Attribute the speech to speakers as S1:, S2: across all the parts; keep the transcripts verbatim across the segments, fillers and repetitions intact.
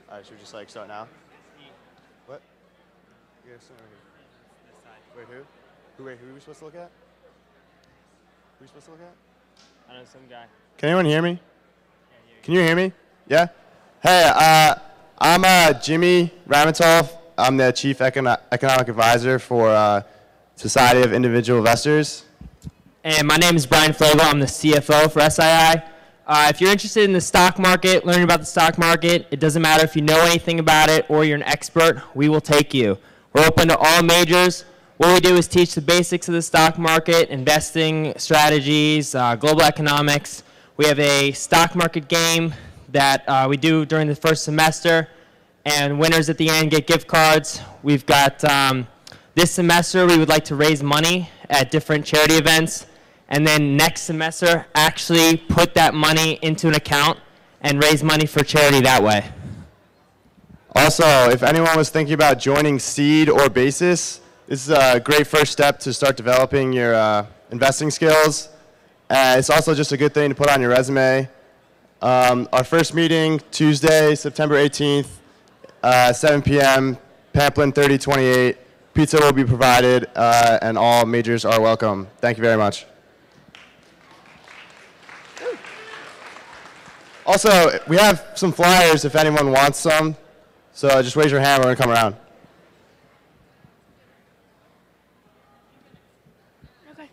S1: All right, should we just like start now? What? Yeah, somewhere here. Wait, who? Who? Wait, who are we supposed to look at? Who are we supposed to look at?
S2: I know some guy.
S1: Can anyone hear me? Can you hear me? Yeah? Hey, uh, I'm uh, Jimmy Ramatov. I'm the Chief Econo Economic Advisor for uh, Society of Individual Investors.
S2: And my name is Brian Flavel. I'm the C F O for S I I. Uh, if you're interested in the stock market, learning about the stock market, it doesn't matter if you know anything about it or you're an expert, we will take you. We're open to all majors. What we do is teach the basics of the stock market, investing strategies, uh, global economics. We have a stock market game that uh, we do during the first semester, and winners at the end get gift cards. We've got, um, this semester, we would like to raise money at different charity events. And then next semester, actually put that money into an account and raise money for charity that way.
S1: Also, if anyone was thinking about joining Seed or Basis, this is a great first step to start developing your uh, investing skills. Uh, it's also just a good thing to put on your resume. Um, our first meeting, Tuesday, September eighteenth, uh, seven p m, Pamplin thirty twenty-eight. Pizza will be provided, uh, and all majors are welcome. Thank you very much. Also, we have some flyers if anyone wants some. So just raise your hand, we're going to come around.
S3: Okay.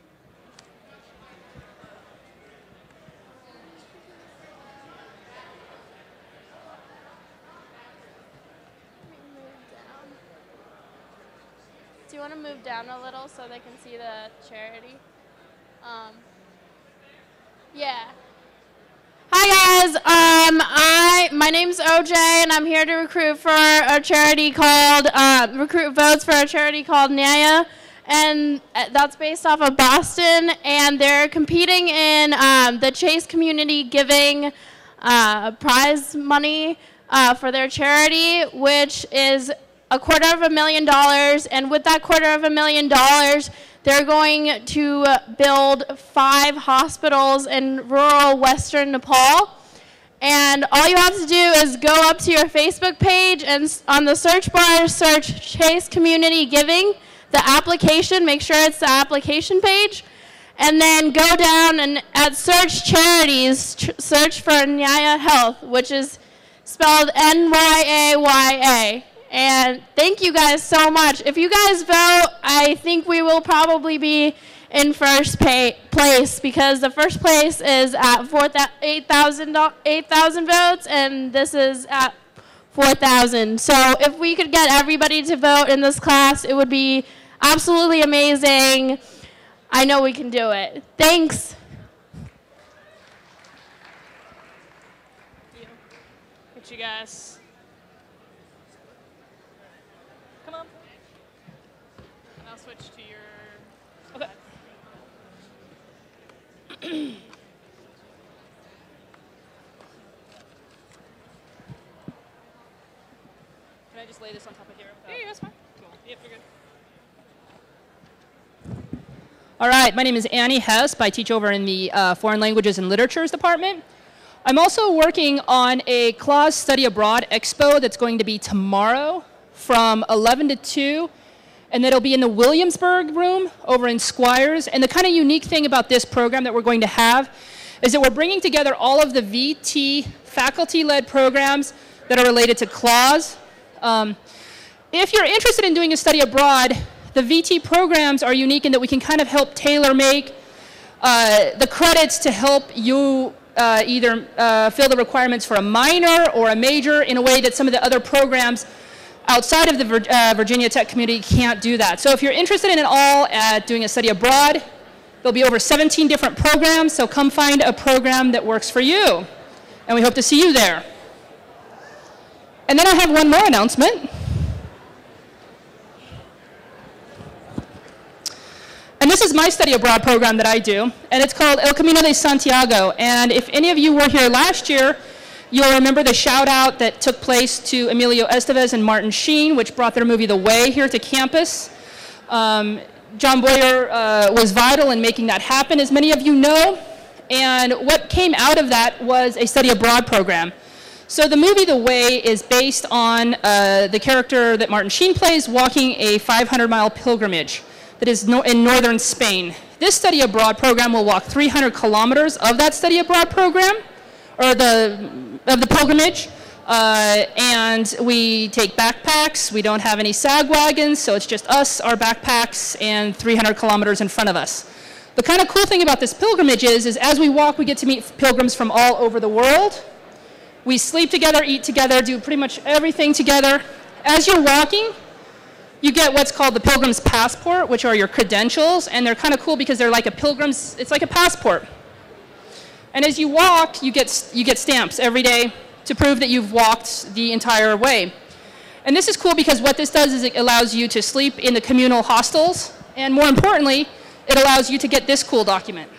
S3: Do you want to move down a little so they can see the charity? Um, yeah. Hi guys, um, I my name's O J and I'm here to recruit for a charity called uh, recruit votes for a charity called Nyaya, and that's based off of Boston, and they're competing in um, the Chase Community Giving uh, prize money uh, for their charity, which is a quarter of a million dollars, and with that quarter of a million dollars, they're going to build five hospitals in rural western Nepal. And all you have to do is go up to your Facebook page and on the search bar, search Chase Community Giving, the application, make sure it's the application page. And then go down and at search charities, ch search for Nyaya Health, which is spelled N Y A Y A. And thank you guys so much. If you guys vote, I think we will probably be in first pay place because the first place is at eight thousand votes and this is at four thousand. So if we could get everybody to vote in this class, it would be absolutely amazing. I know we can do it. Thanks.
S4: Hit you guys. Come on. And I'll switch to your... Okay. Can I just lay this on top of here? Yeah, yeah, that's fine. Cool. Yep, you're good. All right, my name is Annie Hesp. I teach over in the uh, Foreign Languages and Literatures department. I'm also working on a Clause Study Abroad Expo that's going to be tomorrow from eleven to two, and that'll be in the Williamsburg room over in Squires. And the kind of unique thing about this program that we're going to have is that we're bringing together all of the V T faculty-led programs that are related to Clause. Um, if you're interested in doing a study abroad, the V T programs are unique in that we can kind of help tailor-make uh, the credits to help you uh, either uh, fill the requirements for a minor or a major in a way that some of the other programs outside of the Vir uh, Virginia Tech community can't do that. So if you're interested in it all at doing a study abroad, there'll be over seventeen different programs, so come find a program that works for you. And we hope to see you there. And then I have one more announcement. And this is my study abroad program that I do, and it's called El Camino de Santiago. And if any of you were here last year, you'll remember the shout out that took place to Emilio Estevez and Martin Sheen, which brought their movie The Way here to campus. Um, John Boyer uh, was vital in making that happen, as many of you know. And what came out of that was a study abroad program. So the movie The Way is based on uh, the character that Martin Sheen plays walking a five hundred mile pilgrimage that is no in northern Spain. This study abroad program will walk three hundred kilometers of that study abroad program, or the, of the pilgrimage. Uh, and we take backpacks. We don't have any sag wagons, so it's just us, our backpacks, and three hundred kilometers in front of us. The kind of cool thing about this pilgrimage is, is as we walk, we get to meet pilgrims from all over the world. We sleep together, eat together, do pretty much everything together. As you're walking, you get what's called the Pilgrim's Passport, which are your credentials, and they're kind of cool because they're like a pilgrim's, it's like a passport. And as you walk, you get, you get stamps every day to prove that you've walked the entire way. And this is cool because what this does is it allows you to sleep in the communal hostels, and more importantly, it allows you to get this cool document.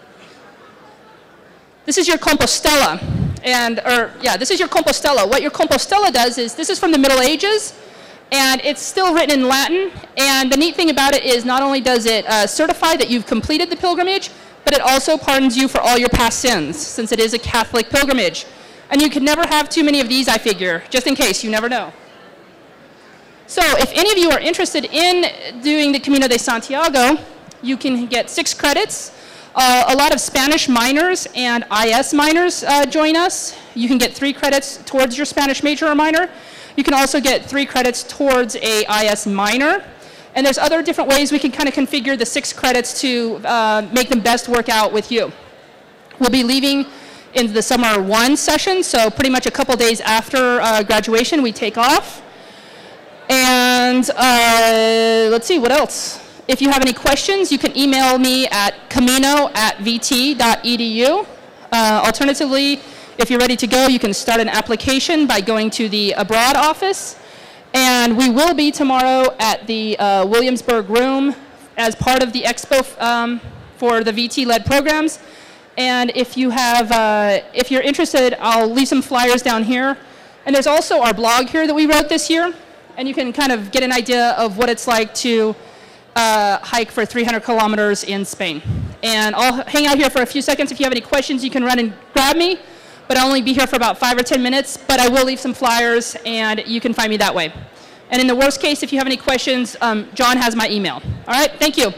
S4: This is your Compostela, and, or yeah, this is your Compostela. What your Compostela does is, this is from the Middle Ages, and it's still written in Latin, and the neat thing about it is not only does it uh, certify that you've completed the pilgrimage, but it also pardons you for all your past sins, since it is a Catholic pilgrimage. And you can never have too many of these, I figure, just in case, you never know. So if any of you are interested in doing the Camino de Santiago, you can get six credits. Uh, a lot of Spanish minors and I S minors uh, join us. You can get three credits towards your Spanish major or minor. You can also get three credits towards a I S minor. And there's other different ways we can kind of configure the six credits to uh, make them best work out with you. We'll be leaving in the summer one session, so pretty much a couple days after uh, graduation, we take off. And uh, let's see, what else? If you have any questions, you can email me at camino at v t dot e d u. Uh, alternatively, if you're ready to go, you can start an application by going to the abroad office. And we will be tomorrow at the uh, Williamsburg room as part of the expo um, for the V T-led programs. And if you have, uh, if you're interested, I'll leave some flyers down here. And there's also our blog here that we wrote this year. And you can kind of get an idea of what it's like to uh, hike for three hundred kilometers in Spain. And I'll hang out here for a few seconds. If you have any questions, you can run and grab me. But I'll only be here for about five or ten minutes. But I will leave some flyers, and you can find me that way. And in the worst case, if you have any questions, um, John has my email. All right, thank you.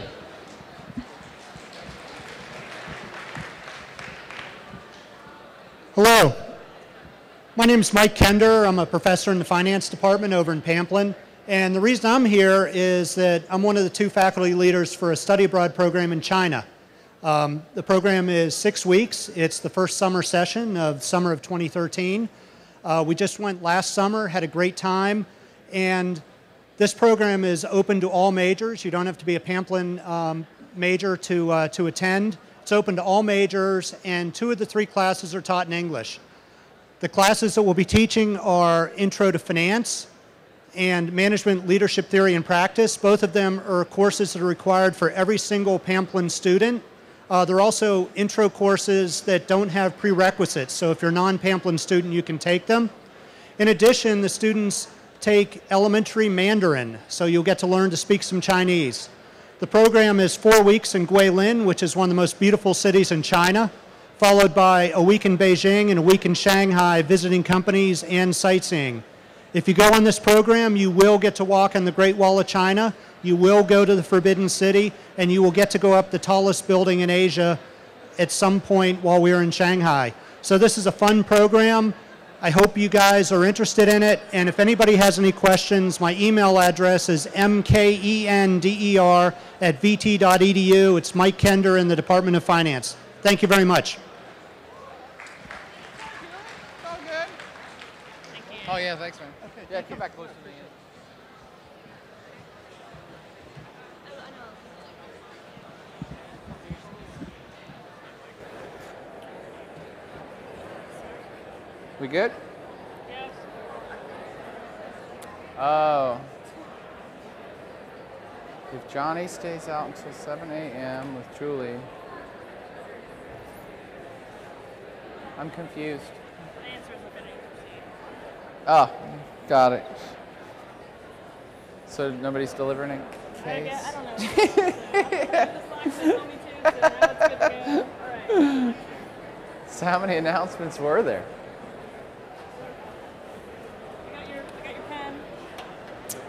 S5: Hello. My name is Mike Kender. I'm a professor in the finance department over in Pamplin. And the reason I'm here is that I'm one of the two faculty leaders for a study abroad program in China. Um, the program is six weeks. It's the first summer session of summer of twenty thirteen. Uh, we just went last summer, had a great time. And this program is open to all majors. You don't have to be a Pamplin um, major to, uh, to attend. It's open to all majors, and two of the three classes are taught in English. The classes that we'll be teaching are Intro to Finance and Management, Leadership Theory, and Practice. Both of them are courses that are required for every single Pamplin student. Uh, they're also intro courses that don't have prerequisites, so if you're a non-Pamplin student, you can take them. In addition, the students take elementary Mandarin, so you'll get to learn to speak some Chinese. The program is four weeks in Guilin, which is one of the most beautiful cities in China, followed by a week in Beijing and a week in Shanghai visiting companies and sightseeing. If you go on this program, you will get to walk on the Great Wall of China, you will go to the Forbidden City, and you will get to go up the tallest building in Asia at some point while we're in Shanghai. So this is a fun program. I hope you guys are interested in it, and if anybody has any questions, my email address is m k e n d e r at v t dot e d u. It's Mike Kender in the Department of Finance. Thank you very much.
S6: All good. Thank you. Oh yeah, thanks man. Okay, yeah, come back closer to the end. We good? Yes. Oh. If Johnny stays out until seven A M with Julie. I'm confused. Oh, got it. So nobody's delivering a case?
S7: I don't know. The slides told me to, so now it's good to go. All right.
S6: So how many announcements were there?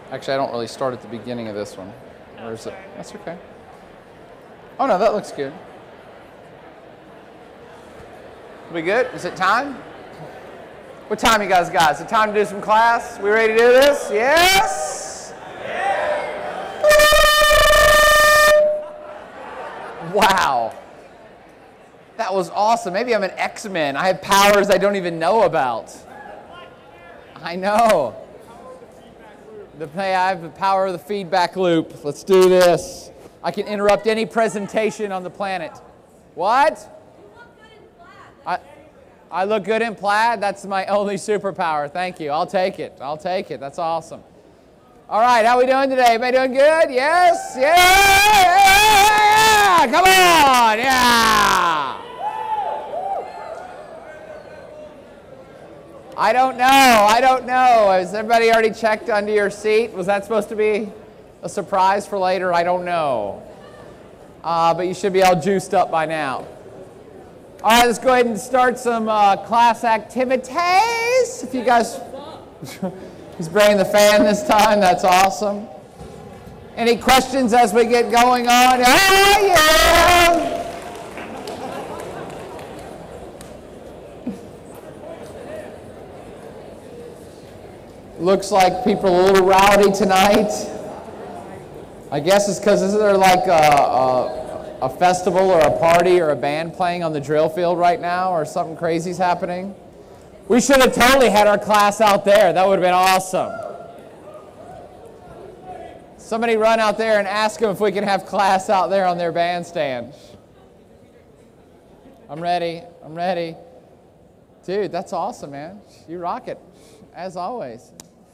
S6: Actually, I don't really start at the beginning of this one. Or is it? That's okay. Oh, no, that looks good. We good? Is it time? What time you guys got? Is it time to do some class? We ready to do this? Yes? Yeah. Wow. That was awesome. Maybe I'm an X-Men. I have powers I don't even know about. I know. The, I have the power of the feedback loop. Let's do this. I can interrupt any presentation on the planet. What? I, I look good in plaid? That's my only superpower. Thank you. I'll take it. I'll take it. That's awesome. All right, how are we doing today? Everybody doing good? Yes? Yeah! Yeah! Come on! Yeah! I don't know. I don't know. Has everybody already checked under your seat? Was that supposed to be a surprise for later? I don't know. Uh, but you should be all juiced up by now. All right, let's go ahead and start some uh, class activities. If you guys... He's bringing the fan this time. That's awesome. Any questions as we get going on? Oh, yeah! Looks like people are a little rowdy tonight. I guess it's because isn't there like a, a, a festival or a party or a band playing on the drill field right now or something crazy's happening? We should have totally had our class out there. That would have been awesome. Somebody run out there and ask them if we can have class out there on their bandstand. I'm ready. I'm ready. Dude, that's awesome, man. You rock it, as always.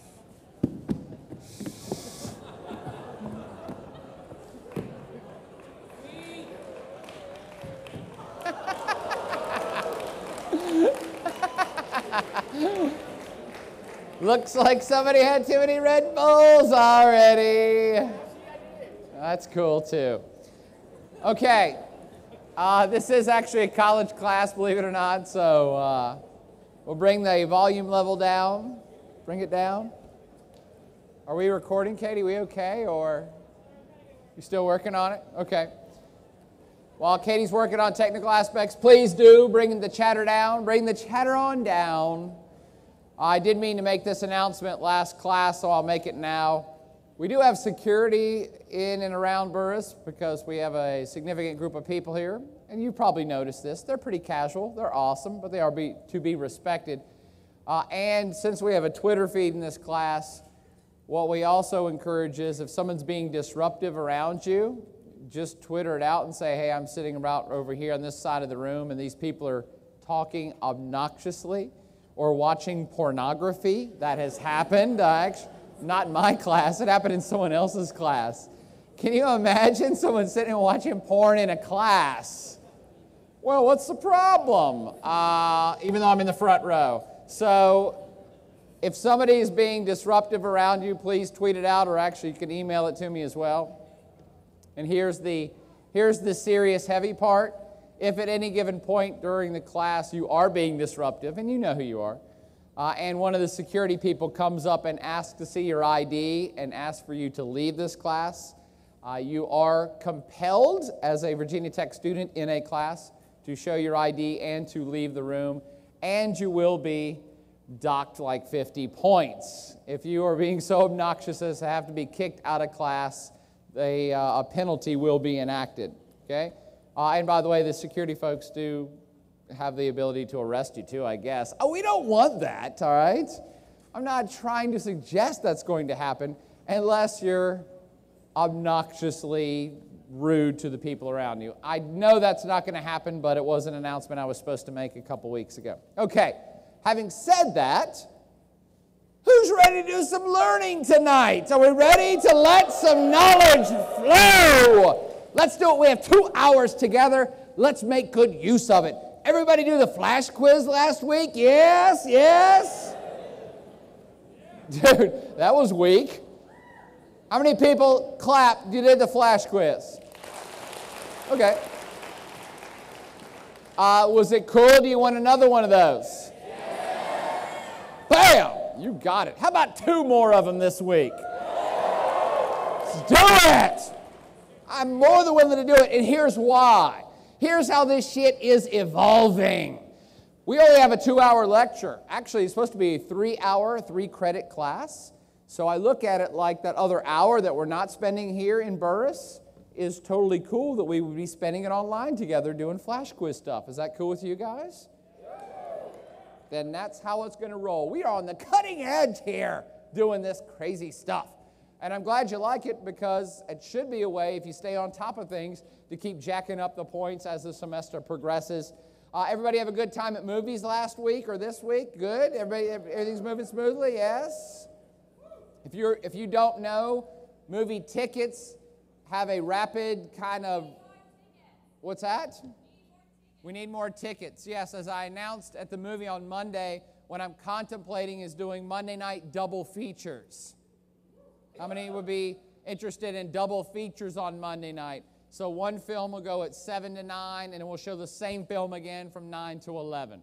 S6: Looks like somebody had too many Red Bulls already. That's cool too. Okay, uh, this is actually a college class, believe it or not, so uh, we'll bring the volume level down. Bring it down. Are we recording, Katie? We okay, or you still working on it? Okay. While Katie's working on technical aspects, please do bring the chatter down. Bring the chatter on down. I did mean to make this announcement last class, so I'll make it now. We do have security in and around Burris because we have a significant group of people here. And you probably noticed this. They're pretty casual. They're awesome, but they are be, to be respected. Uh, and since we have a Twitter feed in this class, what we also encourage is if someone's being disruptive around you, just Twitter it out and say, hey, I'm sitting about over here on this side of the room, and these people are talking obnoxiously or watching pornography. That has happened. Uh, actually, not in my class. It happened in someone else's class. Can you imagine someone sitting and watching porn in a class? Well, what's the problem? Uh, even though I'm in the front row. So if somebody is being disruptive around you, please tweet it out, or actually you can email it to me as well. And here's the, here's the serious heavy part. If at any given point during the class you are being disruptive, and you know who you are, uh, and one of the security people comes up and asks to see your I D and asks for you to leave this class, uh, you are compelled as a Virginia Tech student in a class to show your I D and to leave the room, and you will be docked like fifty points. If you are being so obnoxious as to have to be kicked out of class, a, uh, a penalty will be enacted, okay? Uh, and by the way, the security folks do have the ability to arrest you too, I guess. Oh, we don't want that, all right? I'm not trying to suggest that's going to happen unless you're obnoxiously rude to the people around you. I know that's not going to happen, but it was an announcement I was supposed to make a couple weeks ago. Okay, having said that, who's ready to do some learning tonight? Are we ready to let some knowledge flow? Let's do it. We have two hours together. Let's make good use of it. Everybody do the flash quiz last week? Yes, yes. Dude, that was weak. How many people clapped you did the flash quiz? Okay. Uh, was it cool? Do you want another one of those? Yeah. Bam! You got it. How about two more of them this week? Let's do it. I'm more than willing to do it, and here's why. Here's how this shit is evolving. We only have a two-hour lecture. Actually, it's supposed to be a three-hour, three-credit class. So I look at it like that other hour that we're not spending here in Burris is totally cool that we would be spending it online together doing flash quiz stuff. Is that cool with you guys? Then that's how it's going to roll. We are on the cutting edge here doing this crazy stuff. And I'm glad you like it because it should be a way, if you stay on top of things, to keep jacking up the points as the semester progresses. Uh, everybody have a good time at movies last week or this week? Good? Everybody, everything's moving smoothly? Yes? If, you're, if you don't know, movie tickets have a rapid kind of, what's that? We need more tickets. Yes, as I announced at the movie on Monday, what I'm contemplating is doing Monday night double features. How many would be interested in double features on Monday night? So one film will go at seven to nine, and then we'll show the same film again from nine to eleven.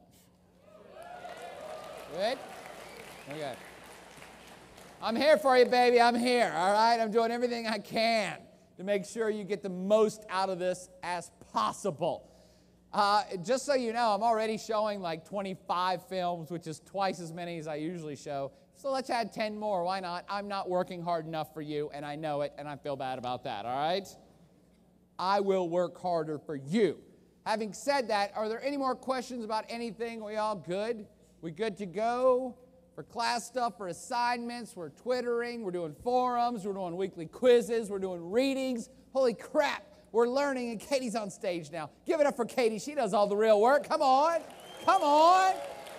S6: Good? Okay. I'm here for you, baby. I'm here, all right? I'm doing everything I can to make sure you get the most out of this as possible. Uh, just so you know, I'm already showing like twenty-five films, which is twice as many as I usually show. So let's add ten more. Why not? I'm not working hard enough for you, and I know it, and I feel bad about that, all right? I will work harder for you. Having said that, are there any more questions about anything? Are we all good? We good to go? For class stuff, for assignments, we're twittering, we're doing forums, we're doing weekly quizzes, we're doing readings. Holy crap, we're learning, and Katie's on stage now. Give it up for Katie. She does all the real work. Come on. Come on.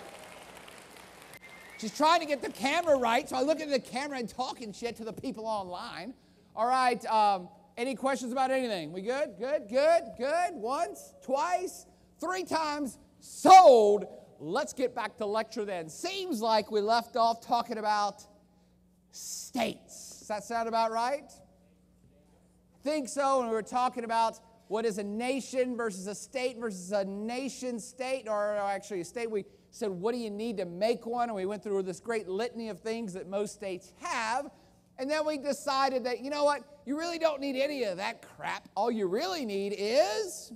S6: She's trying to get the camera right, so I look at the camera and talking shit to the people online. All right, um, any questions about anything? We good? Good, good, good. Once, twice, three times, sold. Let's get back to lecture then. Seems like we left off talking about states. Does that sound about right? I think so. And we were talking about what is a nation versus a state versus a nation state, or actually a state. We said, what do you need to make one? And we went through this great litany of things that most states have. And then we decided that, you know what? You really don't need any of that crap. All you really need is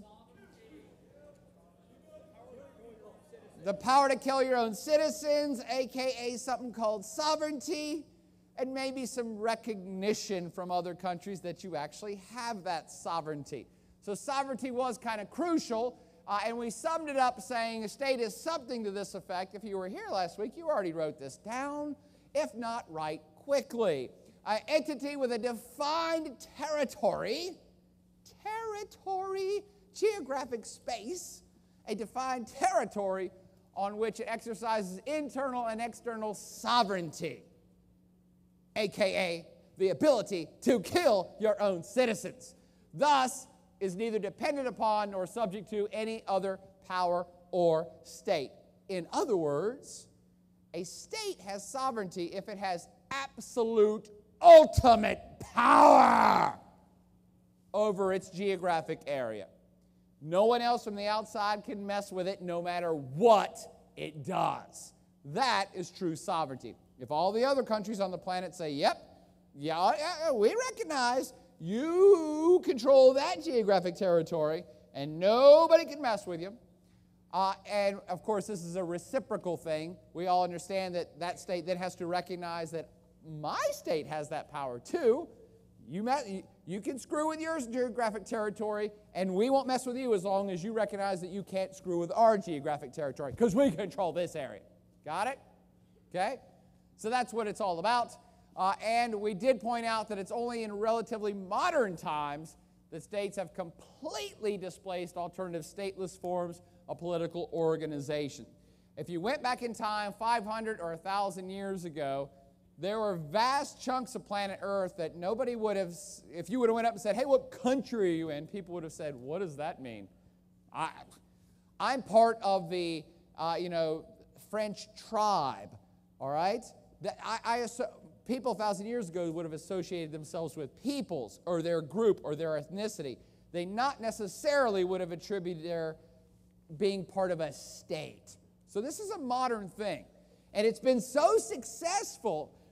S6: the power to kill your own citizens, a k a something called sovereignty, and maybe some recognition from other countries that you actually have that sovereignty. So sovereignty was kind of crucial, uh, and we summed it up saying a state is something to this effect. If you were here last week, you already wrote this down. If not, write quickly. An entity with a defined territory, territory, geographic space, a defined territory on which it exercises internal and external sovereignty, a k a the ability to kill your own citizens. Thus, is neither dependent upon nor subject to any other power or state. In other words, a state has sovereignty if it has absolute, ultimate power over its geographic area. No one else from the outside can mess with it no matter what it does. That is true sovereignty. If all the other countries on the planet say, yep, yeah, yeah we recognize you control that geographic territory and nobody can mess with you. Uh, and, of course, this is a reciprocal thing. We all understand that that state then has to recognize that my state has that power too. You, met, you can screw with your geographic territory, and we won't mess with you as long as you recognize that you can't screw with our geographic territory because we control this area. Got it? Okay? So that's what it's all about. Uh, and we did point out that it's only in relatively modern times that states have completely displaced alternative stateless forms of political organization. If you went back in time five hundred or one thousand years ago, there were vast chunks of planet Earth that nobody would have, if you would have went up and said, hey, what country are you in? People would have said, what does that mean? I, I'm part of the, uh, you know, French tribe, all right? That I, I, people a thousand years ago would have associated themselves with peoples or their group or their ethnicity. They not necessarily would have attributed their being part of a state. So this is a modern thing. And it's been so successful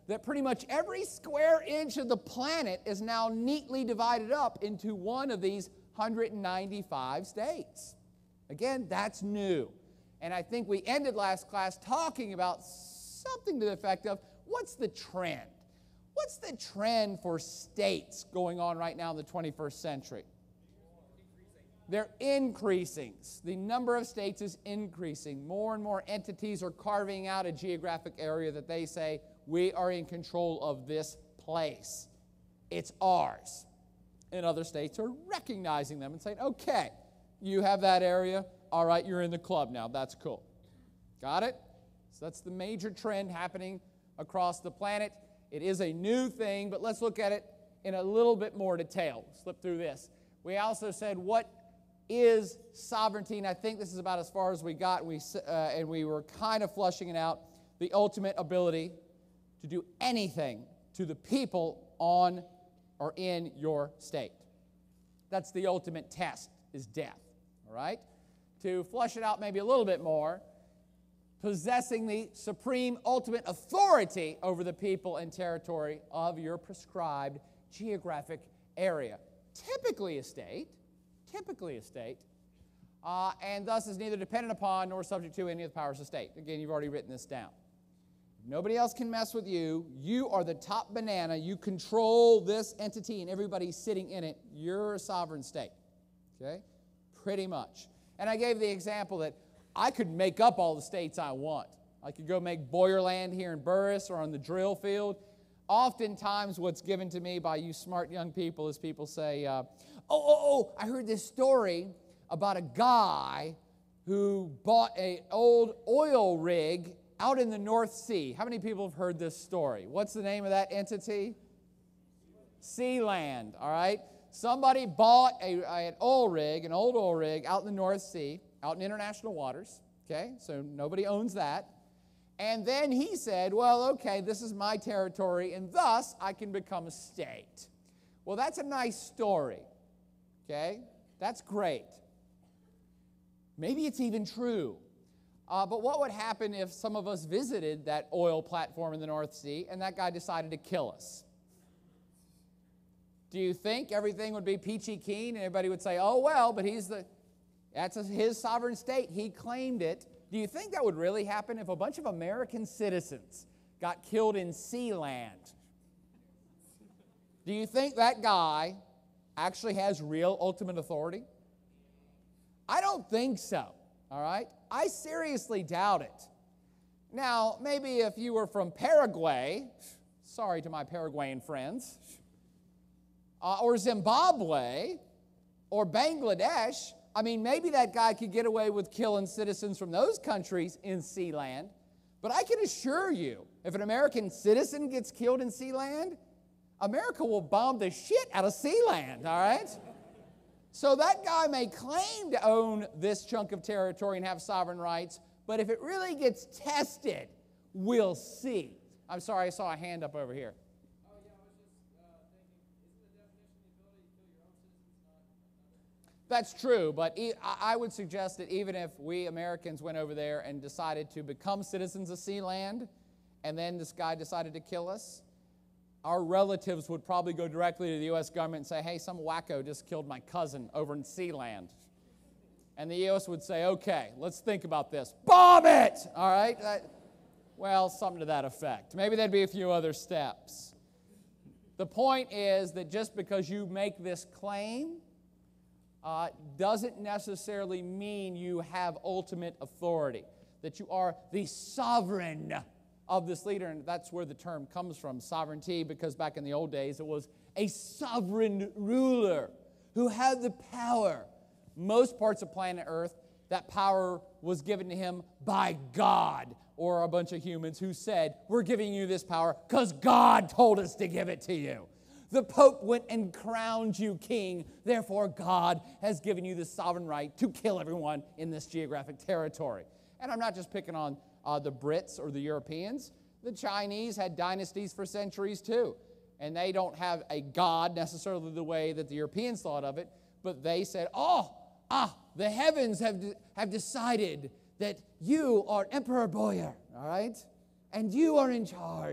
S6: that pretty much every square inch of the planet is now neatly divided up into one of these one hundred ninety-five states. Again, that's new. And I think we ended last class talking about something to the effect of, what's the trend? What's the trend for states going on right now in the twenty-first century? They're increasing. The number of states is increasing. More and more entities are carving out a geographic area that they say, we are in control of this place. It's ours. And other states are recognizing them and saying, okay, you have that area. All right, you're in the club now. That's cool. Got it? So that's the major trend happening across the planet. It is a new thing, but let's look at it in a little bit more detail. Slip through this. We also said, what is sovereignty? And I think this is about as far as we got, and we, uh, and we were kind of flushing it out. The ultimate ability to do anything to the people on or in your state. That's the ultimate test, is death. All right? To flush it out maybe a little bit more, possessing the supreme ultimate authority over the people and territory of your prescribed geographic area. Typically a state, typically a state, uh, and thus is neither dependent upon nor subject to any of the powers of state. Again, you've already written this down. Nobody else can mess with you. You are the top banana. You control this entity and everybody sitting in it. You're a sovereign state. Okay? Pretty much. And I gave the example that I could make up all the states I want. I could go make Boyerland here in Burris or on the drill field. Oftentimes what's given to me by you smart young people is people say, uh, oh, oh, oh, I heard this story about a guy who bought an old oil rig out in the North Sea. How many people have heard this story? What's the name of that entity? Sealand, all right? Somebody bought a, an oil rig, an old oil rig out in the North Sea, out in international waters, okay? So nobody owns that. And then he said, well, okay, this is my territory, and thus I can become a state. Well, that's a nice story, okay? That's great. Maybe it's even true. Uh, but what would happen if some of us visited that oil platform in the North Sea and that guy decided to kill us? Do you think everything would be peachy keen and everybody would say, oh, well, but he's the, that's a, his sovereign state. He claimed it. Do you think that would really happen if a bunch of American citizens got killed in Sealand? Do you think that guy actually has real ultimate authority? I don't think so, all right? I seriously doubt it. Now, maybe if you were from Paraguay, sorry to my Paraguayan friends, uh, or Zimbabwe, or Bangladesh, I mean, maybe that guy could get away with killing citizens from those countries in Sealand. But I can assure you, if an American citizen gets killed in Sealand, America will bomb the shit out of Sealand, all right? So that guy may claim to own this chunk of territory and have sovereign rights, but if it really gets tested, we'll see. I'm sorry, I saw a hand up over here.
S8: Oh, yeah, I was just uh, thinking, isn't the definition the ability to kill your own citizens not another?
S6: That's true, but e I would suggest that even if we Americans went over there and decided to become citizens of Sealand, and then this guy decided to kill us, our relatives would probably go directly to the U S government and say, hey, some wacko just killed my cousin over in Sealand. And the U S would say, okay, let's think about this. Bomb it! All right? That, well, something to that effect. Maybe there'd be a few other steps. The point is that just because you make this claim uh, doesn't necessarily mean you have ultimate authority, that you are the sovereign of this leader, and that's where the term comes from, sovereignty, because back in the old days it was a sovereign ruler who had the power. Most parts of planet Earth, that power was given to him by God or a bunch of humans who said, we're giving you this power because God told us to give it to you. The Pope went and crowned you king, therefore God has given you the sovereign right to kill everyone in this geographic territory. And I'm not just picking on Uh, the Brits or the Europeans. The Chinese had dynasties for centuries too. And they don't have a god necessarily the way that the Europeans thought of it, but they said, oh, ah, the heavens have, de have decided that you are Emperor Boyer, all right? And you are in charge.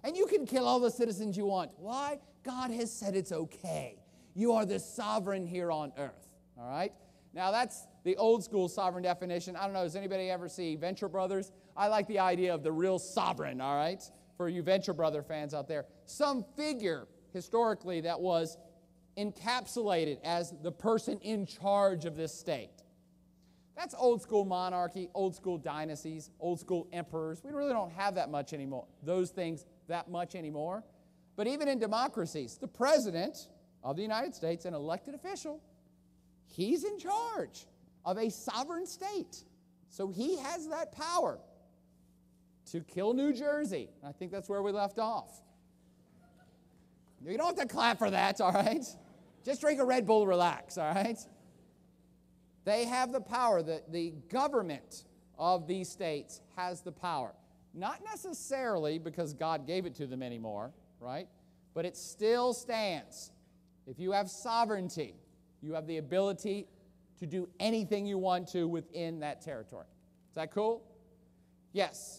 S6: And you can kill all the citizens you want. Why? God has said it's okay. You are the sovereign here on earth. All right? Now, that's the old school sovereign definition. I don't know, does anybody ever see Venture Brothers? I like the idea of the real sovereign, all right? For you Venture Brother fans out there. Some figure, historically, that was encapsulated as the person in charge of this state. That's old school monarchy, old school dynasties, old school emperors. We really don't have that much anymore, those things that much anymore. But even in democracies, the president of the United States, an elected official, he's in charge of a sovereign state. So he has that power to kill New Jersey. I think that's where we left off. You don't have to clap for that, all right? Just drink a Red Bull, relax, all right? They have the power. The, the government of these states has the power. Not necessarily because God gave it to them anymore, right? But it still stands. If you have sovereignty, you have the ability to do anything you want to within that territory. Is that cool? Yes.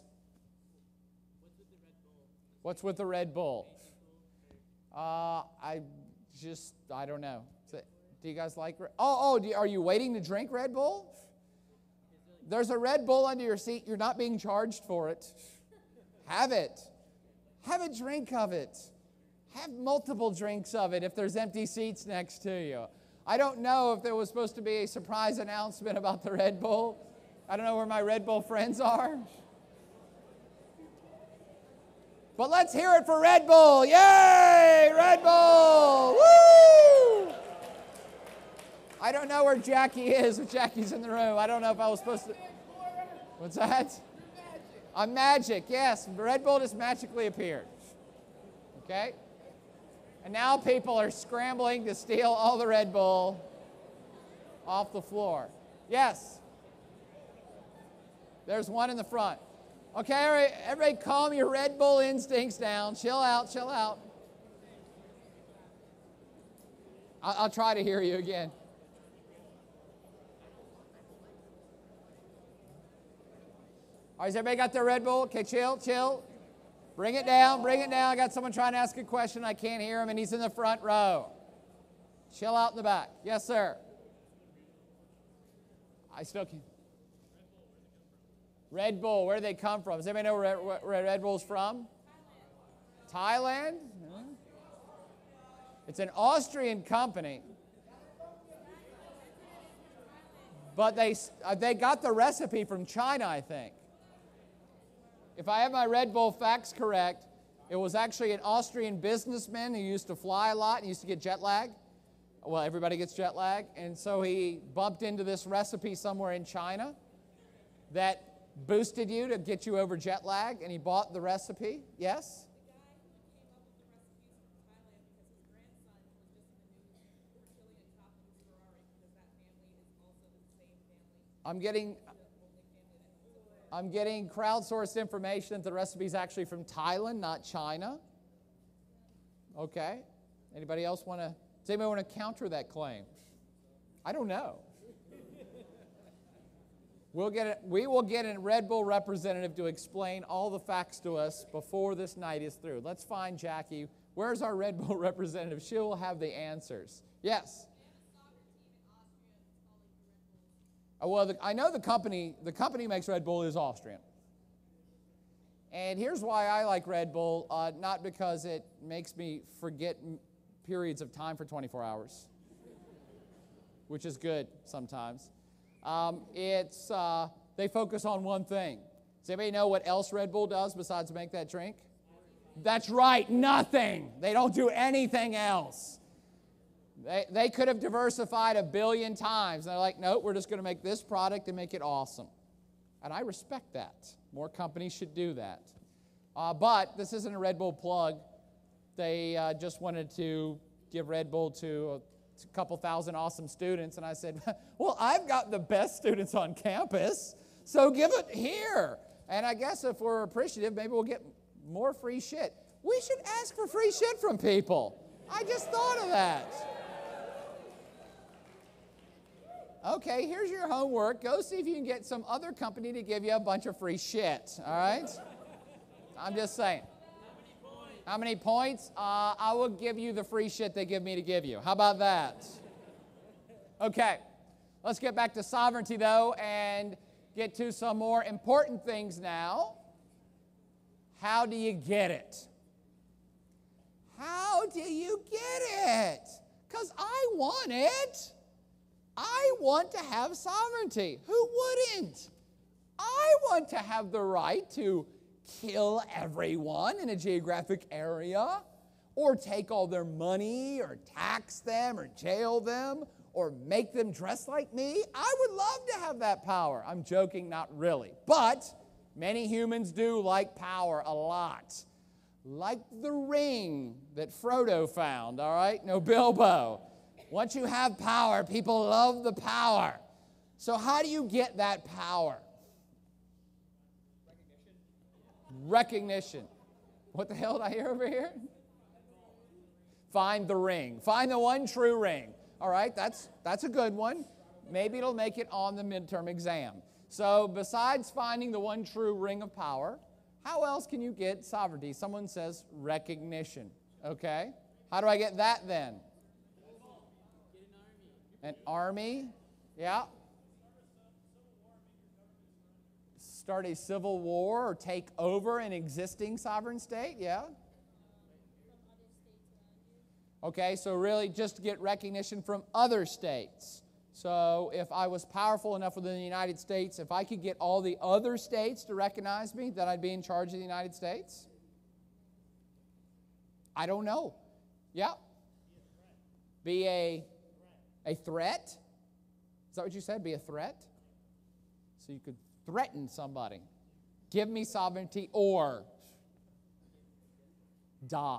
S6: What's with the Red Bull? Uh, I just, I don't know. Do you guys like, oh, oh, do you, are you waiting to drink Red Bull? There's a Red Bull under your seat. You're not being charged for it. Have it. Have a drink of it. Have multiple drinks of it if there's empty seats next to you. I don't know if there was supposed to be a surprise announcement about the Red Bull. I don't know where my Red Bull friends are. But let's hear it for Red Bull. Yay, Red Bull. Woo! I don't know where Jackie is, if Jackie's in the room. I don't know if I was supposed to. What's that? A magic, yes. Red Bull just magically appeared. Okay? And now people are scrambling to steal all the Red Bull off the floor. Yes. There's one in the front. Okay, everybody calm your Red Bull instincts down. Chill out, chill out. I'll, I'll try to hear you again. All right, has everybody got their Red Bull? Okay, chill, chill. Bring it down, bring it down. I got someone trying to ask a question. I can't hear him, and he's in the front row. Chill out in the back. Yes, sir. I still can. Red Bull, where do they come from? Does anybody know where, where Red Bull's from? Thailand. Thailand? It's an Austrian company. But they, they got the recipe from China, I think. If I have my Red Bull facts correct, it was actually an Austrian businessman who used to fly a lot and used to get jet lag. Well, everybody gets jet lag. And so he bumped into this recipe somewhere in China that boosted you to get you over jet lag, and he bought the recipe. Yes? I'm getting, I'm getting crowdsourced information that the recipe is actually from Thailand, not China. Okay. Anybody else want to, does anybody want to counter that claim? I don't know. We'll get it, we will get a Red Bull representative to explain all the facts to us before this night is through. Let's find Jackie. Where's our Red Bull representative? She will have the answers. Yes? Oh, well, the, I know the company, the company makes Red Bull is Austrian. And here's why I like Red Bull, uh, not because it makes me forget m- periods of time for twenty-four hours, which is good sometimes. Um, it's, uh, they focus on one thing. Does anybody know what else Red Bull does besides make that drink? That's right, nothing. They don't do anything else. They, they could have diversified a billion times. And they're like, nope, we're just going to make this product and make it awesome. And I respect that. More companies should do that. Uh, but this isn't a Red Bull plug. They uh, just wanted to give Red Bull to a couple thousand awesome students, and I said, well, I've got the best students on campus, so give it here. And I guess if we're appreciative, maybe we'll get more free shit. We should ask for free shit from people. I just thought of that. Okay, here's your homework. Go see if you can get some other company to give you a bunch of free shit, all right? I'm just saying.
S8: How many
S6: How many points? Uh, I will give you the free shit they give me to give you. How about that? Okay, let's get back to sovereignty, though, and get to some more important things now. How do you get it? How do you get it? Because I want it. I want to have sovereignty. Who wouldn't? I want to have the right to kill everyone in a geographic area, or take all their money, or tax them, or jail them, or make them dress like me. I would love to have that power. I'm joking, not really. But many humans do like power a lot. Like the ring that Frodo found, all right? No, Bilbo. Once you have power, people love the power. So how do you get that power? Recognition. Recognition. What the hell did I hear over here? Find the ring. Find the one true ring. All right, that's, that's a good one. Maybe it'll make it on the midterm exam. So besides finding the one true ring of power, how else can you get sovereignty? Someone says recognition. Okay. How do I get that then? An army. Yeah. Start a civil war or take over an existing sovereign state. Yeah. Okay, so really just to get recognition from other states. So if I was powerful enough within the United States, if I could get all the other states to recognize me, then I'd be in charge of the United States? I don't know. Yeah? Be a, a threat? Is that what you said? Be a threat? So you could threaten somebody. Give me sovereignty or die.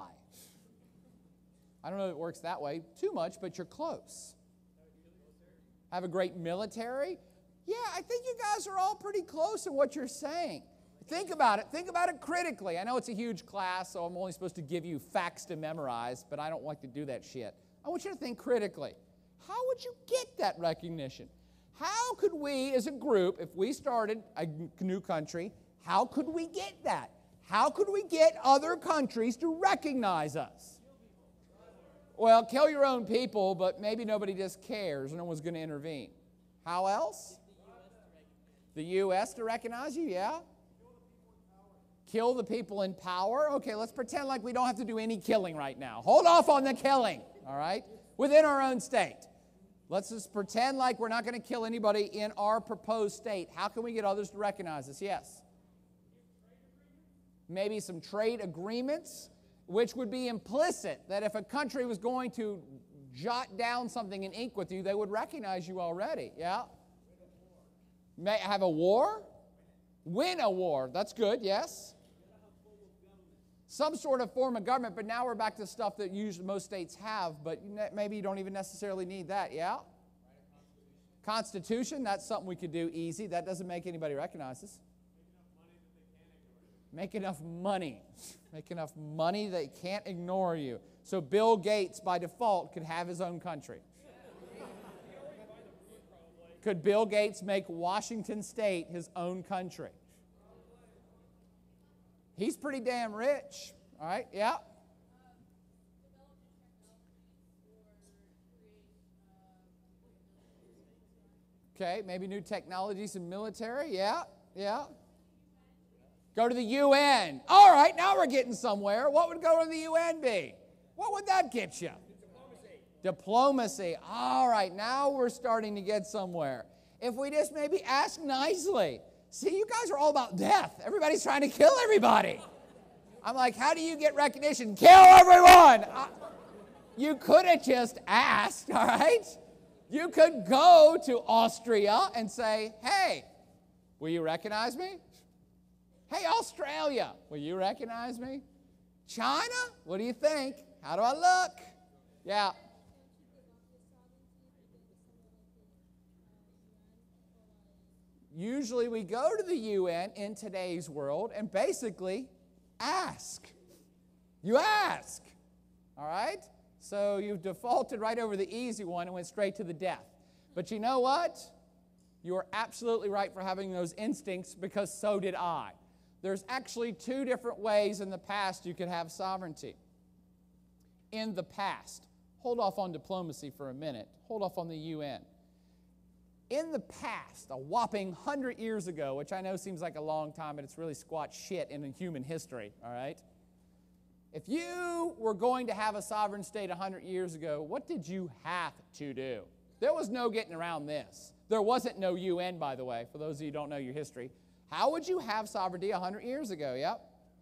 S6: I don't know if it works that way too much, but you're close. Have a great military? Yeah, I think you guys are all pretty close in what you're saying. Think about it. Think about it critically. I know it's a huge class, so I'm only supposed to give you facts to memorize, but I don't like to do that shit. I want you to think critically. How would you get that recognition? How could we, as a group, if we started a new country, how could we get that? How could we get other countries to recognize us? Well, kill your own people, but maybe nobody just cares. No one's going to intervene. How else? The U S to recognize you, yeah? Kill the people in power. Okay, let's pretend like we don't have to do any killing right now. Hold off on the killing, all right? Within our own state. Let's just pretend like we're not going to kill anybody in our proposed state. How can we get others to recognize us? Yes. Maybe some trade agreements, which would be implicit that if a country was going to jot down something in ink with you, they would recognize you already. Yeah? May have a war? Win a war. That's good, yes? Some sort of form of government, but now we're back to stuff that usually most states have, but maybe you don't even necessarily need that, yeah? Constitution, that's something we could do easy. That doesn't make anybody recognize us. Make enough money. Make enough money they can't ignore you. So Bill Gates, by default, could have his own country. Could Bill Gates make Washington State his own country? He's pretty damn rich. All right, yeah? Okay, maybe new technologies in military. Yeah, yeah. Go to the U N. All right, now we're getting somewhere. What would go to the U N be? What would that get you? Diplomacy. Diplomacy. All right, now we're starting to get somewhere. If we just maybe ask nicely. See, you guys are all about death. Everybody's trying to kill everybody. I'm like, how do you get recognition? Kill everyone! I, you could have just asked, all right? You could go to Austria and say, hey, will you recognize me? Hey, Australia, will you recognize me? China, what do you think? How do I look? Yeah. Usually we go to the U N in today's world and basically ask. You ask. All right? So you've defaulted right over the easy one and went straight to the death. But you know what? You are absolutely right for having those instincts because so did I. there's actually two different ways in the past you could have sovereignty. In the past, hold off on diplomacy for a minute, hold off on the U N. In the past, a whopping hundred years ago, which I know seems like a long time, but it's really squat shit in human history, all right? If you were going to have a sovereign state a hundred years ago, what did you have to do? There was no getting around this. There wasn't no U N, by the way, for those of you who don't know your history. How would you have sovereignty a hundred years ago? Yep.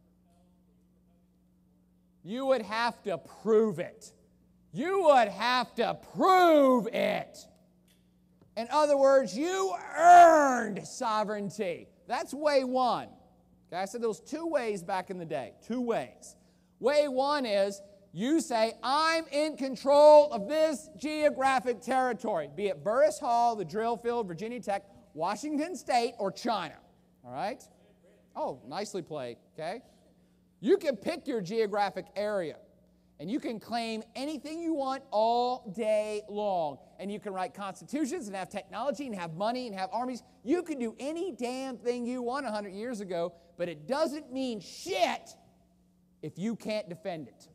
S6: You would have to prove it. You would have to prove it. In other words, you earned sovereignty. That's way one. Okay, I said there was two ways back in the day. Two ways. Way one is you say, I'm in control of this geographic territory, be it Burris Hall, the drill field, Virginia Tech, Washington State, or China. All right? Oh, nicely played. Okay? You can pick your geographic area. And you can claim anything you want all day long. And you can write constitutions and have technology and have money and have armies. You can do any damn thing you want a hundred years ago, but it doesn't mean shit if you can't defend it.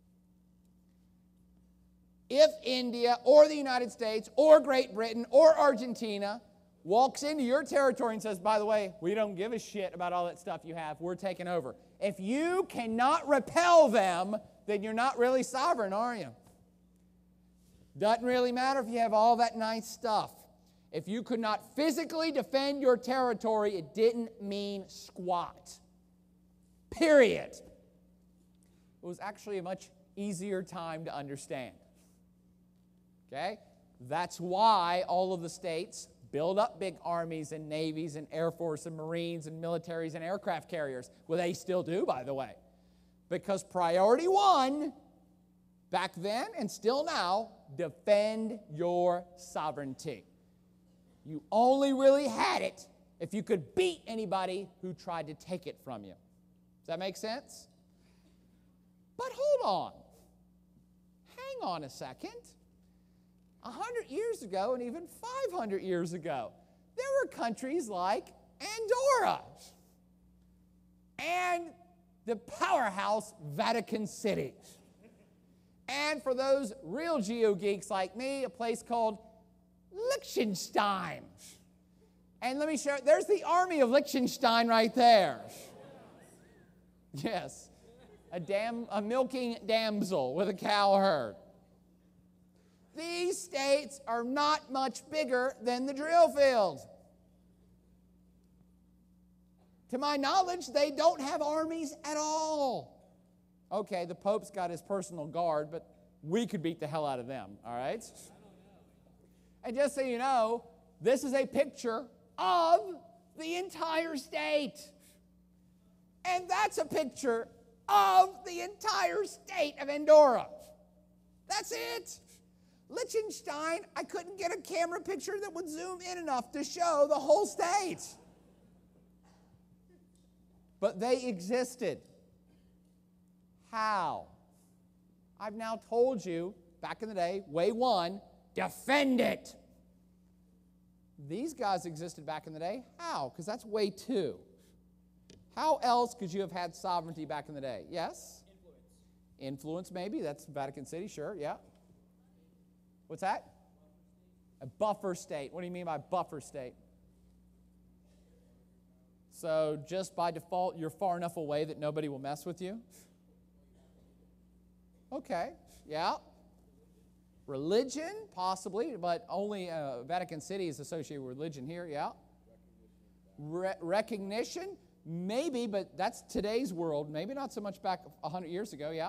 S6: If India or the United States or Great Britain or Argentina walks into your territory and says, by the way, we don't give a shit about all that stuff you have, we're taking over. If you cannot repel them, then you're not really sovereign, are you? Doesn't really matter if you have all that nice stuff. If you could not physically defend your territory, it didn't mean squat. Period. It was actually a much easier time to understand. Okay? That's why all of the states build up big armies and navies and air force and marines and militaries and aircraft carriers. Well, they still do, by the way. Because priority one, back then and still now, defend your sovereignty. You only really had it if you could beat anybody who tried to take it from you. Does that make sense? But hold on. Hang on a second. A hundred years ago and even five hundred years ago, there were countries like Andorra and the powerhouse Vatican City. And for those real geo-geeks like me, a place called Liechtenstein. And let me show you, there's the army of Liechtenstein right there. Yes, a, dam, a milking damsel with a cow herd. These states are not much bigger than the drill field. To my knowledge, they don't have armies at all. Okay, the Pope's got his personal guard, but we could beat the hell out of them, all right? And just so you know, this is a picture of the entire state. And that's a picture of the entire state of Andorra. That's it. Liechtenstein, I couldn't get a camera picture that would zoom in enough to show the whole state. But they existed. How? I've now told you, back in the day, way one, defend it. These guys existed back in the day. How? Because that's way two. How else could you have had sovereignty back in the day? Yes? Influence. Influence, maybe. That's Vatican City, sure, yeah. What's that? A buffer state. What do you mean by buffer state? So just by default, you're far enough away that nobody will mess with you? Okay, yeah. Religion, possibly, but only uh, Vatican City is associated with religion here, yeah. Re recognition, maybe, but that's today's world. Maybe not so much back a hundred years ago, yeah.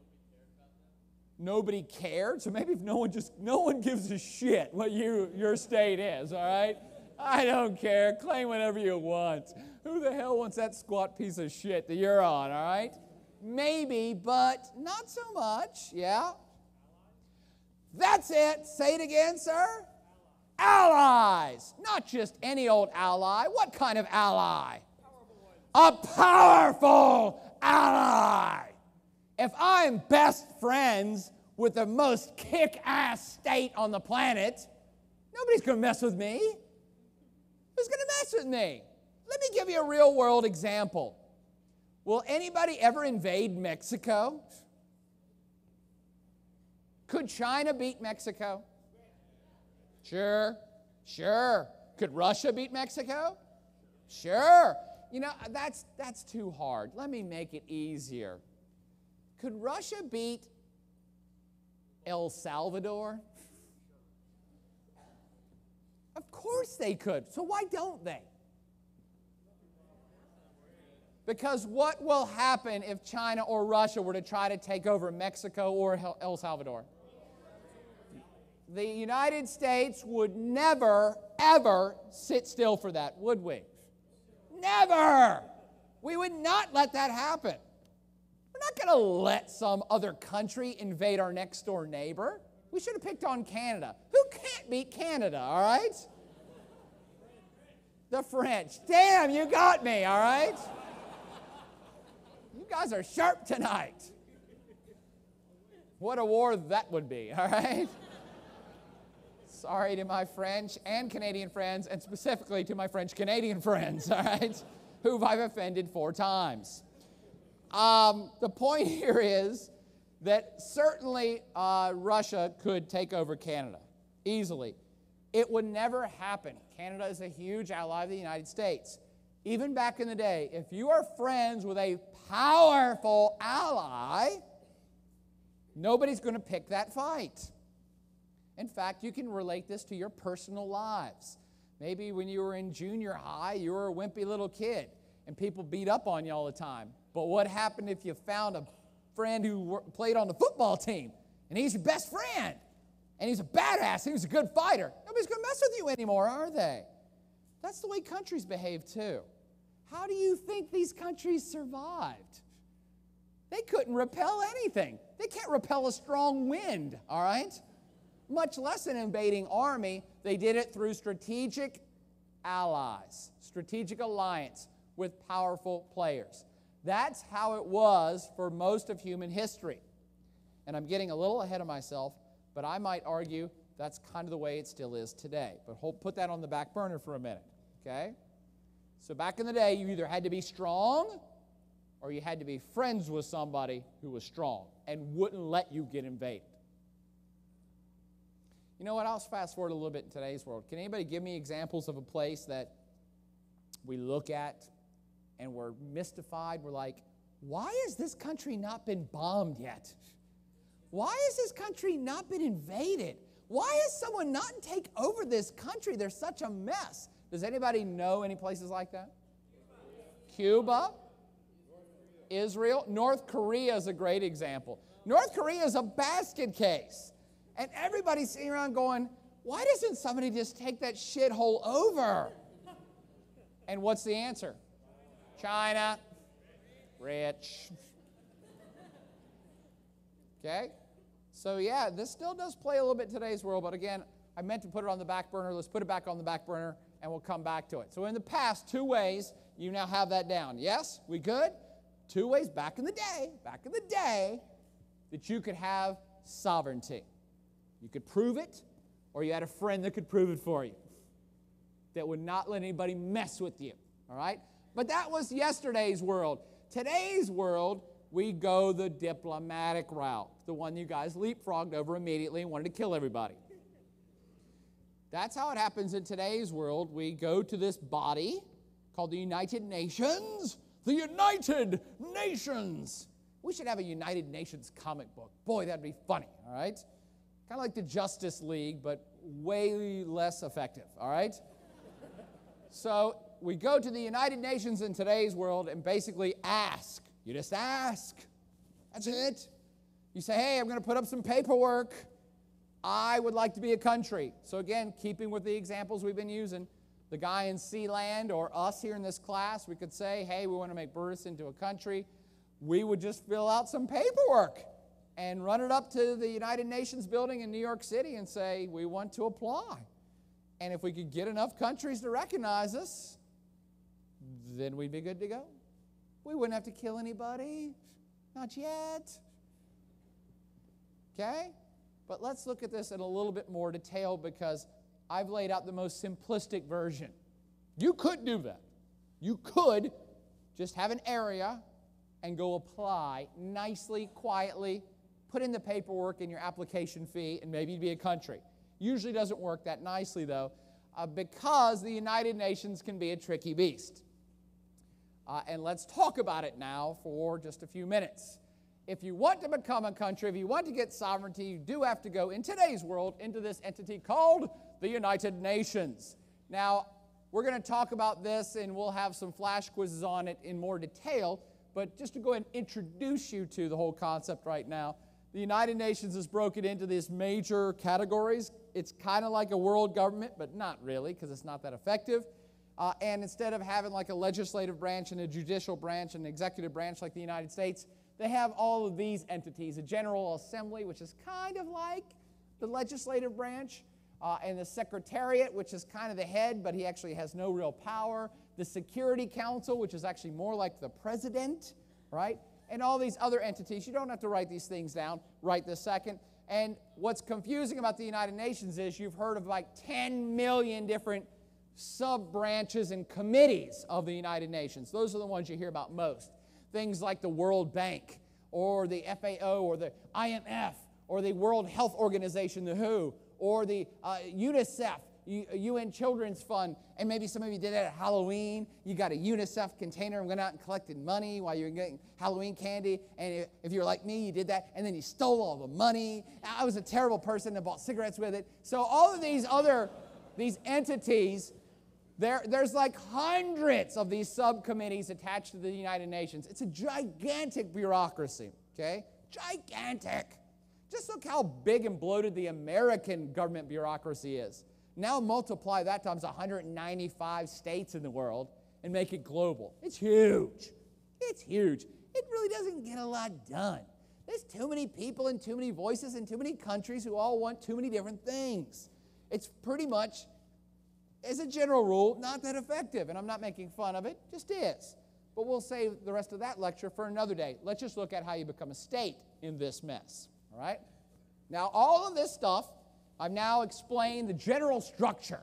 S6: Nobody cared, so maybe if no one just, no one gives a shit what you, your state is, all right? I don't care, claim whatever you want. Who the hell wants that squat piece of shit that you're on, all right? Maybe, but not so much, yeah? That's it. Say it again, sir. Allies. Not just any old ally. What kind of ally? A powerful ally. If I'm best friends with the most kick-ass state on the planet, nobody's going to mess with me. Who's going to mess with me? Let me give you a real-world example. Will anybody ever invade Mexico? Could China beat Mexico? Sure, sure. Could Russia beat Mexico? Sure. You know, that's, that's too hard. Let me make it easier. Could Russia beat El Salvador? Of course they could. So why don't they? Because what will happen if China or Russia were to try to take over Mexico or El Salvador? The United States would never, ever sit still for that, would we? Never! We would not let that happen. We're not going to let some other country invade our next door neighbor. We should have picked on Canada. Who can't beat Canada, all right? The French. Damn, you got me, all right? You guys are sharp tonight. What a war that would be, all right? Sorry to my French and Canadian friends, and specifically to my French-Canadian friends, all right, who I've offended four times. Um, the point here is that certainly uh, Russia could take over Canada easily. It would never happen. Canada is a huge ally of the United States. Even back in the day, if you are friends with a powerful ally, nobody's going to pick that fight. In fact, you can relate this to your personal lives. Maybe when you were in junior high, you were a wimpy little kid, and people beat up on you all the time. But what happened if you found a friend who played on the football team, and he's your best friend, and he's a badass, and he's a good fighter? Nobody's going to mess with you anymore, are they? That's the way countries behave, too. How do you think these countries survived? They couldn't repel anything. They can't repel a strong wind, all right? Much less an invading army. They did it through strategic allies, strategic alliance with powerful players. That's how it was for most of human history. And I'm getting a little ahead of myself, but I might argue that's kind of the way it still is today. But hold, put that on the back burner for a minute, okay? So back in the day, you either had to be strong or you had to be friends with somebody who was strong and wouldn't let you get invaded. You know what? I'll fast forward a little bit in today's world. Can anybody give me examples of a place that we look at and we're mystified? We're like, why has this country not been bombed yet? Why has this country not been invaded? Why has someone not take over this country? They're such a mess. Does anybody know any places like that? Cuba, Israel, North Korea is a great example. North Korea is a basket case. And everybody's sitting around going, why doesn't somebody just take that shithole over? And what's the answer? China. Rich. Okay? So yeah, this still does play a little bit in today's world, but again, I meant to put it on the back burner. Let's put it back on the back burner, and we'll come back to it. So in the past, two ways, you now have that down. Yes? We good? Two ways back in the day, back in the day, that you could have sovereignty. You could prove it, or you had a friend that could prove it for you, that would not let anybody mess with you, all right? But that was yesterday's world. Today's world, we go the diplomatic route, the one you guys leapfrogged over immediately and wanted to kill everybody. That's how it happens in today's world. We go to this body called the United Nations. The United Nations. We should have a United Nations comic book. Boy, that'd be funny, all right? Kind of like the Justice League, but way less effective, all right? So we go to the United Nations in today's world and basically ask. You just ask. That's it. You say, hey, I'm going to put up some paperwork. I would like to be a country. So again, keeping with the examples we've been using, the guy in Sealand or us here in this class, we could say, hey, we want to make Burtis into a country. We would just fill out some paperwork and run it up to the United Nations building in New York City and say, we want to apply. And if we could get enough countries to recognize us, then we'd be good to go. We wouldn't have to kill anybody. Not yet. Okay? But let's look at this in a little bit more detail because I've laid out the most simplistic version. You could do that. You could just have an area and go apply nicely, quietly, put in the paperwork and your application fee, and maybe you'd be a country. Usually doesn't work that nicely, though, uh, because the United Nations can be a tricky beast. Uh, and let's talk about it now for just a few minutes. If you want to become a country, if you want to get sovereignty, you do have to go, in today's world, into this entity called the United Nations. Now, we're going to talk about this, and we'll have some flash quizzes on it in more detail, but just to go ahead and introduce you to the whole concept right now, the United Nations is broken into these major categories. It's kind of like a world government, but not really, because it's not that effective. Uh, and instead of having like a legislative branch and a judicial branch and an executive branch like the United States, they have all of these entities: a General Assembly, which is kind of like the legislative branch, uh, and the Secretariat, which is kind of the head, but he actually has no real power, the Security Council, which is actually more like the president, right? And all these other entities. You don't have to write these things down right this second. And what's confusing about the United Nations is you've heard of like ten million different sub-branches and committees of the United Nations. Those are the ones you hear about most. Things like the World Bank, or the F A O, or the I M F, or the World Health Organization, the W H O, or the uh, UNICEF, U N Children's Fund, and maybe some of you did that at Halloween. You got a UNICEF container and went out and collected money while you were getting Halloween candy, and if you're like me, you did that, and then you stole all the money. I was a terrible person and bought cigarettes with it. So all of these other, these entities, There, there's like hundreds of these subcommittees attached to the United Nations. It's a gigantic bureaucracy, okay? Gigantic. Just look how big and bloated the American government bureaucracy is. Now multiply that times one hundred ninety-five states in the world and make it global. It's huge. It's huge. It really doesn't get a lot done. There's too many people and too many voices and too many countries who all want too many different things. It's pretty much, as a general rule, not that effective, and I'm not making fun of it, just is. But we'll save the rest of that lecture for another day. Let's just look at how you become a state in this mess, all right? Now, all of this stuff, I've now explained the general structure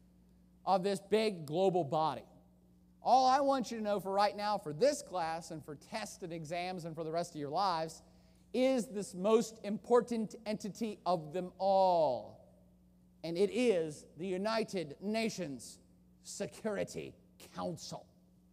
S6: of this big global body. All I want you to know for right now, for this class and for tests and exams and for the rest of your lives, is this most important entity of them all. And it is the United Nations Security Council.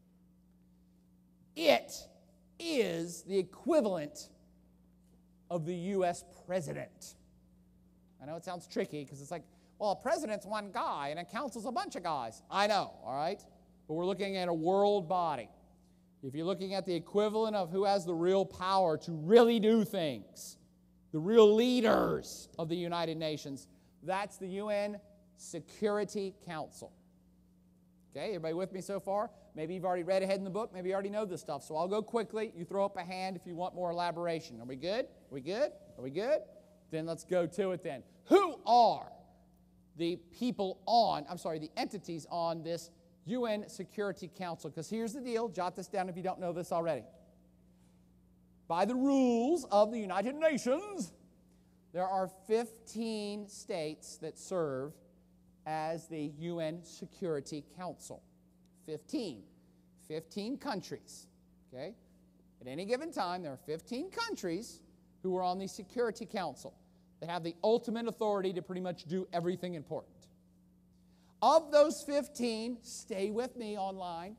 S6: It is the equivalent of the U S president. I know it sounds tricky because it's like, well, a president's one guy and a council's a bunch of guys. I know, all right? But we're looking at a world body. If you're looking at the equivalent of who has the real power to really do things, the real leaders of the United Nations, that's the U N Security Council. Okay, everybody with me so far? Maybe you've already read ahead in the book. Maybe you already know this stuff. So I'll go quickly. You throw up a hand if you want more elaboration. Are we good? Are we good? Are we good? Then let's go to it then. Who are the people on, I'm sorry, the entities on this U N Security Council? Because here's the deal. Jot this down if you don't know this already. By the rules of the United Nations, there are fifteen states that serve as the U N Security Council. fifteen. fifteen countries. Okay? At any given time, there are fifteen countries who are on the Security Council. They have the ultimate authority to pretty much do everything important. Of those fifteen, stay with me online,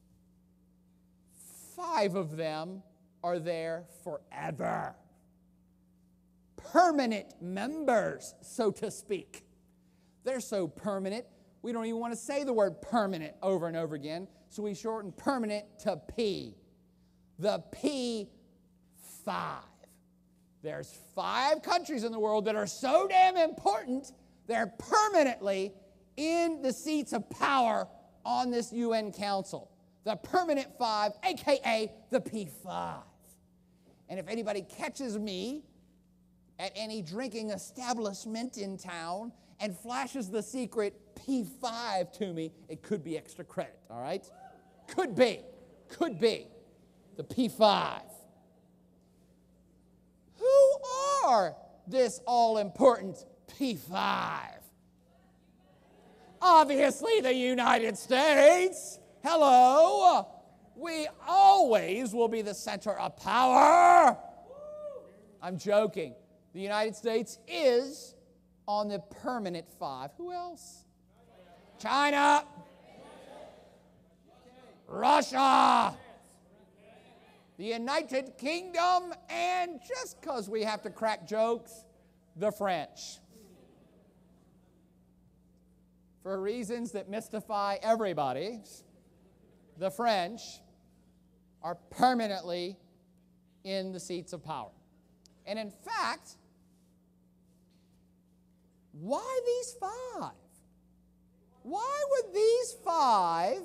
S6: five of them are there forever. Permanent members, so to speak. They're so permanent, we don't even want to say the word permanent over and over again, so we shorten permanent to P. The P five. There's five countries in the world that are so damn important, they're permanently in the seats of power on this U N Council. The permanent five, a k a the P five. And if anybody catches me at any drinking establishment in town and flashes the secret P five to me, it could be extra credit, all right? Could be, could be the P five. Who are this all-important P five? Obviously the United States. Hello. We always will be the center of power. I'm joking. The United States is on the permanent five. Who else? China. Russia. The United Kingdom, and just because we have to crack jokes, the French. For reasons that mystify everybody, the French are permanently in the seats of power. And in fact, why these five? Why would these five?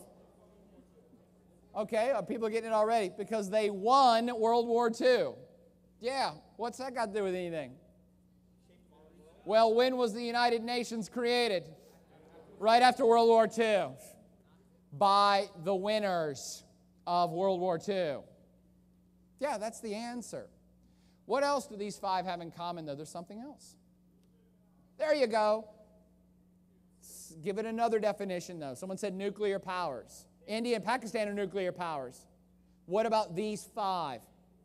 S6: Okay, people are getting it already. Because they won World War Two. Yeah, what's that got to do with anything? Well, when was the United Nations created? Right after World War Two. By the winners of World War Two. Yeah, that's the answer. What else do these five have in common, though? There's something else. There you go. Give it another definition, though. Someone said nuclear powers. India and Pakistan are nuclear powers. What about these five?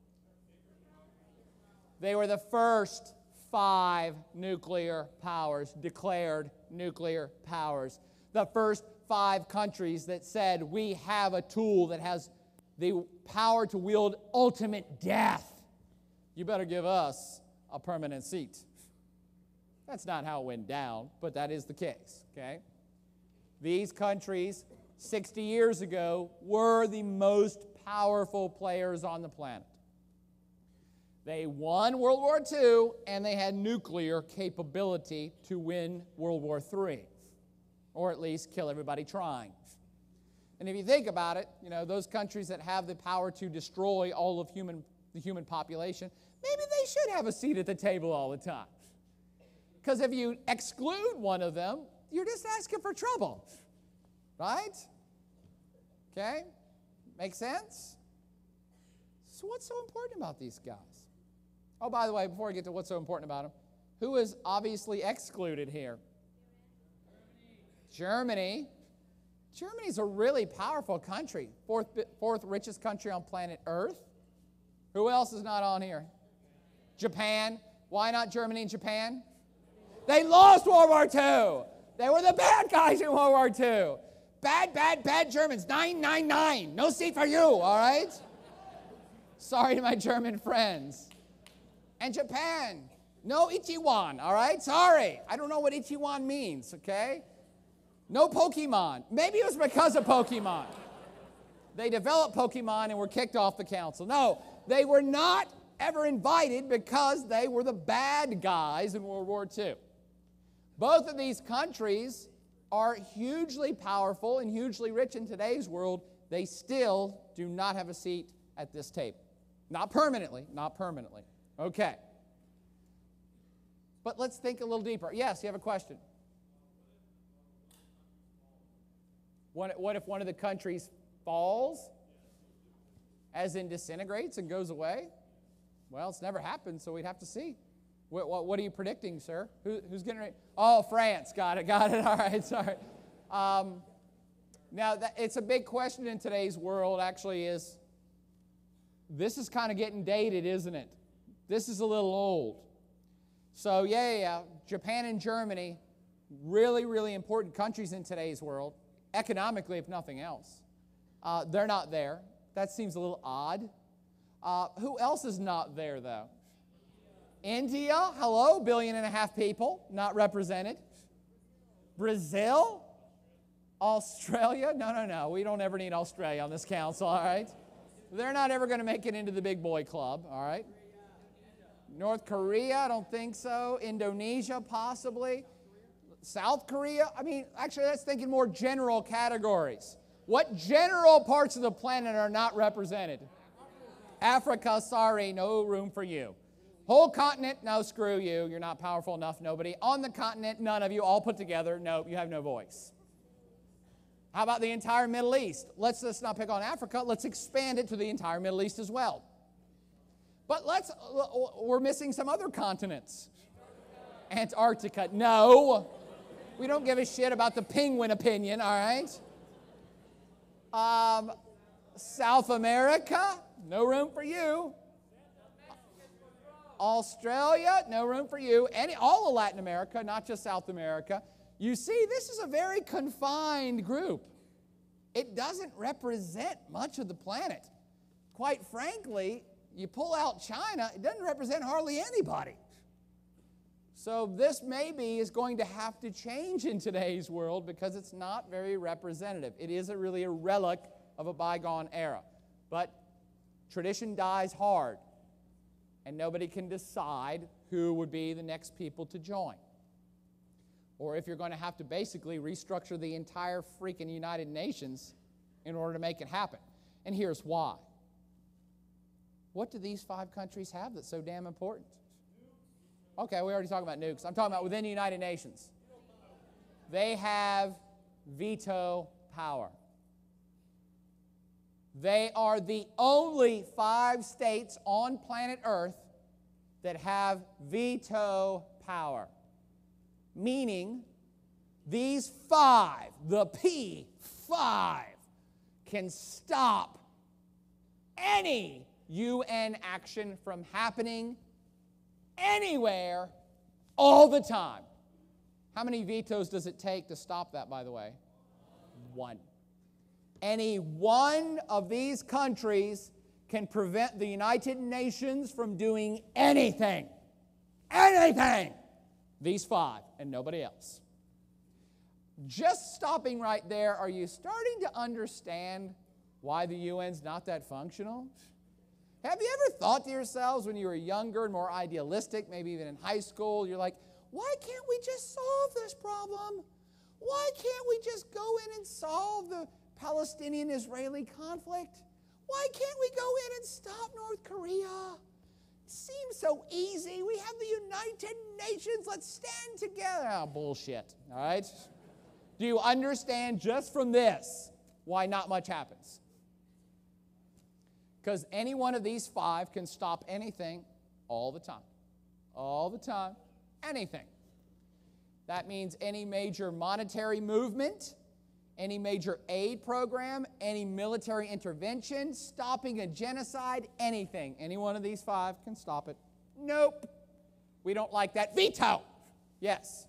S6: They were the first five nuclear powers, declared nuclear powers. The first five countries that said, we have a tool that has the power to wield ultimate death. You better give us a permanent seat. That's not how it went down, but that is the case, okay? These countries, sixty years ago, were the most powerful players on the planet. They won World War Two, and they had nuclear capability to win World War Three, or at least kill everybody trying. And if you think about it, you know, those countries that have the power to destroy all of human, the human population, maybe they should have a seat at the table all the time. Because if you exclude one of them, you're just asking for trouble, right? Okay? Make sense? So what's so important about these guys? Oh, by the way, before I get to what's so important about them, who is obviously excluded here? Germany. Germany is a really powerful country. Fourth, fourth richest country on planet Earth. Who else is not on here? Japan. Why not Germany and Japan? They lost World War Two. They were the bad guys in World War Two. Bad, bad, bad Germans. nine nine nine. No seat for you, all right? Sorry to my German friends. And Japan. No Ichiwan, all right? Sorry. I don't know what Ichiwan means, okay? No Pokemon. Maybe it was because of Pokemon. They developed Pokemon and were kicked off the council. No, they were not ever invited because they were the bad guys in World War Two. Both of these countries are hugely powerful and hugely rich in today's world. They still do not have a seat at this table. Not permanently, not permanently. Okay. But let's think a little deeper. Yes, you have a question. What, what if one of the countries falls, as in disintegrates and goes away? Well, it's never happened, so we'd have to see. What, what, what are you predicting, sir? Who, who's getting ready? Oh, France. Got it, got it. All right, sorry. Um, now, that, it's a big question in today's world, actually, is this is kind of getting dated, isn't it? This is a little old. So, yeah, yeah, yeah. Japan and Germany, really, really important countries in today's world, economically, if nothing else. Uh, they're not there. That seems a little odd. Uh, who else is not there, though? India, hello, billion and a half people, not represented. Brazil? Australia? No, no, no. We don't ever need Australia on this council, all right? They're not ever going to make it into the big boy club, all right? North Korea, I don't think so. Indonesia, possibly. South Korea, I mean, actually, that's thinking more general categories. What general parts of the planet are not represented? Africa, sorry, no room for you. Whole continent, no, screw you. You're not powerful enough, nobody. On the continent, none of you, all put together, no, you have no voice. How about the entire Middle East? Let's just not pick on Africa. Let's expand it to the entire Middle East as well. But let's, we're missing some other continents. Antarctica, no. We don't give a shit about the penguin opinion, all right? Um, South America, no room for you. Australia, no room for you. Any, all of Latin America, not just South America. You see, this is a very confined group. It doesn't represent much of the planet. Quite frankly, you pull out China, it doesn't represent hardly anybody. So this maybe is going to have to change in today's world because it's not very representative. It is a really a relic of a bygone era. But tradition dies hard, and nobody can decide who would be the next people to join. Or if you're going to have to basically restructure the entire freaking United Nations in order to make it happen. And here's why. What do these five countries have that's so damn important? Okay, we already talked about nukes. I'm talking about within the United Nations. They have veto power. They are the only five states on planet Earth that have veto power. Meaning, these five, the P five, can stop any U N action from happening anywhere, all the time. How many vetoes does it take to stop that, by the way? One. Any one of these countries can prevent the United Nations from doing anything. Anything! These five and nobody else. Just stopping right there, are you starting to understand why the U N's not that functional? Have you ever thought to yourselves when you were younger and more idealistic, maybe even in high school, you're like, why can't we just solve this problem? Why can't we just go in and solve the Palestinian-Israeli conflict? Why can't we go in and stop North Korea? It seems so easy. We have the United Nations. Let's stand together. Oh, bullshit, all right? Do you understand just from this why not much happens? Because any one of these five can stop anything all the time. All the time. Anything. That means any major monetary movement, any major aid program, any military intervention, stopping a genocide, anything. Any one of these five can stop it. Nope. We don't like that. Veto. Yes.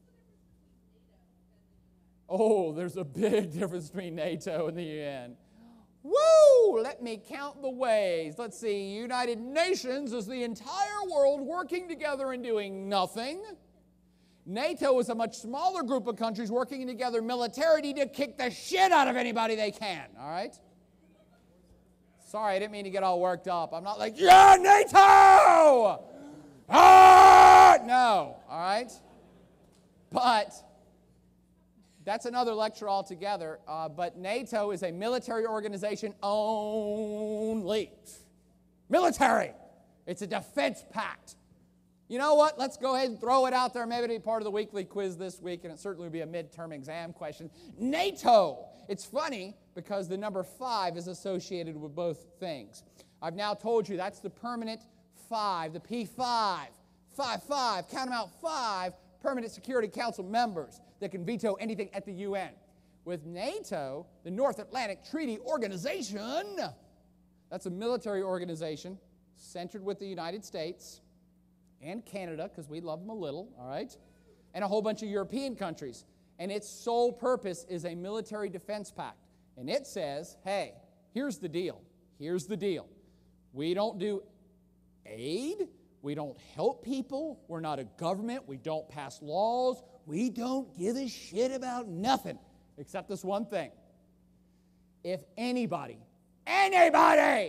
S6: Oh, there's a big difference between NATO and the U N. Woo! Let me count the ways. Let's see. United Nations is the entire world working together and doing nothing. NATO is a much smaller group of countries working together militarily to kick the shit out of anybody they can. All right? Sorry, I didn't mean to get all worked up. I'm not like, yeah, NATO! Ah! No. All right? But that's another lecture altogether, uh, but NATO is a military organization only. Military. It's a defense pact. You know what? Let's go ahead and throw it out there. Maybe it'll be part of the weekly quiz this week, and it certainly will be a midterm exam question. NATO. It's funny because the number five is associated with both things. I've now told you that's the permanent five, the P five. Five, five, count them out, five permanent Security Council members that can veto anything at the U N. With NATO, the North Atlantic Treaty Organization, that's a military organization centered with the United States and Canada, because we love them a little, all right, and a whole bunch of European countries. And its sole purpose is a military defense pact. And it says, hey, here's the deal. Here's the deal. We don't do aid. We don't help people. We're not a government. We don't pass laws. We don't give a shit about nothing except this one thing. If anybody, anybody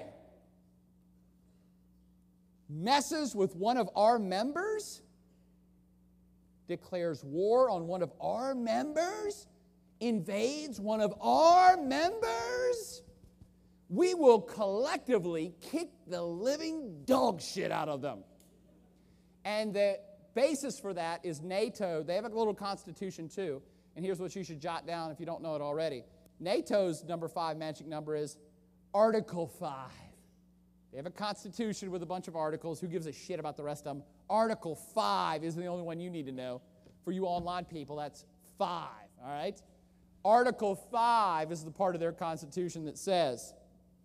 S6: messes with one of our members, declares war on one of our members, invades one of our members, we will collectively kick the living dog shit out of them. And the basis for that is NATO. They have a little constitution too. And here's what you should jot down if you don't know it already. NATO's number five magic number is Article five. They have a constitution with a bunch of articles. Who gives a shit about the rest of them? Article five is the only one you need to know. For you online people, that's five, all right? Article five is the part of their constitution that says,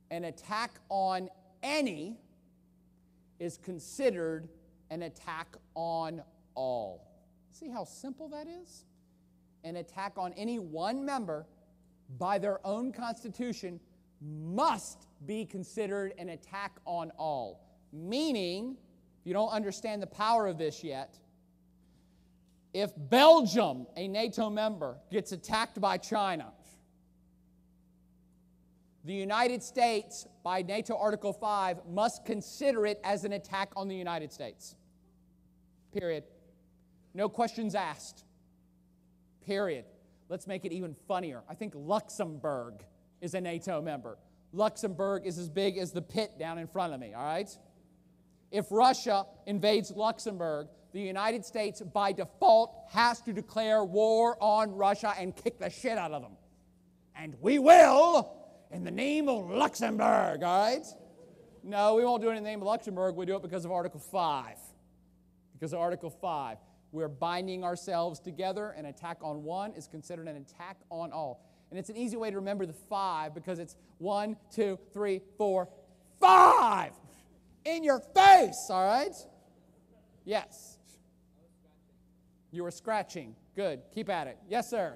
S6: An attack on any is considered an attack on all. See how simple that is? An attack on any one member by their own constitution must be considered an attack on all. Meaning, if you don't understand the power of this yet, if Belgium, a NATO member, gets attacked by China, the United States, by NATO Article five, must consider it as an attack on the United States. Period. No questions asked. Period. Let's make it even funnier. I think Luxembourg is a NATO member. Luxembourg is as big as the pit down in front of me, all right? If Russia invades Luxembourg, the United States, by default, has to declare war on Russia and kick the shit out of them. And we will, in the name of Luxembourg, all right? No, we won't do it in the name of Luxembourg. We do it because of Article five. Because of Article five. We're binding ourselves together. An attack on one is considered an attack on all. And it's an easy way to remember the five because it's one, two, three, four, five! In your face, all right? Yes. You were scratching. Good. Keep at it. Yes, sir.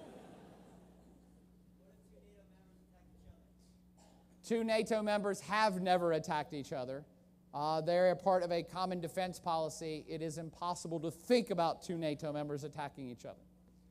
S6: Two NATO members have never attacked each other. Uh, they're a part of a common defense policy. It is impossible to think about two NATO members attacking each other.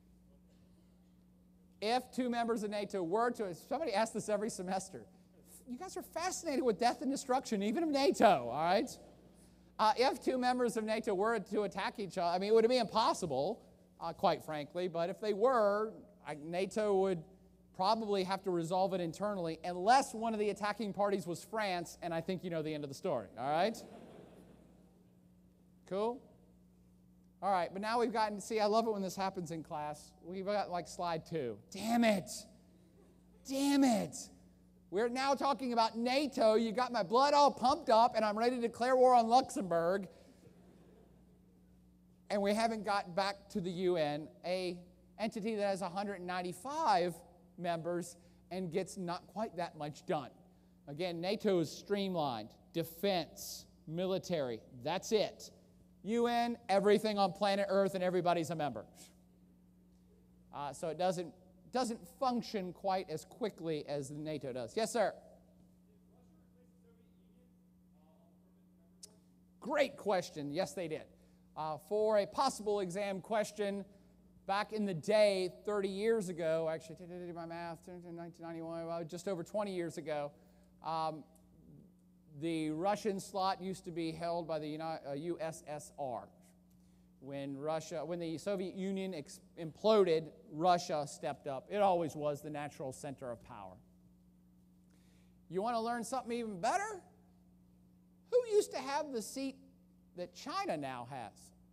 S6: If two members of NATO were to, somebody asks this every semester, you guys are fascinated with death and destruction, even of NATO, all right? Uh, if two members of NATO were to attack each other, I mean, it would be impossible, uh, quite frankly, but if they were, I, NATO would probably have to resolve it internally unless one of the attacking parties was France, and I think you know the end of the story, all right? Cool? All right, but now we've gotten to see, I love it when this happens in class. We've got like slide two. Damn it. Damn it. We're now talking about NATO. You got my blood all pumped up, and I'm ready to declare war on Luxembourg. And we haven't gotten back to the U N, a entity that has one hundred ninety-five members and gets not quite that much done. Again, NATO is streamlined. Defense, military, that's it. U N, everything on planet Earth, and everybody's a member. Uh, so it doesn't, doesn't function quite as quickly as NATO does. Yes, sir? Great question. Yes, they did. Uh, for a possible exam question, back in the day, thirty years ago, actually, did my math, nineteen ninety-one, well, just over twenty years ago, um, the Russian slot used to be held by the United, uh, U S S R. When Russia, when the Soviet Union ex imploded, Russia stepped up. It always was the natural center of power. You want to learn something even better? Who used to have the seat that China now has?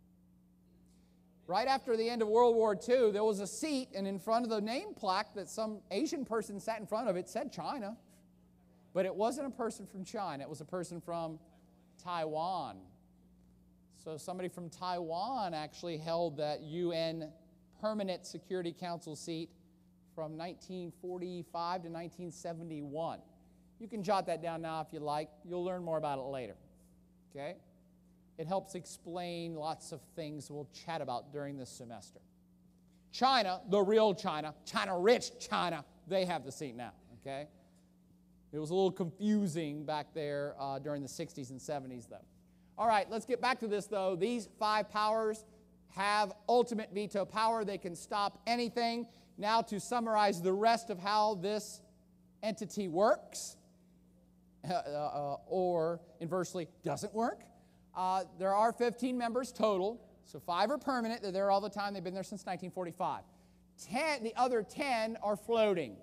S6: Right after the end of World War Two, there was a seat, and in front of the name plaque that some Asian person sat in front of, it said China. But it wasn't a person from China. It was a person from Taiwan. So somebody from Taiwan actually held that U N Permanent Security Council seat from nineteen forty-five to nineteen seventy-one. You can jot that down now if you like. You'll learn more about it later. Okay? It helps explain lots of things we'll chat about during this semester. China, the real China, China-rich China, they have the seat now. Okay? It was a little confusing back there uh, during the sixties and seventies, though. All right, let's get back to this, though. These five powers have ultimate veto power. They can stop anything. Now, to summarize the rest of how this entity works, uh, uh, or inversely doesn't work, uh, there are fifteen members total. So five are permanent. They're there all the time. They've been there since nineteen forty-five. Ten, the other ten are floating.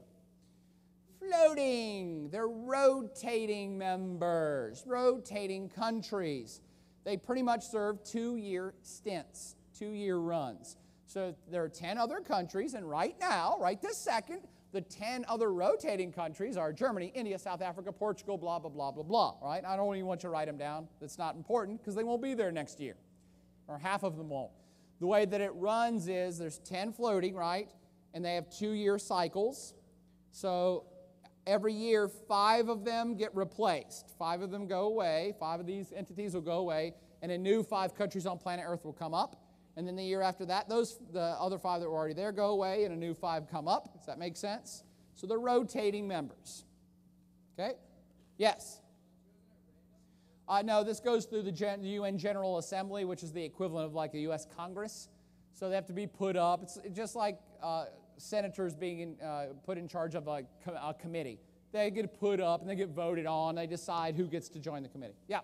S6: Floating. They're rotating members, rotating countries. They pretty much serve two-year stints, two-year runs. So there are ten other countries, and right now, right this second, the ten other rotating countries are Germany, India, South Africa, Portugal, blah, blah, blah, blah, blah, right? I don't even want you to write them down. That's not important because they won't be there next year, or half of them won't. The way that it runs is there's ten floating, right? And they have two-year cycles. So every year, five of them get replaced. Five of them go away. Five of these entities will go away, and a new five countries on planet Earth will come up. And then the year after that, those the other five that were already there go away, and a new five come up. Does that make sense? So they're rotating members. Okay? Yes? Uh, no, this goes through the, Gen- the U N General Assembly, which is the equivalent of like the U S Congress. So they have to be put up. It's just like uh, senators being in, uh, put in charge of a, co- a committee. They get put up and they get voted on. They decide who gets to join the committee. Yeah?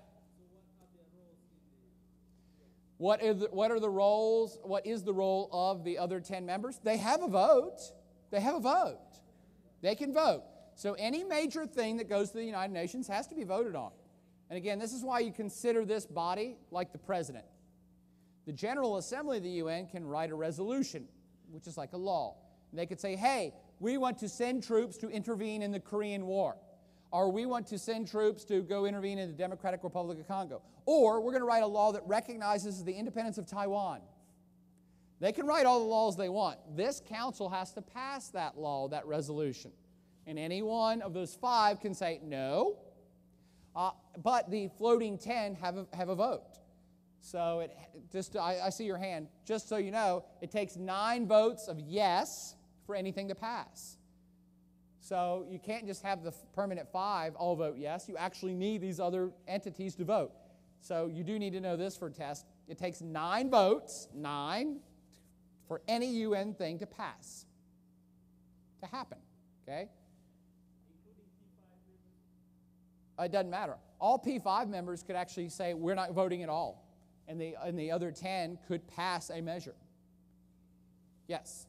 S6: What are, the, what are the roles? What is the role of the other ten members? They have a vote. They have a vote. They can vote. So any major thing that goes to the United Nations has to be voted on. And again, this is why you consider this body like the president. The General Assembly of the U N can write a resolution, which is like a law. And they could say, hey, we want to send troops to intervene in the Korean War. Or we want to send troops to go intervene in the Democratic Republic of Congo. Or we're going to write a law that recognizes the independence of Taiwan. They can write all the laws they want. This council has to pass that law, that resolution. And any one of those five can say no. Uh, but the floating ten have a, have a vote. So it just I, I see your hand. Just so you know, it takes nine votes of yes for anything to pass. So you can't just have the permanent five all vote yes. You actually need these other entities to vote. So you do need to know this for a test. It takes nine votes, nine, for any U N thing to pass, to happen. Okay? It doesn't matter. All P five members could actually say, we're not voting at all. And the, and the other ten could pass a measure. Yes?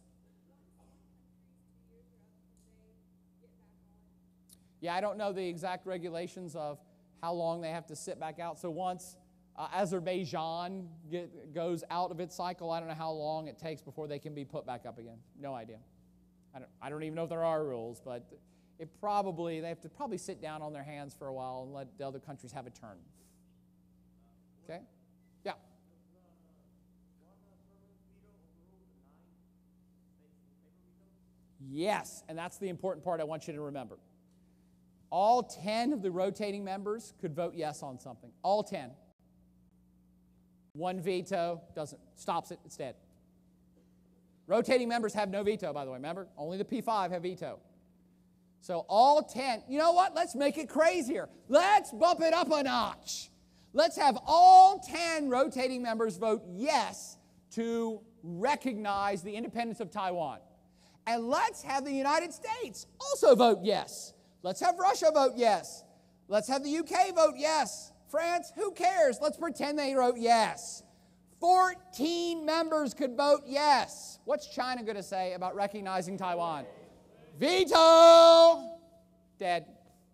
S6: Yeah, I don't know the exact regulations of how long they have to sit back out. So once uh, Azerbaijan get, goes out of its cycle, I don't know how long it takes before they can be put back up again. No idea. I don't, I don't even know if there are rules, but it probably, they have to probably sit down on their hands for a while and let the other countries have a turn. Okay? Yeah. Yes, and that's the important part I want you to remember. All ten of the rotating members could vote yes on something. All ten. One veto doesn't, stops it, it's dead. Rotating members have no veto, by the way, remember? Only the P five have veto. So all ten, you know what? Let's make it crazier. Let's bump it up a notch. Let's have all ten rotating members vote yes to recognize the independence of Taiwan. And let's have the United States also vote yes. Let's have Russia vote yes. Let's have the U K vote yes. France, who cares? Let's pretend they wrote yes. fourteen members could vote yes. What's China going to say about recognizing Taiwan? Veto! Dead.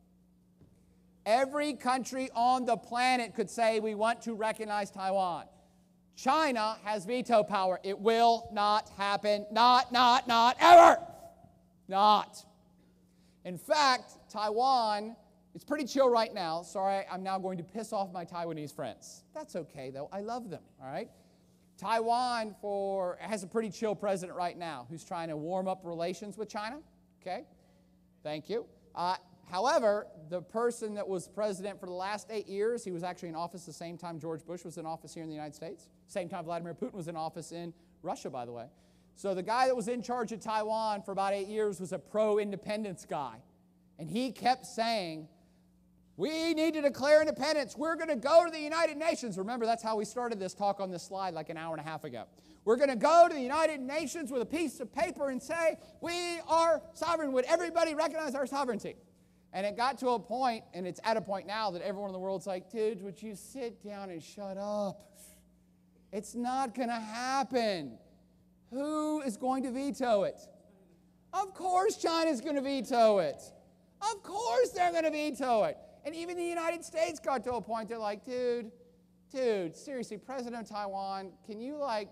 S6: Every country on the planet could say we want to recognize Taiwan. China has veto power. It will not happen. Not, not, not, ever! Not. In fact, Taiwan, it's pretty chill right now. Sorry, I'm now going to piss off my Taiwanese friends. That's okay, though. I love them, all right? Taiwan for, has a pretty chill president right now who's trying to warm up relations with China. Okay? Thank you. Uh, however, the person that was president for the last eight years, he was actually in office the same time George Bush was in office here in the United States. Same time Vladimir Putin was in office in Russia, by the way. So the guy that was in charge of Taiwan for about eight years was a pro-independence guy. And he kept saying, we need to declare independence. We're going to go to the United Nations. Remember, that's how we started this talk on this slide like an hour and a half ago. We're going to go to the United Nations with a piece of paper and say, we are sovereign. Would everybody recognize our sovereignty? And it got to a point, and it's at a point now, that everyone in the world's like, dude, would you sit down and shut up? It's not going to happen. Who is going to veto it? Of course China's going to veto it. Of course they're going to veto it. And even the United States got to a point, they're like, dude, dude, seriously, President of Taiwan, can you like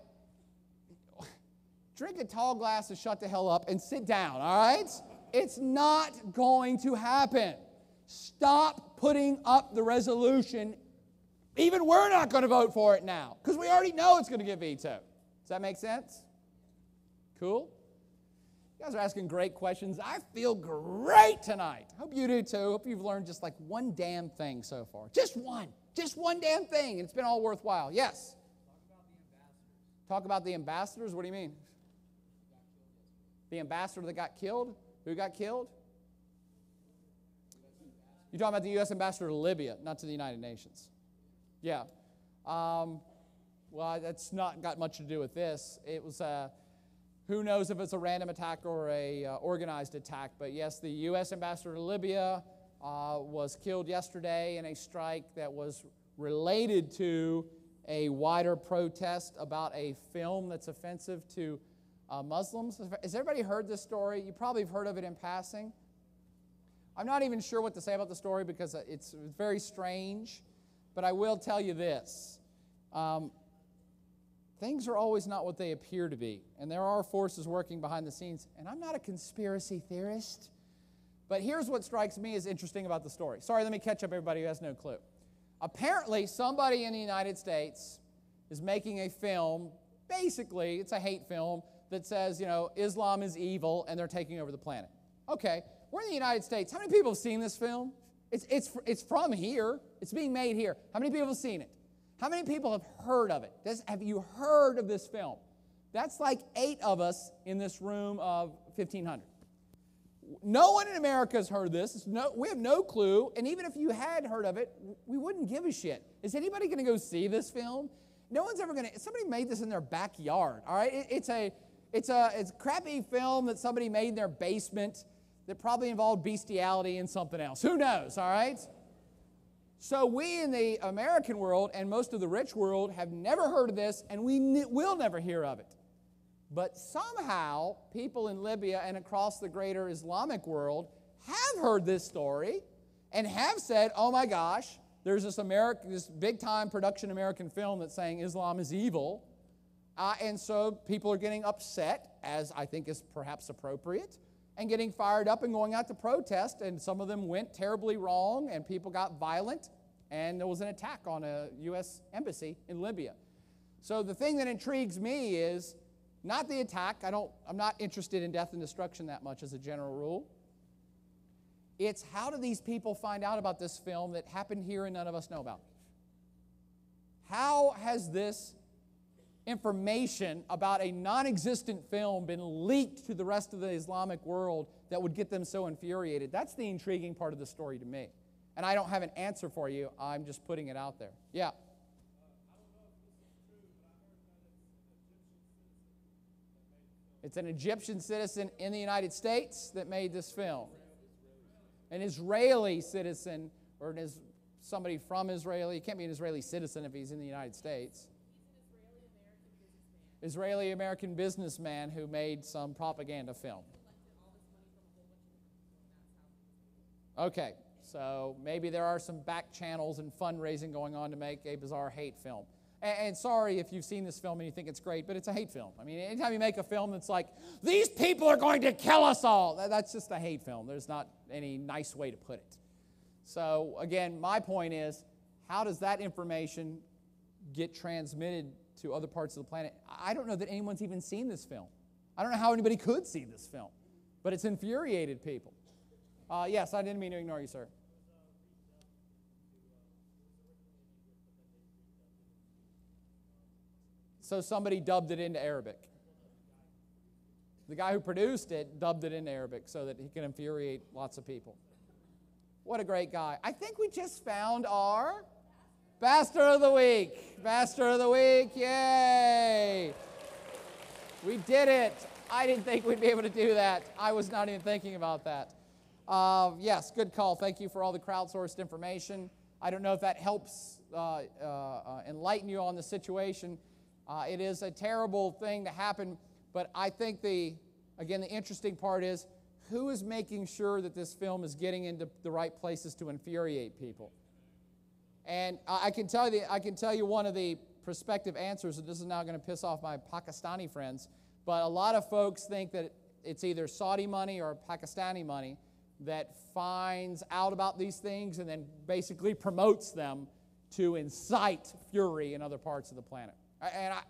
S6: drink a tall glass and shut the hell up and sit down, all right? It's not going to happen. Stop putting up the resolution. Even we're not going to vote for it now because we already know it's going to get vetoed. Does that make sense? Cool? You guys are asking great questions. I feel great tonight. Hope you do too. Hope you've learned just like one damn thing so far. Just one. Just one damn thing, and it's been all worthwhile. Yes? Talk about the ambassadors? What do you mean? The ambassador that got killed? Who got killed? You're talking about the U S ambassador to Libya, not to the United Nations. Yeah. Um, well, that's not got much to do with this. It was a, who knows if it's a random attack or a uh, organized attack, but yes, the U S ambassador to Libya uh, was killed yesterday in a strike that was related to a wider protest about a film that's offensive to uh, Muslims. Has everybody heard this story? You probably have heard of it in passing. I'm not even sure what to say about the story because it's very strange, but I will tell you this. Um, things are always not what they appear to be, and there are forces working behind the scenes, and I'm not a conspiracy theorist, but here's what strikes me as interesting about the story. Sorry, let me catch up everybody who has no clue. Apparently, somebody in the United States is making a film, basically, it's a hate film, that says, you know, Islam is evil and they're taking over the planet. Okay. We're in the United States. How many people have seen this film? It's, it's, it's from here. It's being made here. How many people have seen it? How many people have heard of it? This, have you heard of this film? That's like eight of us in this room of fifteen hundred. No one in America has heard this. No, we have no clue. And even if you had heard of it, we wouldn't give a shit. Is anybody going to go see this film? No one's ever going to. Somebody made this in their backyard. All right, it, it's a it's a it's a crappy film that somebody made in their basement that probably involved bestiality and something else. Who knows, all right? So we in the American world and most of the rich world have never heard of this, and we n- will never hear of it. But somehow, people in Libya and across the greater Islamic world have heard this story and have said, oh my gosh, there's this, American, this big-time production American film that's saying Islam is evil. Uh, and so people are getting upset, as I think is perhaps appropriate, and getting fired up and going out to protest, and some of them went terribly wrong, and people got violent, and there was an attack on a U S embassy in Libya. So the thing that intrigues me is not the attack. I don't, I'm not interested in death and destruction that much as a general rule. It's how do these people find out about this film that happened here and none of us know about? How has this information about a non-existent film been leaked to the rest of the Islamic world that would get them so infuriated? That's the intriguing part of the story to me. And I don't have an answer for you. I'm just putting it out there. Yeah. It's an Egyptian citizen in the United States that made this film. An Israeli citizen, or an is somebody from Israel. He can't be an Israeli citizen if he's in the United States. Israeli-American businessman who made some propaganda film. Okay, so maybe there are some back channels and fundraising going on to make a bizarre hate film. And, and sorry if you've seen this film and you think it's great, but it's a hate film. I mean, anytime you make a film that's like, these people are going to kill us all, that, that's just a hate film. There's not any nice way to put it. So again, my point is, how does that information get transmitted to other parts of the planet? I don't know that anyone's even seen this film. I don't know how anybody could see this film, but it's infuriated people. Uh, yes, I didn't mean to ignore you, sir. So somebody dubbed it into Arabic. The guy who produced it dubbed it into Arabic so that he can infuriate lots of people. What a great guy. I think we just found our Pastor of the Week. Pastor of the Week, yay! We did it. I didn't think we'd be able to do that. I was not even thinking about that. Uh, yes, good call. Thank you for all the crowdsourced information. I don't know if that helps uh, uh, uh, enlighten you on the situation. Uh, it is a terrible thing to happen, but I think the, again, the interesting part is who is making sure that this film is getting into the right places to infuriate people? And I can tell you, I can tell you one of the prospective answers, and this is now going to piss off my Pakistani friends, but a lot of folks think that it's either Saudi money or Pakistani money that finds out about these things and then basically promotes them to incite fury in other parts of the planet. And I,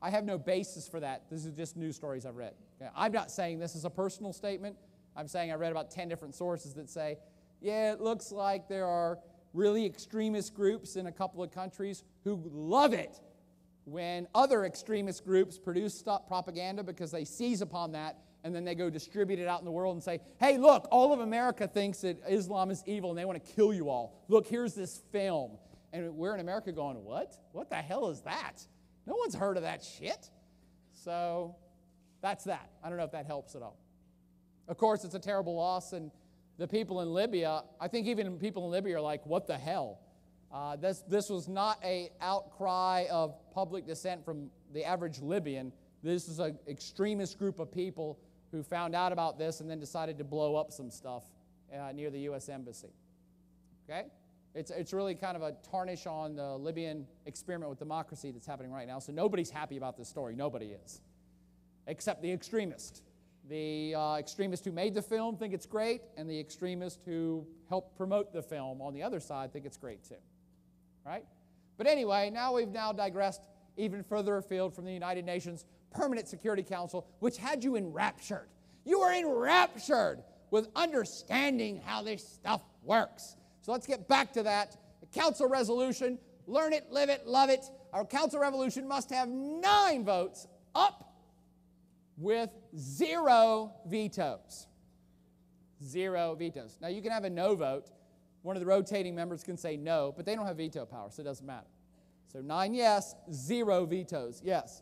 S6: I have no basis for that. This is just news stories I've read. Okay? I'm not saying this is a personal statement. I'm saying I read about ten different sources that say, yeah, it looks like there are really extremist groups in a couple of countries who love it when other extremist groups produce stop propaganda because they seize upon that and then they go distribute it out in the world and say, hey, look, all of America thinks that Islam is evil and they want to kill you all. Look, here's this film. And we're in America going, what? What the hell is that? No one's heard of that shit. So that's that. I don't know if that helps at all. Of course, it's a terrible loss, and the people in Libya, I think even people in Libya are like, what the hell? Uh, this, this was not an outcry of public dissent from the average Libyan. This is an extremist group of people who found out about this and then decided to blow up some stuff uh, near the U S Embassy. Okay? It's, it's really kind of a tarnish on the Libyan experiment with democracy that's happening right now. So nobody's happy about this story. Nobody is, except the extremist. The uh, extremist who made the film think it's great, and the extremist who helped promote the film on the other side think it's great too. Right? But anyway, now we've now digressed even further afield from the United Nations Permanent Security Council, which had you enraptured. You were enraptured with understanding how this stuff works. So let's get back to that. The council resolution, learn it, live it, love it. Our council resolution must have nine votes up with zero vetoes. Zero vetoes. Now, you can have a no vote. One of the rotating members can say no, but they don't have veto power, so it doesn't matter. So nine yes, zero vetoes. Yes?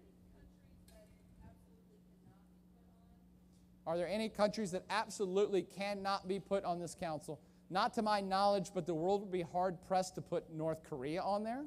S6: Are there any countries that absolutely cannot be put on this council? Not to my knowledge, but the world would be hard-pressed to put North Korea on there.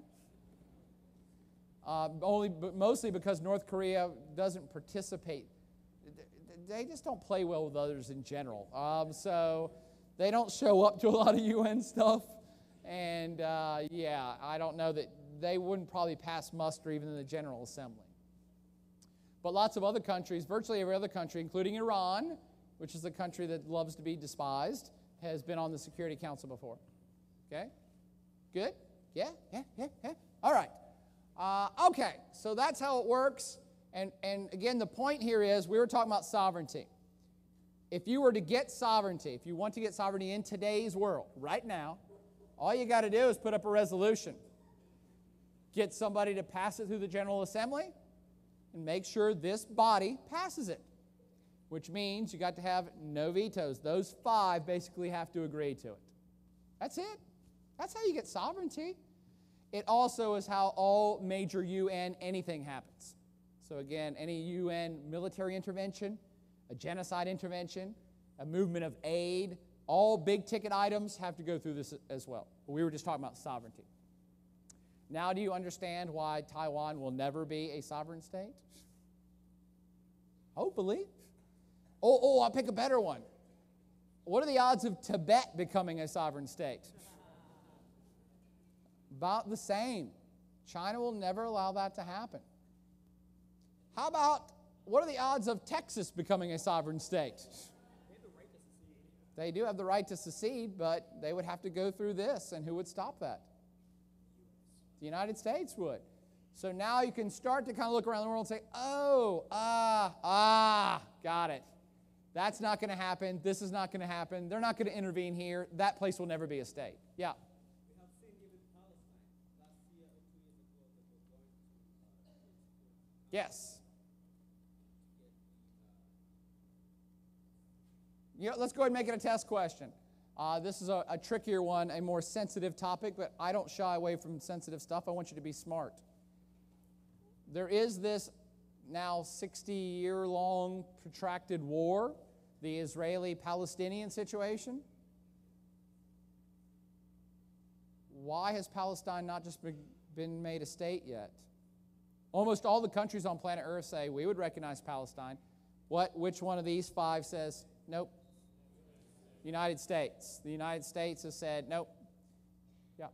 S6: Uh, only, but mostly because North Korea doesn't participate. They just don't play well with others in general. Um, so they don't show up to a lot of U N stuff. And uh, yeah, I don't know that they wouldn't probably pass muster even in the General Assembly. But lots of other countries, virtually every other country, including Iran, which is a country that loves to be despised, has been on the Security Council before. Okay? Good? Yeah? Yeah? Yeah? Yeah? All right. Uh, okay, so that's how it works. And, and again, the point here is we were talking about sovereignty. If you were to get sovereignty, if you want to get sovereignty in today's world, right now, all you got to do is put up a resolution. Get somebody to pass it through the General Assembly and make sure this body passes it, which means you got to have no vetoes. Those five basically have to agree to it. That's it. That's how you get sovereignty. It also is how all major U N anything happens. So again, any U N military intervention, a genocide intervention, a movement of aid, all big ticket items have to go through this as well. But we were just talking about sovereignty. Now do you understand why Taiwan will never be a sovereign state? Hopefully. Oh, oh, I'll pick a better one. What are the odds of Tibet becoming a sovereign state? About the same. China will never allow that to happen. How about, what are the odds of Texas becoming a sovereign state?
S8: They have the right to secede.
S6: They do have the right to secede, but they would have to go through this, and who would stop that? The United States would. So now you can start to kind of look around the world and say, oh, ah, ah, got it. That's not going to happen. This is not going to happen. They're not going to intervene here. That place will never be a state. Yeah?
S8: We have seen even Palestine last year or two years ago that was going to uh,
S6: Yes. Yeah, let's go ahead and make it a test question. Uh, this is a, a trickier one, a more sensitive topic, but I don't shy away from sensitive stuff. I want you to be smart. There is this now sixty-year-long protracted war, the Israeli-Palestinian situation. Why has Palestine not just been made a state yet? Almost all the countries on planet Earth say we would recognize Palestine. What? Which one of these five says nope? United States. The United States has said nope. Yeah.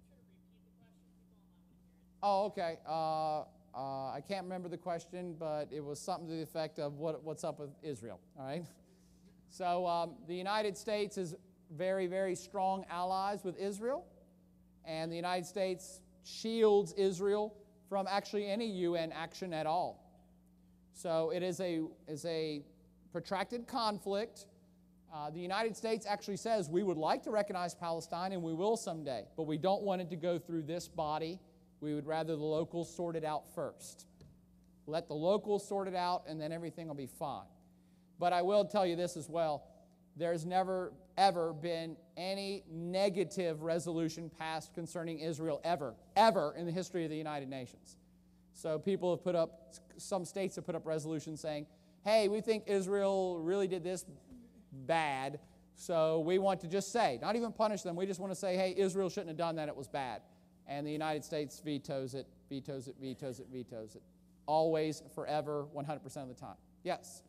S6: Oh, okay. Uh, uh, I can't remember the question, but it was something to the effect of what, what's up with Israel. All right. So um, the United States is very, very strong allies with Israel, and the United States shields Israel from actually any U N action at all. So it is a, is a protracted conflict. Uh, the United States actually says we would like to recognize Palestine, and we will someday, but we don't want it to go through this body. We would rather the locals sort it out first. Let the locals sort it out, and then everything will be fine. But I will tell you this as well. There's never, ever been any negative resolution passed concerning Israel, ever, ever in the history of the United Nations. So people have put up, some states have put up resolutions saying, hey, we think Israel really did this bad, so we want to just say, not even punish them, we just want to say, hey, Israel shouldn't have done that, it was bad. And the United States vetoes it, vetoes it, vetoes it, vetoes it. Always, forever, one hundred percent of the time. Yes?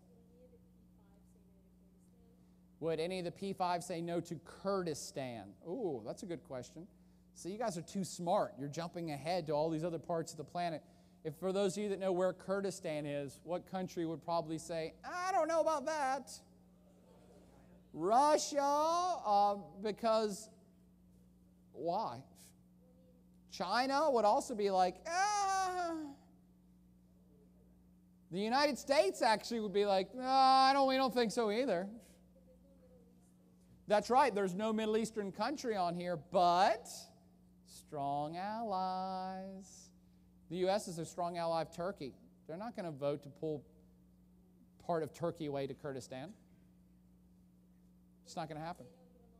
S6: Would any of the P five say no to Kurdistan? Ooh, that's a good question. See, you guys are too smart. You're jumping ahead to all these other parts of the planet. If for those of you that know where Kurdistan is, what country would probably say, I don't know about that? Russia, uh, because why? China would also be like, ah. The United States actually would be like, no, I don't, we don't think so either. That's right, there's no Middle Eastern country on here, but strong allies. The U S is a strong ally of Turkey. They're not going to vote to pull part of Turkey away to Kurdistan. It's not going to happen.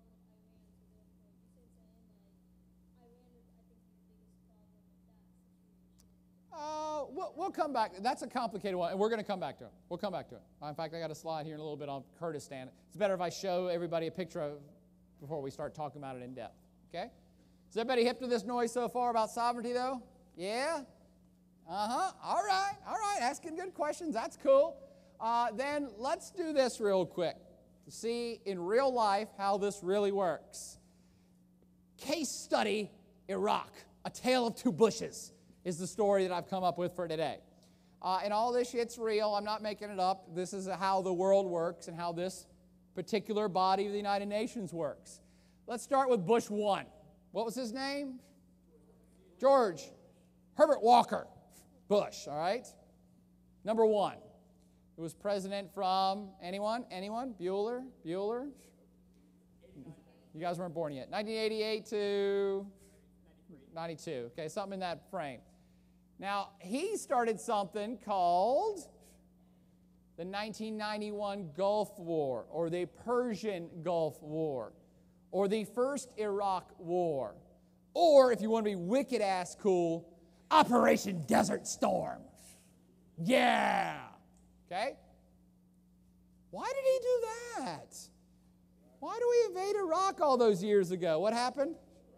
S6: Uh, we'll, we'll come back. That's a complicated one, and we're going to come back to it. We'll come back to it. In fact, I got a slide here in a little bit on Kurdistan. It's better if I show everybody a picture of before we start talking about it in depth. Okay? Is everybody hip to this noise so far about sovereignty, though? Yeah? Uh-huh. All right. All right. Asking good questions. That's cool. Uh, then let's do this real quick to see in real life how this really works. Case study Iraq, a tale of two bushes, is the story that I've come up with for today. Uh, and all this shit's real. I'm not making it up. This is how the world works and how this particular body of the United Nations works. Let's start with Bush one. What was his name? George Herbert Walker Bush, all right? Number one. It was president from anyone? Anyone? Bueller? Bueller? You guys weren't born yet. nineteen eighty-eight to ninety-two. Okay, something in that frame. Now, he started something called the nineteen ninety-one Gulf War, or the Persian Gulf War, or the First Iraq War, or, if you want to be wicked-ass cool, Operation Desert Storm. Yeah! Okay? Why did he do that? Why do we invade Iraq all those years ago? What happened?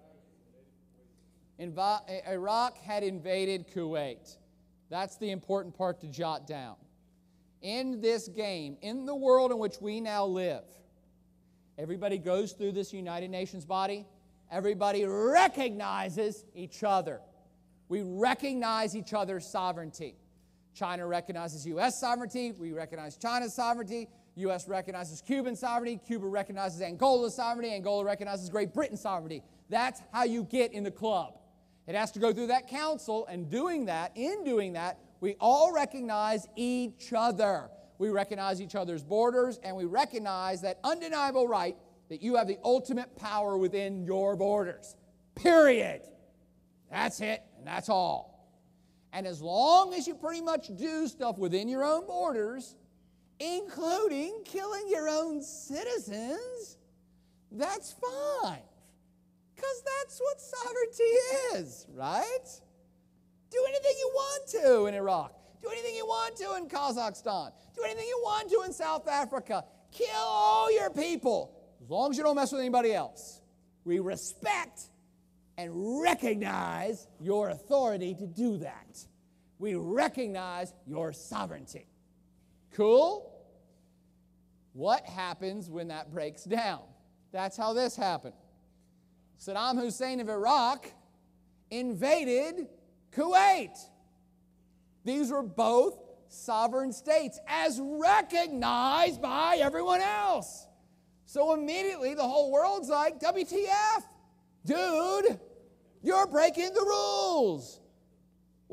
S6: Inva- Iraq had invaded Kuwait. That's the important part to jot down. In this game, in the world in which we now live, everybody goes through this United Nations body. Everybody recognizes each other. We recognize each other's sovereignty. China recognizes U S sovereignty. We recognize China's sovereignty. U S recognizes Cuban sovereignty. Cuba recognizes Angola's sovereignty. Angola recognizes Great Britain's sovereignty. That's how you get in the club. It has to go through that council, and doing that, in doing that, we all recognize each other. We recognize each other's borders, and we recognize that undeniable right that you have the ultimate power within your borders. Period. That's it, and that's all. And as long as you pretty much do stuff within your own borders, including killing your own citizens, that's fine. Because that's what sovereignty is, right? Do anything you want to in Iraq. Do anything you want to in Kazakhstan. Do anything you want to in South Africa. Kill all your people, as long as you don't mess with anybody else. We respect and recognize your authority to do that. We recognize your sovereignty. Cool? What happens when that breaks down? That's how this happened. Saddam Hussein of Iraq invaded Kuwait. These were both sovereign states as recognized by everyone else. So immediately the whole world's like, W T F? Dude, you're breaking the rules.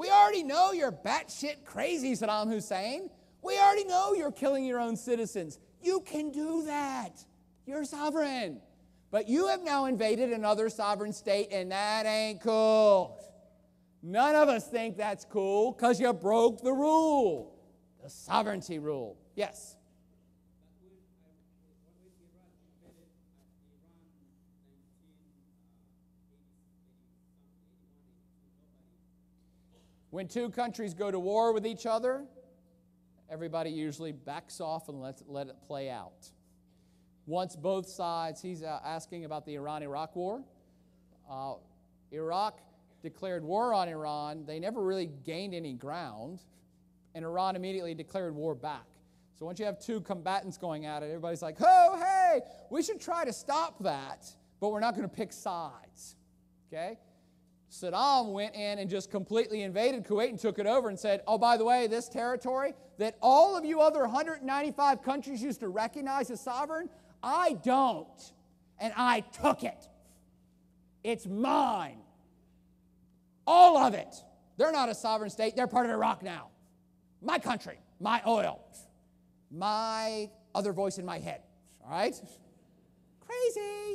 S6: We already know you're batshit crazy, Saddam Hussein. We already know you're killing your own citizens. You can do that. You're sovereign. But you have now invaded another sovereign state, and that ain't cool. None of us think that's cool because you broke the rule, the sovereignty rule. Yes? When two countries go to war with each other, everybody usually backs off and lets let it play out. Once both sides, he's uh, asking about the Iran-Iraq war. Uh, Iraq declared war on Iran. They never really gained any ground, and Iran immediately declared war back. So once you have two combatants going at it, everybody's like, oh, hey, we should try to stop that, but we're not going to pick sides. Okay? Saddam went in and just completely invaded Kuwait and took it over and said, oh, by the way, this territory that all of you other one hundred ninety-five countries used to recognize as sovereign, I don't, and I took it. It's mine. All of it. They're not a sovereign state. They're part of Iraq now. My country, my oil, my other voice in my head. All right? Crazy.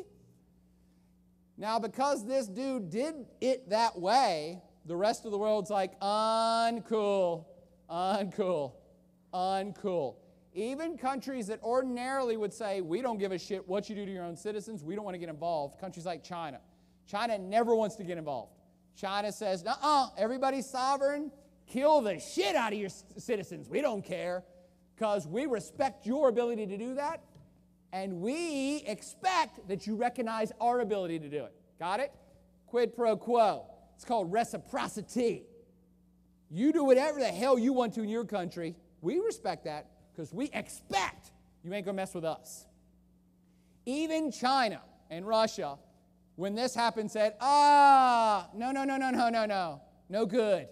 S6: Now, because this dude did it that way, the rest of the world's like, uncool, uncool, uncool. Even countries that ordinarily would say, we don't give a shit what you do to your own citizens, we don't want to get involved, countries like China. China never wants to get involved. China says, uh-uh, everybody's sovereign, kill the shit out of your citizens, we don't care, because we respect your ability to do that, and we expect that you recognize our ability to do it. Got it? Quid pro quo. It's called reciprocity. You do whatever the hell you want to in your country. We respect that because we expect you ain't going to mess with us. Even China and Russia, when this happened, said, ah, no, no, no, no, no, no, no. No good.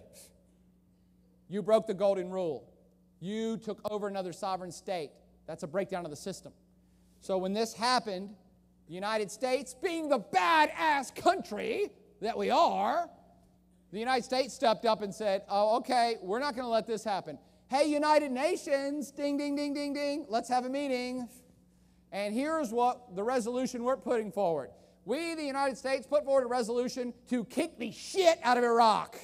S6: You broke the golden rule. You took over another sovereign state. That's a breakdown of the system. So when this happened, the United States, being the badass country that we are, the United States stepped up and said, oh, okay, we're not going to let this happen. Hey, United Nations, ding, ding, ding, ding, ding, let's have a meeting. And here's what the resolution we're putting forward. We, the United States, put forward a resolution to kick the shit out of Iraq.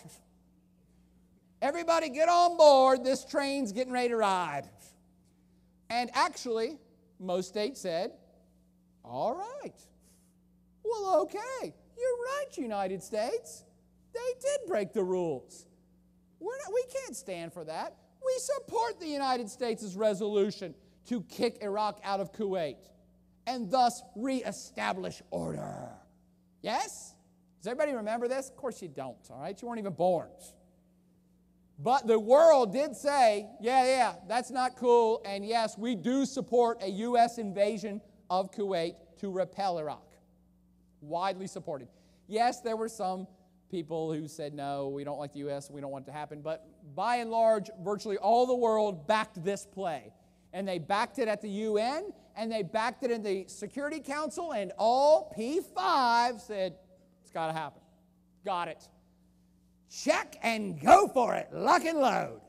S6: Everybody get on board. This train's getting ready to ride. And actually, most states said, all right. Well, okay. You're right, United States. They did break the rules. We're not, we can't stand for that. We support the United States' resolution to kick Iraq out of Kuwait and thus reestablish order. Yes? Does everybody remember this? Of course you don't, all right? You weren't even born. But the world did say, yeah, yeah, that's not cool, and yes, we do support a U S invasion of Kuwait to repel Iraq. Widely supported. Yes, there were some people who said, no, we don't like the U S, we don't want it to happen, but by and large, virtually all the world backed this play. And they backed it at the U N, and they backed it in the Security Council, and all P five said, it's got to happen. Got it. Check and go for it. Lock and load.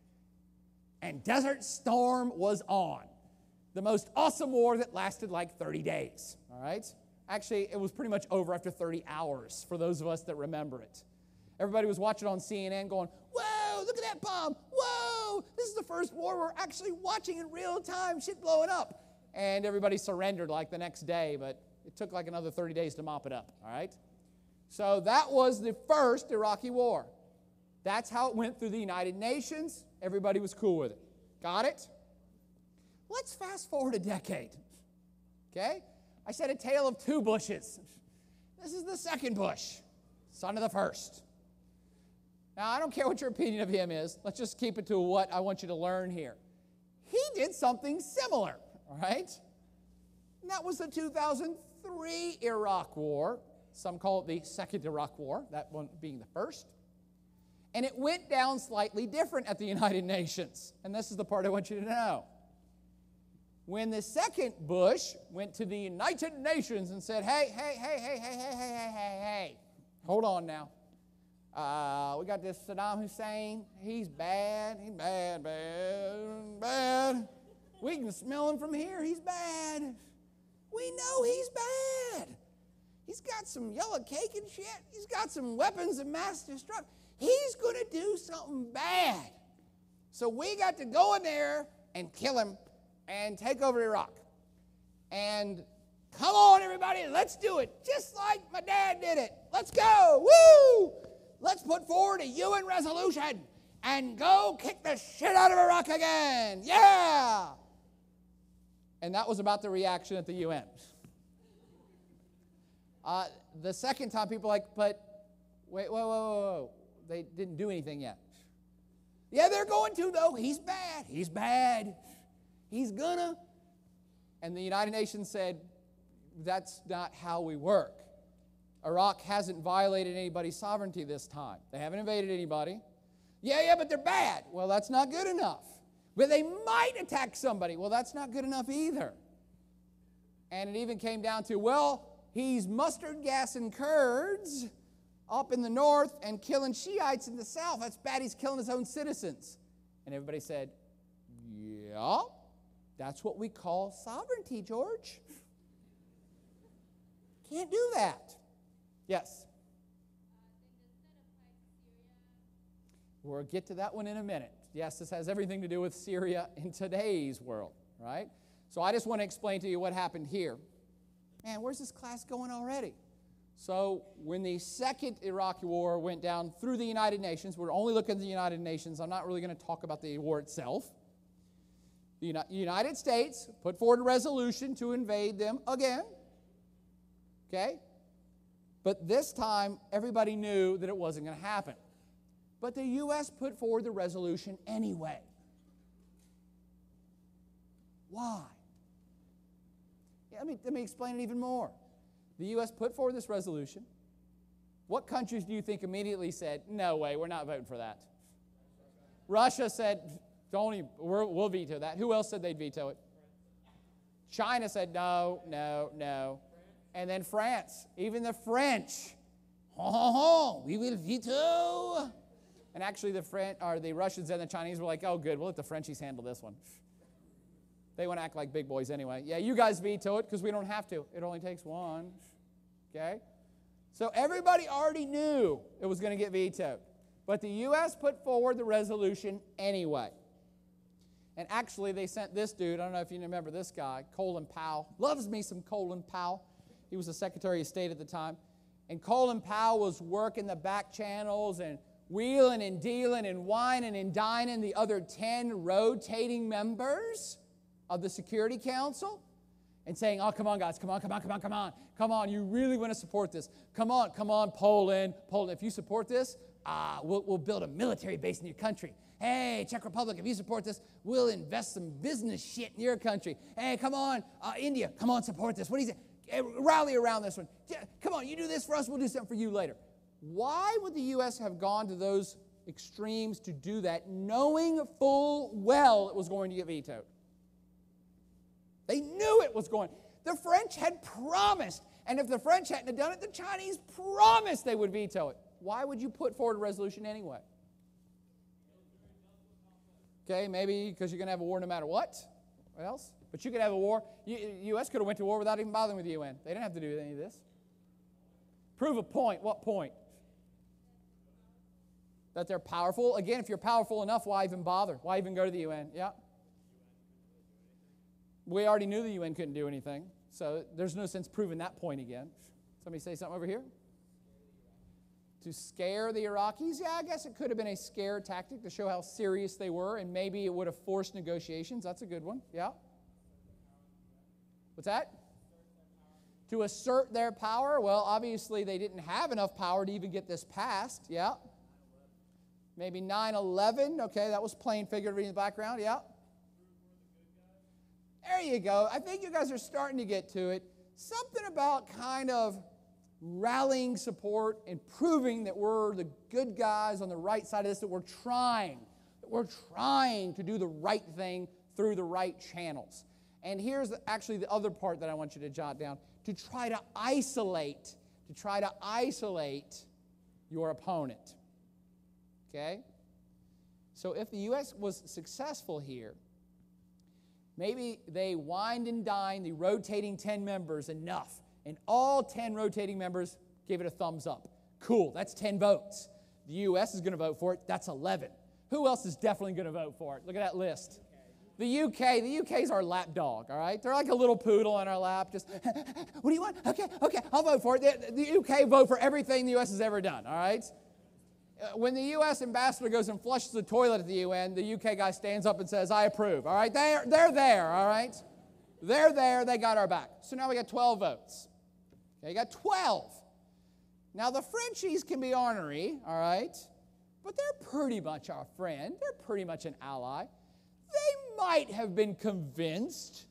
S6: And Desert Storm was on. The most awesome war that lasted like thirty days. All right? Actually, it was pretty much over after thirty hours for those of us that remember it. Everybody was watching on C N N going, whoa, look at that bomb. Whoa, this is the first war we're actually watching in real time. Shit blowing up. And everybody surrendered like the next day, but it took like another thirty days to mop it up. All right? So that was the first Iraqi war. That's how it went through the United Nations. Everybody was cool with it. Got it? Let's fast forward a decade. Okay? I said a tale of two Bushes. This is the second Bush, son of the first. Now, I don't care what your opinion of him is. Let's just keep it to what I want you to learn here. He did something similar, all right? And that was the two thousand three Iraq War. Some call it the second Iraq War, that one being the first. And it went down slightly different at the United Nations. And this is the part I want you to know. When the second Bush went to the United Nations and said, hey, hey, hey, hey, hey, hey, hey, hey, hey, hey, hold on now. Uh, we got this Saddam Hussein. He's bad. He's bad, bad, bad. We can smell him from here. He's bad. We know he's bad. He's got some yellow cake and shit. He's got some weapons of mass destruction. He's going to do something bad. So we got to go in there and kill him and take over Iraq. And come on, everybody, let's do it. Just like my dad did it. Let's go. Woo! Let's put forward a U N resolution and go kick the shit out of Iraq again. Yeah! And that was about the reaction at the U N. Uh, the second time, people were like, but wait, whoa, whoa, whoa, whoa. They didn't do anything yet. Yeah, they're going to, though. He's bad. He's bad. He's gonna. And the United Nations said, that's not how we work. Iraq hasn't violated anybody's sovereignty this time. They haven't invaded anybody. Yeah, yeah, but they're bad. Well, that's not good enough. But they might attack somebody. Well, that's not good enough either. And it even came down to, well, he's mustard gassing Kurds up in the north and killing Shiites in the south. That's bad. He's killing his own citizens. And everybody said, yeah, that's what we call sovereignty, George. Can't do that. Yes? We'll get to that one in a minute. Yes, this has everything to do with Syria in today's world, right? So I just want to explain to you what happened here. Man, where's this class going already? So when the second Iraqi war went down through the United Nations, we're only looking at the United Nations. I'm not really going to talk about the war itself. The United States put forward a resolution to invade them again. Okay? But this time, everybody knew that it wasn't going to happen. But the U S put forward the resolution anyway. Why? Yeah, let me, let me explain it even more. The U S put forward this resolution. What countries do you think immediately said, no way, we're not voting for that? Russia said, don't even, we're, we'll veto that. Who else said they'd veto it? China said, no, no, no. And then France, even the French, ho, ho, ho, we will veto. And actually the French, or the Russians and the Chinese were like, oh, good, we'll let the Frenchies handle this one. They want to act like big boys anyway. Yeah, you guys veto it because we don't have to. It only takes one. Okay? So everybody already knew it was going to get vetoed. But the U S put forward the resolution anyway. And actually they sent this dude, I don't know if you remember this guy, Colin Powell. Loves me some Colin Powell. He was the Secretary of State at the time. And Colin Powell was working the back channels and wheeling and dealing and whining and dining the other ten rotating members of the Security Council and saying, oh, come on, guys, come on, come on, come on, come on. Come on, you really want to support this. Come on, come on, Poland. Poland, if you support this, uh, we'll, we'll build a military base in your country. Hey, Czech Republic, if you support this, we'll invest some business shit in your country. Hey, come on, uh, India, come on, support this. What do you say? Rally around this one. Come on, you do this for us, we'll do something for you later. Why would the U S have gone to those extremes to do that, knowing full well it was going to get vetoed? They knew it was going. The French had promised, and if the French hadn't have done it, the Chinese promised they would veto it. Why would you put forward a resolution anyway? Okay, maybe because you're going to have a war no matter what. What else? But you could have a war. The U S could have went to war without even bothering with the U N. They didn't have to do any of this. Prove a point. What point? That they're powerful. Again, if you're powerful enough, why even bother? Why even go to the U N? Yeah. We already knew the U N couldn't do anything, so there's no sense proving that point again. Somebody say something over here? To scare the Iraqis? Yeah, I guess it could have been a scare tactic to show how serious they were, and maybe it would have forced negotiations. That's a good one. Yeah. What's that? To assert their power? Well, obviously they didn't have enough power to even get this passed. Yeah. Maybe nine eleven. Okay, that was plain figuratively in the background. Yeah. There you go. I think you guys are starting to get to it. Something about kind of rallying support and proving that we're the good guys on the right side of this, that we're trying, that we're trying to do the right thing through the right channels. And here's the, actually the other part that I want you to jot down, to try to isolate, to try to isolate your opponent. Okay? So if the U S was successful here, maybe they wined and dined the rotating ten members enough, and all ten rotating members gave it a thumbs up. Cool, that's ten votes. The U S is going to vote for it. That's eleven. Who else is definitely going to vote for it? Look at that list. The U K, the U K is our lap dog, all right? They're like a little poodle on our lap. Just, what do you want? Okay, okay, I'll vote for it. The, the U K vote for everything the U S has ever done, all right? When the U S ambassador goes and flushes the toilet at the U N, the U K guy stands up and says, I approve, all right? They're, they're there, all right? They're there. They got our back. So now we got twelve votes. Okay, you got twelve. Now, the Frenchies can be ornery, all right? But they're pretty much our friend. They're pretty much an ally. They might have been convinced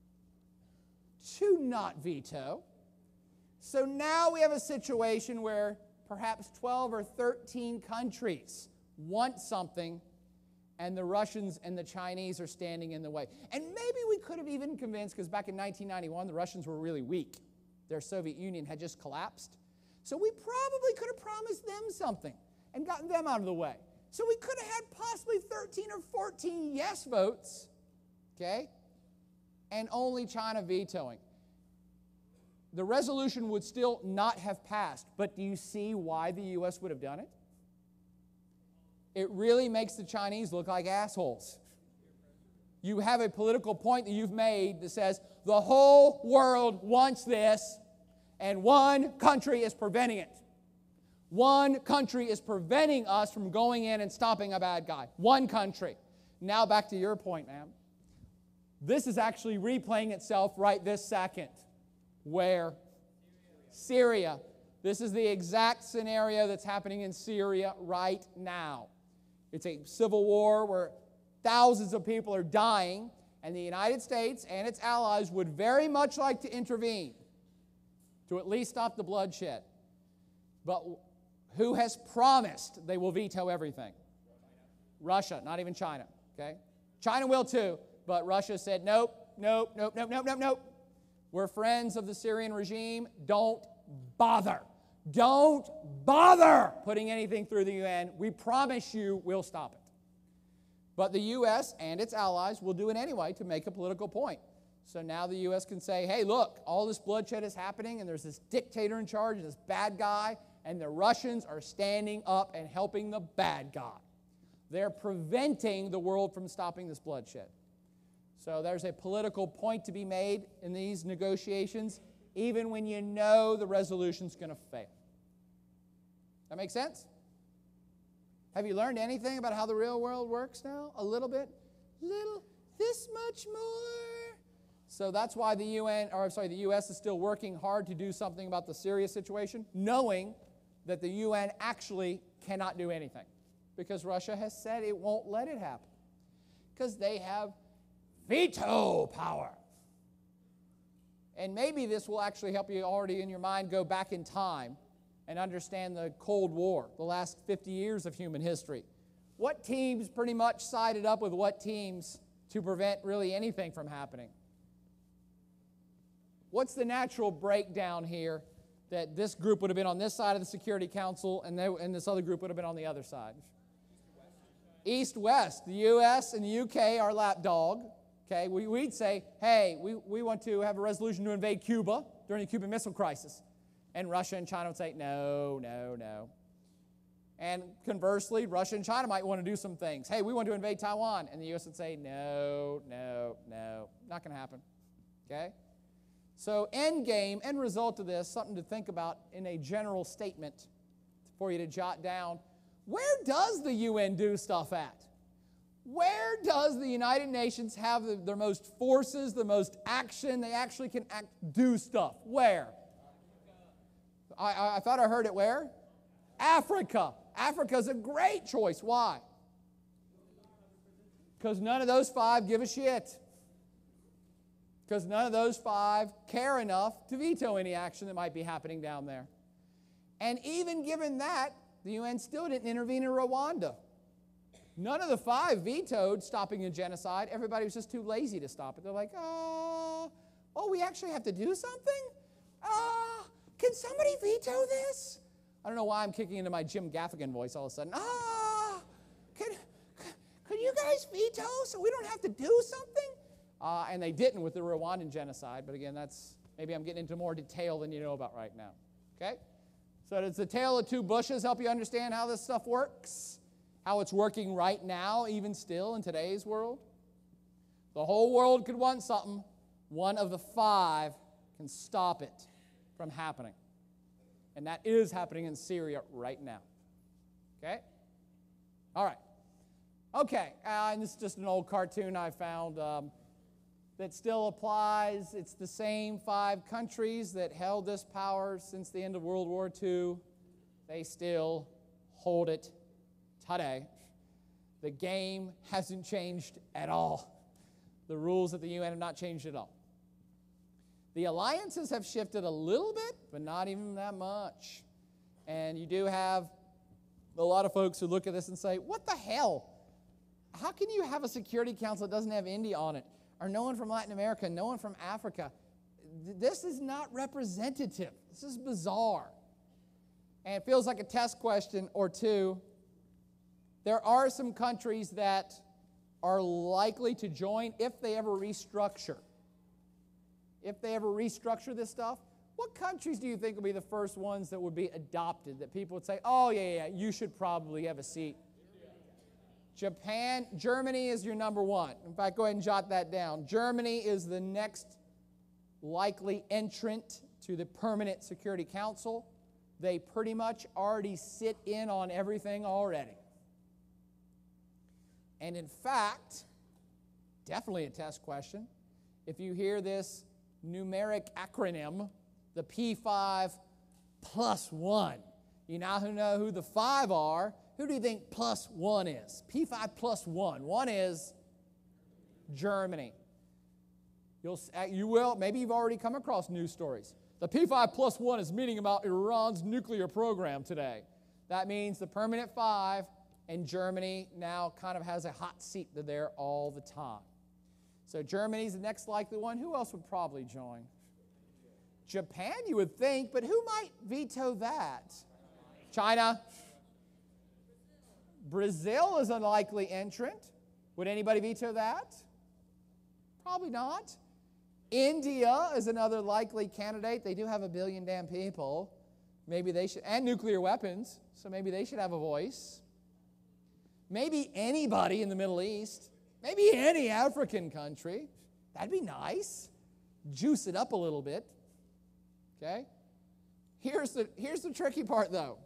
S6: to not veto. So now we have a situation where perhaps twelve or thirteen countries want something, and the Russians and the Chinese are standing in the way. And maybe we could have even convinced, because back in nineteen ninety-one, the Russians were really weak. Their Soviet Union had just collapsed. So we probably could have promised them something and gotten them out of the way. So we could have had possibly thirteen or fourteen yes votes, okay, and only China vetoing. The resolution would still not have passed, but do you see why the U S would have done it? It really makes the Chinese look like assholes. You have a political point that you've made that says the whole world wants this, and one country is preventing it. One country is preventing us from going in and stopping a bad guy. One country. Now back to your point, ma'am. This is actually replaying itself right this second. Where? Syria. This is the exact scenario that's happening in Syria right now. It's a civil war where thousands of people are dying, and the United States and its allies would very much like to intervene to at least stop the bloodshed. But who has promised they will veto everything? Russia, not even China. Okay? China will too, but Russia said, nope, nope, nope, nope, nope, nope, nope. We're friends of the Syrian regime. Don't bother. Don't bother putting anything through the U N. We promise you we'll stop it. But the U S and its allies will do it anyway to make a political point. So now the U S can say, hey, look, all this bloodshed is happening, and there's this dictator in charge, this bad guy, and the Russians are standing up and helping the bad guy. They're preventing the world from stopping this bloodshed. So there's a political point to be made in these negotiations, even when you know the resolution's going to fail. That make sense? Have you learned anything about how the real world works now? A little bit? Little? This much more? So that's why the U N, or sorry, the U S is still working hard to do something about the Syria situation, knowing that the U N actually cannot do anything, because Russia has said it won't let it happen, because they have veto power. And maybe this will actually help you already in your mind go back in time and understand the Cold War, the last fifty years of human history. What teams pretty much sided up with what teams to prevent really anything from happening? What's the natural breakdown here that this group would have been on this side of the Security Council and, they, and this other group would have been on the other side? East-West. The U S and the U K are lapdog. Okay, we, we'd say, hey, we, we want to have a resolution to invade Cuba during the Cuban Missile Crisis. And Russia and China would say, no, no, no. And conversely, Russia and China might want to do some things. Hey, we want to invade Taiwan. And the U S would say, no, no, no, not going to happen. Okay? So end game, end result of this, something to think about in a general statement for you to jot down. Where does the U N do stuff at? Where does the United Nations have the, their most forces, the most action? They actually can act, do stuff. Where? I, I, I thought I heard it where? Africa. Africa's a great choice. Why? Because none of those five give a shit. Because none of those five care enough to veto any action that might be happening down there. And even given that, the U N still didn't intervene in Rwanda. None of the five vetoed stopping a genocide. Everybody was just too lazy to stop it. They're like, oh, oh, we actually have to do something? Oh, can somebody veto this? I don't know why I'm kicking into my Jim Gaffigan voice all of a sudden. Ah, guys veto so we don't have to do something? Uh, and they didn't with the Rwandan genocide. But again, that's maybe I'm getting into more detail than you know about right now. Okay? So does the tale of two bushes help you understand how this stuff works? How it's working right now, even still in today's world? The whole world could want something. One of the five can stop it from happening. And that is happening in Syria right now. Okay? All right. Okay, uh, and this is just an old cartoon I found um, that still applies. It's the same five countries that held this power since the end of World War Two. They still hold it today. The game hasn't changed at all. The rules of the U N have not changed at all. The alliances have shifted a little bit, but not even that much. And you do have a lot of folks who look at this and say, what the hell? How can you have a Security Council that doesn't have India on it? Or no one from Latin America, no one from Africa? This is not representative. This is bizarre. And it feels like a test question or two. There are some countries that are likely to join if they ever restructure. If they ever restructure this stuff, what countries do you think will be the first ones that would be adopted, that people would say, oh, yeah, yeah, you should probably have a seat? Japan, Germany is your number one. In fact, go ahead and jot that down. Germany is the next likely entrant to the Permanent Security Council. They pretty much already sit in on everything already. And in fact, definitely a test question, if you hear this numeric acronym, the P five plus one, you now know who the five are. Who do you think plus one is? P five plus one. One is Germany. You'll, you will, maybe you've already come across news stories. The P five plus one is meeting about Iran's nuclear program today. That means the permanent five and Germany now kind of has a hot seat there all the time. So Germany's the next likely one. Who else would probably join? Japan, you would think, but who might veto that? China. Brazil is a likely entrant. Would anybody veto that? Probably not. India is another likely candidate. They do have a billion damn people. Maybe they should, and nuclear weapons, so maybe they should have a voice. Maybe anybody in the Middle East. Maybe any African country. That'd be nice. Juice it up a little bit. Okay? Here's the, here's the tricky part, though.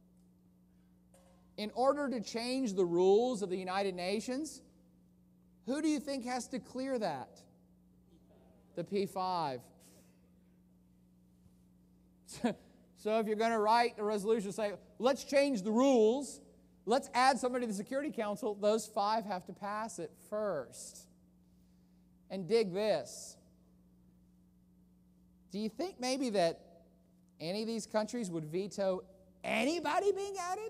S6: In order to change the rules of the United Nations, who do you think has to clear that? The P five. So if you're going to write a resolution, say, let's change the rules, let's add somebody to the Security Council, those five have to pass it first. And dig this. Do you think maybe that any of these countries would veto anybody being added?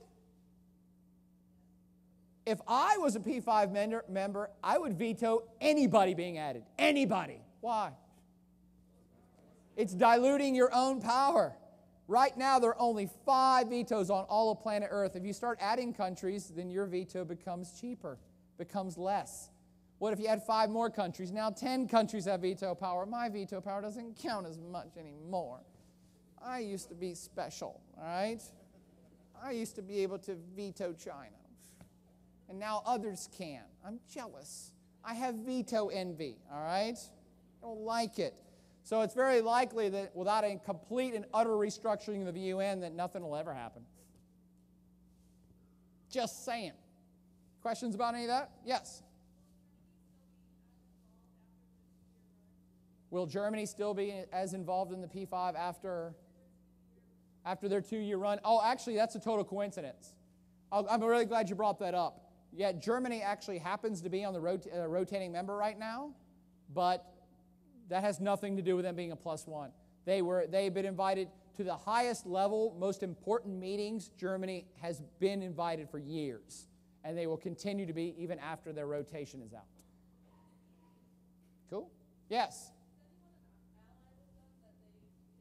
S6: If I was a P five member, I would veto anybody being added. Anybody. Why? It's diluting your own power. Right now, there are only five vetoes on all of planet Earth. If you start adding countries, then your veto becomes cheaper, becomes less. What if you had five more countries? Now ten countries have veto power. My veto power doesn't count as much anymore. I used to be special, all right? I used to be able to veto China. And now others can. I'm jealous. I have veto envy, all right? I don't like it. So it's very likely that without a complete and utter restructuring of the U N, that nothing will ever happen. Just saying. Questions about any of that? Yes. Will Germany still be as involved in the P five after, after their two-year run? Oh, actually, that's a total coincidence. I'm really glad you brought that up. Yeah, Germany actually happens to be on the rot- uh, rotating member right now, but that has nothing to do with them being a plus one. They were, they've been invited to the highest level, most important meetings. Germany has been invited for years, and they will continue to be even after their rotation is out. Cool? Yes?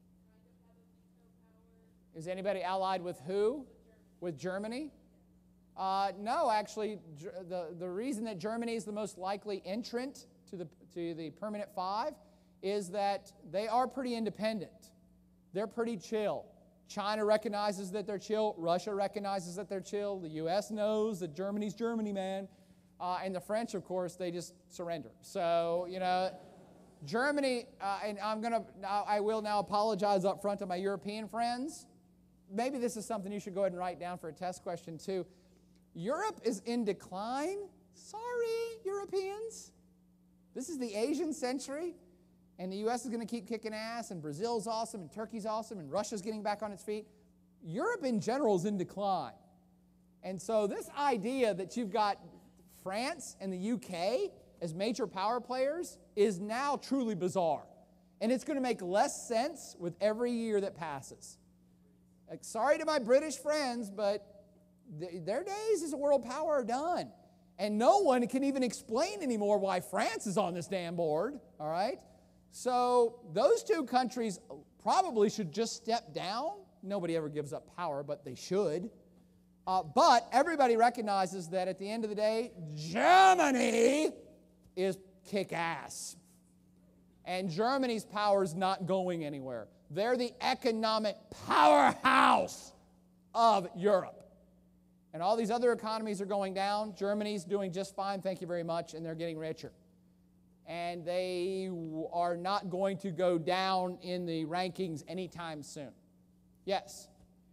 S6: Is anybody allied with who? With Germany? Uh, no, actually, the, the reason that Germany is the most likely entrant to the, to the permanent five is that they are pretty independent. They're pretty chill. China recognizes that they're chill. Russia recognizes that they're chill. The U S knows that Germany's Germany, man. Uh, and the French, of course, they just surrender. So, you know, Germany, uh, and I'm going to, I will now apologize up front to my European friends. Maybe this is something you should go ahead and write down for a test question, too. Europe is in decline. Sorry, Europeans. This is the Asian century, and the U S is going to keep kicking ass, and Brazil's awesome, and Turkey's awesome, and Russia's getting back on its feet. Europe in general is in decline. And so this idea that you've got France and the U K as major power players is now truly bizarre. And it's going to make less sense with every year that passes. Like, sorry to my British friends, but th their days as a world power are done. And no one can even explain anymore why France is on this damn board, all right? So those two countries probably should just step down. Nobody ever gives up power, but they should. Uh, but everybody recognizes that at the end of the day, Germany is kick-ass. And Germany's power is not going anywhere. They're the economic powerhouse of Europe. And all these other economies are going down. Germany's doing just fine, thank you very much, and they're getting richer. And they are not going to go down in the rankings anytime soon. Yes?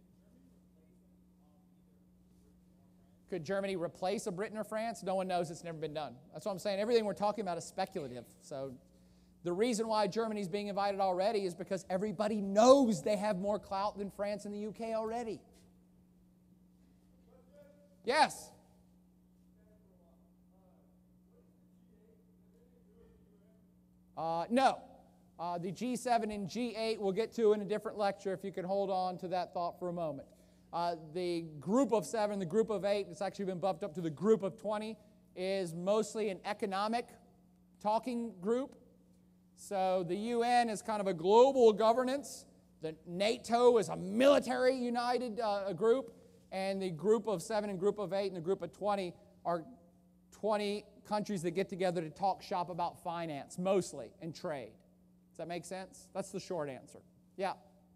S6: Could Germany replace a Britain or France? No one knows. It's never been done. That's what I'm saying. Everything we're talking about is speculative. So the reason why Germany's being invited already is because everybody knows they have more clout than France and the U K already. Yes? Uh, no. Uh, the G seven and G eight we'll get to in a different lecture if you could hold on to that thought for a moment. Uh, the group of seven, the group of eight, it's actually been bumped up to the group of twenty, is mostly an economic talking group. So the U N is kind of a global governance. The NATO is a military united uh, group. And the group of seven and group of eight and the group of twenty are twenty countries that get together to talk shop about finance, mostly, and trade. Does that make sense? That's the short answer. Yeah.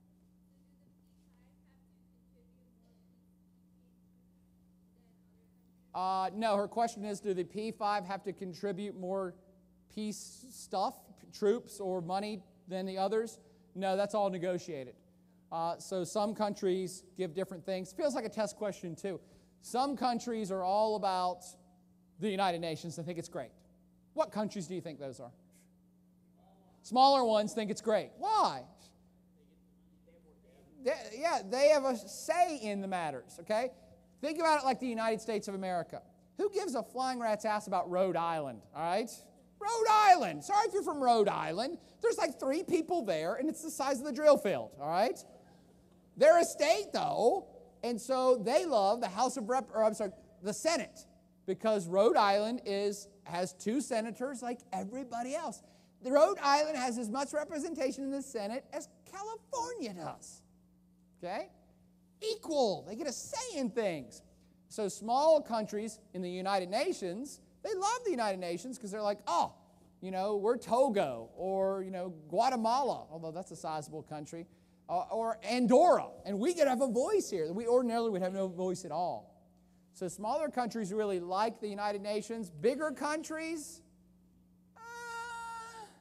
S6: Uh, no, her question is, do the P five have to contribute more peace stuff, troops, or money than the others? No, that's all negotiated. Uh, so some countries give different things. Feels like a test question, too. Some countries are all about the United Nations and think it's great. What countries do you think those are? Smaller ones think it's great. Why? They, yeah, they have a say in the matters, okay? Think about it like the United States of America. Who gives a flying rat's ass about Rhode Island, all right? Rhode Island. Sorry if you're from Rhode Island. There's like three people there, and it's the size of the drill field, all right? They're a state, though, and so they love the House of Rep, or I'm sorry, the Senate, because Rhode Island is has two senators like everybody else. The Rhode Island has as much representation in the Senate as California does. Okay? Equal. They get a say in things. So small countries in the United Nations, they love the United Nations because they're like, oh, you know, we're Togo, or, you know, Guatemala, although that's a sizable country. Uh, or Andorra, and we get to have a voice here that we ordinarily would have no voice at all. So smaller countries really like the United Nations. Bigger countries, uh,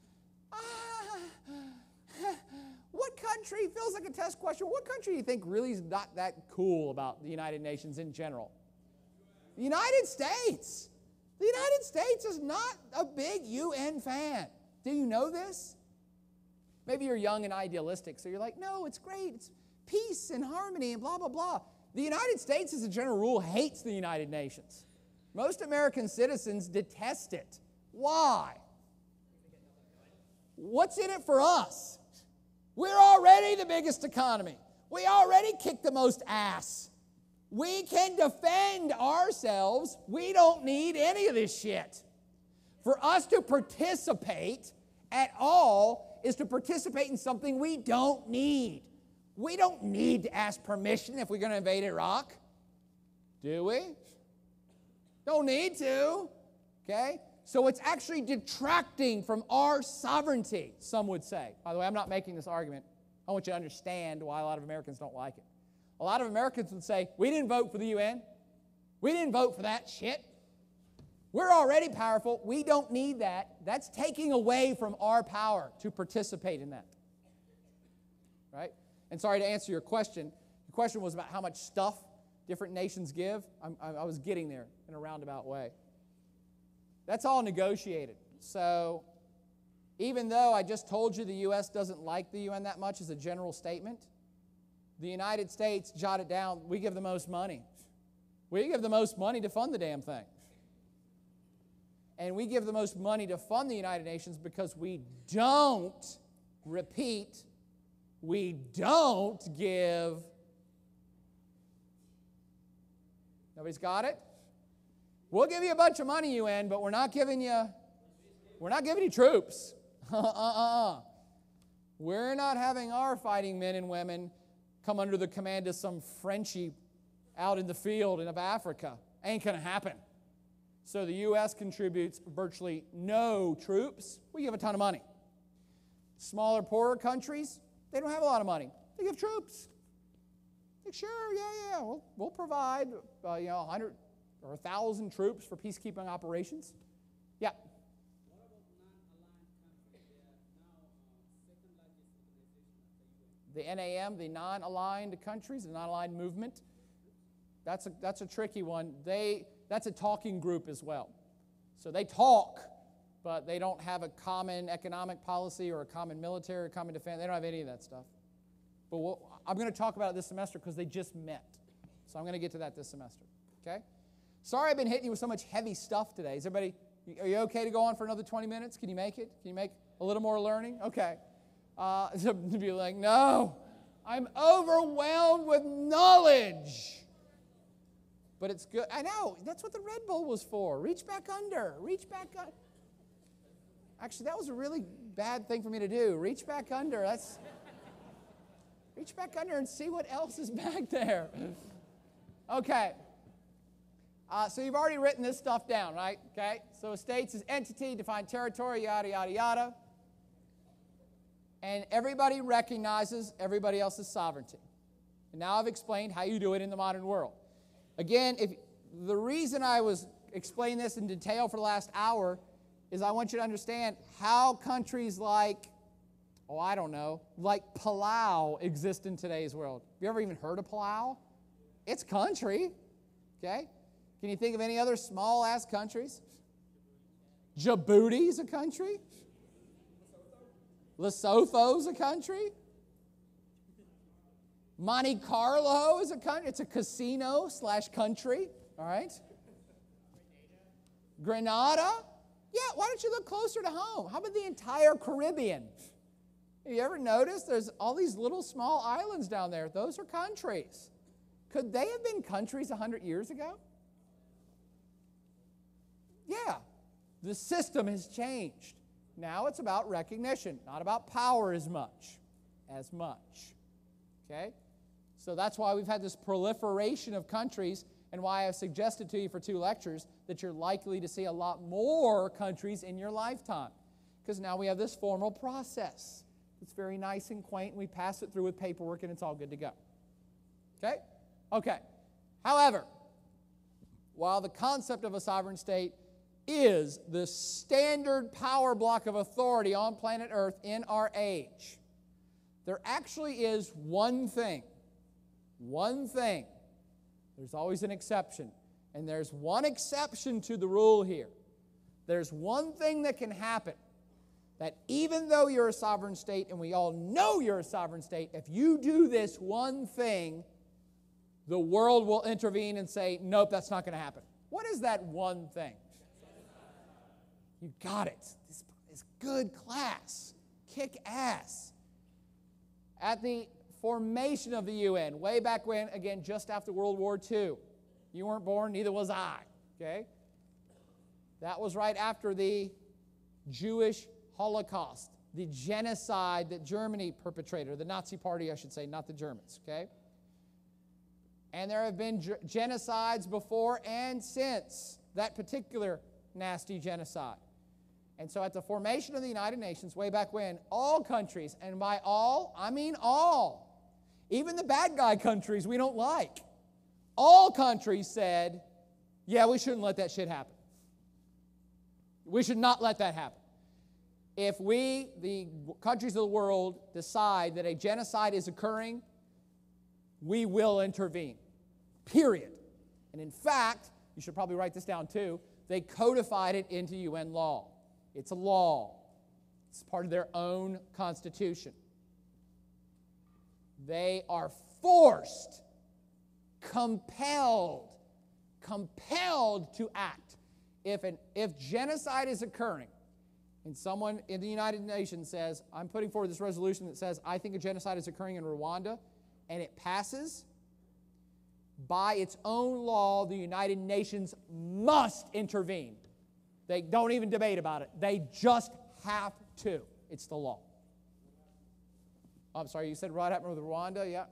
S6: uh, what country, feels like a test question, what country do you think really is not that cool about the United Nations in general? The United States. The United States is not a big U N fan. Do you know this? Maybe you're young and idealistic, so you're like, no, it's great. It's peace and harmony and blah, blah, blah. The United States, as a general rule, hates the United Nations. Most American citizens detest it. Why? What's in it for us? We're already the biggest economy. We already kick the most ass. We can defend ourselves. We don't need any of this shit. For us to participate at all is to participate in something we don't need. We don't need to ask permission if we're going to invade Iraq. Do we? Don't need to. Okay? So it's actually detracting from our sovereignty, some would say. By the way, I'm not making this argument. I want you to understand why a lot of Americans don't like it. A lot of Americans would say, we didn't vote for the U N. We didn't vote for that shit. We're already powerful. We don't need that. That's taking away from our power to participate in that. Right? And sorry to answer your question. Your question was about how much stuff different nations give. I'm, I was getting there in a roundabout way. That's all negotiated. So even though I just told you the U S doesn't like the U N that much as a general statement, the United States, jot it down, we give the most money. We give the most money to fund the damn thing. And we give the most money to fund the United Nations because we don't, repeat, we don't give. Nobody's got it? We'll give you a bunch of money, U N, but we're not giving you, we're not giving you troops. uh-uh. We're not having our fighting men and women come under the command of some Frenchie out in the field of Africa. Ain't going to happen. So the U S contributes virtually no troops. We give a ton of money. Smaller, poorer countries, they don't have a lot of money. They give troops. Like, sure, yeah, yeah, we'll, we'll provide uh, you know, one hundred or one thousand troops for peacekeeping operations. Yeah.
S8: What about non-aligned countries? They are now uh, second largest organization of the U N.
S6: The N A M, the non-aligned countries, the non-aligned movement, that's a, that's a tricky one. They, that's a talking group as well. So they talk, but they don't have a common economic policy or a common military or common defense. They don't have any of that stuff. But we'll, I'm going to talk about it this semester because they just met. So I'm going to get to that this semester. Okay? Sorry I've been hitting you with so much heavy stuff today. Is everybody, are you okay to go on for another twenty minutes? Can you make it? Can you make a little more learning? Okay. Uh, to be like, no, I'm overwhelmed with knowledge. But it's good. I know. That's what the Red Bull was for. Reach back under. Reach back under. Actually, that was a really bad thing for me to do. Reach back under. That's... Reach back under and see what else is back there. Okay. Uh, so you've already written this stuff down, right? Okay. So a state is entity, defined territory, yada, yada, yada. And everybody recognizes everybody else's sovereignty. And now I've explained how you do it in the modern world. Again, if the reason I was explaining this in detail for the last hour is I want you to understand how countries like, oh, I don't know, like Palau exist in today's world. Have you ever even heard of Palau? It's country, okay? Can you think of any other small-ass countries? Djibouti's a country. Lesotho's a country. Monte Carlo is a country. It's a casino slash country, all right? Grenada? Yeah, why don't you look closer to home? How about the entire Caribbean? Have you ever noticed there's all these little small islands down there? Those are countries. Could they have been countries one hundred years ago? Yeah. The system has changed. Now it's about recognition, not about power as much. As much. Okay? So that's why we've had this proliferation of countries and why I've suggested to you for two lectures that you're likely to see a lot more countries in your lifetime. Because now we have this formal process. It's very nice and quaint, and we pass it through with paperwork, and it's all good to go. Okay? Okay. However, while the concept of a sovereign state is the standard power block of authority on planet Earth in our age, there actually is one thing, one thing. There's always an exception, and there's one exception to the rule here. There's one thing that can happen. That even though you're a sovereign state, and we all know you're a sovereign state, if you do this one thing, the world will intervene and say, nope, that's not going to happen. What is that one thing? You got it. This is good class. Kick ass. At the formation of the U N, way back when, again, just after World War Two, you weren't born, neither was I. Okay? That was right after the Jewish Holocaust, the genocide that Germany perpetrated, or the Nazi Party, I should say, not the Germans, okay? And there have been ge- genocides before and since that particular nasty genocide. And so at the formation of the United Nations, way back when, all countries, and by all, I mean all, even the bad guy countries we don't like, all countries said, yeah, we shouldn't let that shit happen. We should not let that happen. If we, the countries of the world, decide that a genocide is occurring, we will intervene. Period. And in fact, you should probably write this down too, they codified it into U N law. It's a law. It's part of their own constitution. They are forced, compelled, compelled to act. If, an, if genocide is occurring, and someone in the United Nations says, I'm putting forward this resolution that says, I think a genocide is occurring in Rwanda, and it passes, by its own law, the United Nations must intervene. They don't even debate about it. They just have to. It's the law. Oh, I'm sorry, you said what happened with Rwanda? Yeah.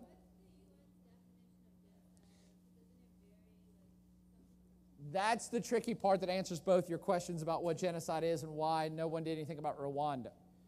S6: That's the tricky part that answers both your questions about what genocide is and why no one did anything about Rwanda.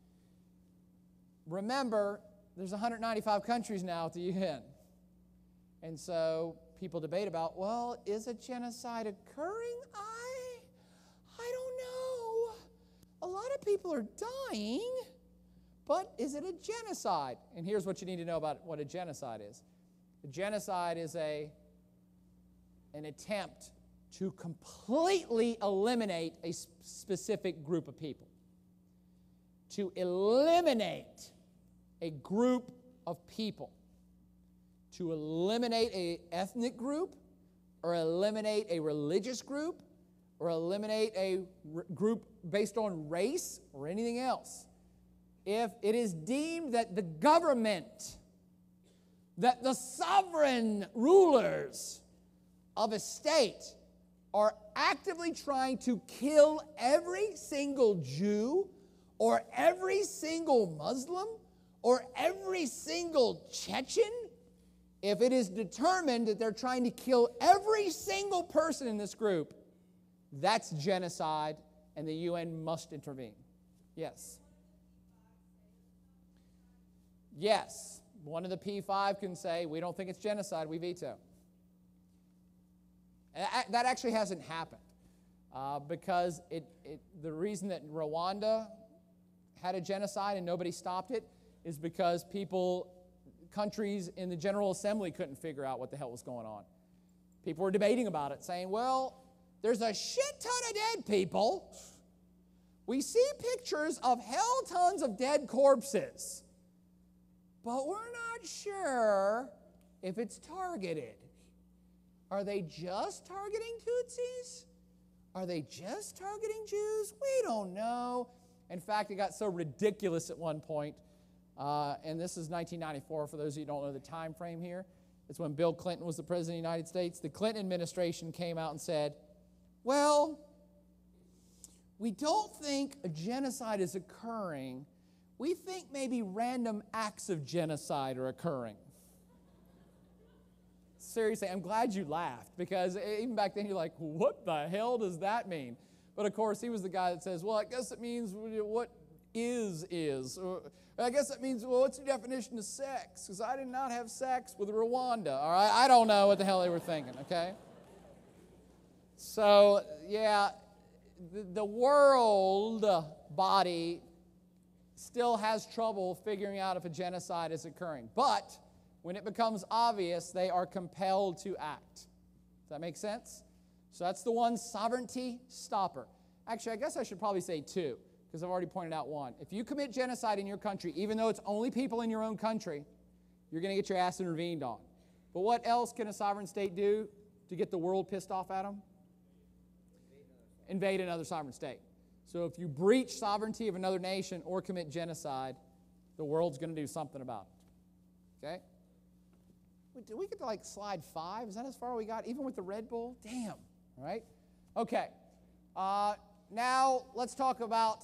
S6: Remember, there's one hundred ninety-five countries now at the U N. And so people debate about, well, is a genocide occurring? I, I don't know. A lot of people are dying, but is it a genocide? And here's what you need to know about what a genocide is. A genocide is a, an attempt to completely eliminate a specific group of people. To eliminate a group of people. To eliminate an ethnic group, or eliminate a religious group, or eliminate a r- group based on race, or anything else. If it is deemed that the government, that the sovereign rulers of a state are actively trying to kill every single Jew, or every single Muslim, or every single Chechen, if it is determined that they're trying to kill every single person in this group, that's genocide, and the U N must intervene. Yes. Yes. One of the P five can say, we don't think it's genocide, we veto. That actually hasn't happened uh, because it, it, the reason that Rwanda had a genocide and nobody stopped it is because people, countries in the General Assembly couldn't figure out what the hell was going on. People were debating about it, saying, well, there's a shit ton of dead people. We see pictures of hell tons of dead corpses, but we're not sure if it's targeted. Are they just targeting Tutsis? Are they just targeting Jews? We don't know. In fact, it got so ridiculous at one point, uh, and this is nineteen ninety-four, for those of you who don't know the time frame here. It's when Bill Clinton was the President of the United States. The Clinton administration came out and said, well, we don't think a genocide is occurring. We think maybe random acts of genocide are occurring. Seriously, I'm glad you laughed, because even back then you're like, what the hell does that mean? But of course, he was the guy that says, well, I guess it means what is is. Or, I guess it means, well, what's your definition of sex? Because I did not have sex with Rwanda. All right, I don't know what the hell they were thinking, okay? So, yeah, the, the world body still has trouble figuring out if a genocide is occurring. But when it becomes obvious, they are compelled to act. Does that make sense? So that's the one sovereignty stopper. Actually, I guess I should probably say two, because I've already pointed out one. If you commit genocide in your country, even though it's only people in your own country, you're going to get your ass intervened on. But what else can a sovereign state do to get the world pissed off at them? Invade another sovereign state. So if you breach sovereignty of another nation or commit genocide, the world's going to do something about it. Okay? Wait, did we get to like slide five? Is that as far as we got, even with the Red Bull? Damn. All right? Okay. Uh, now let's talk about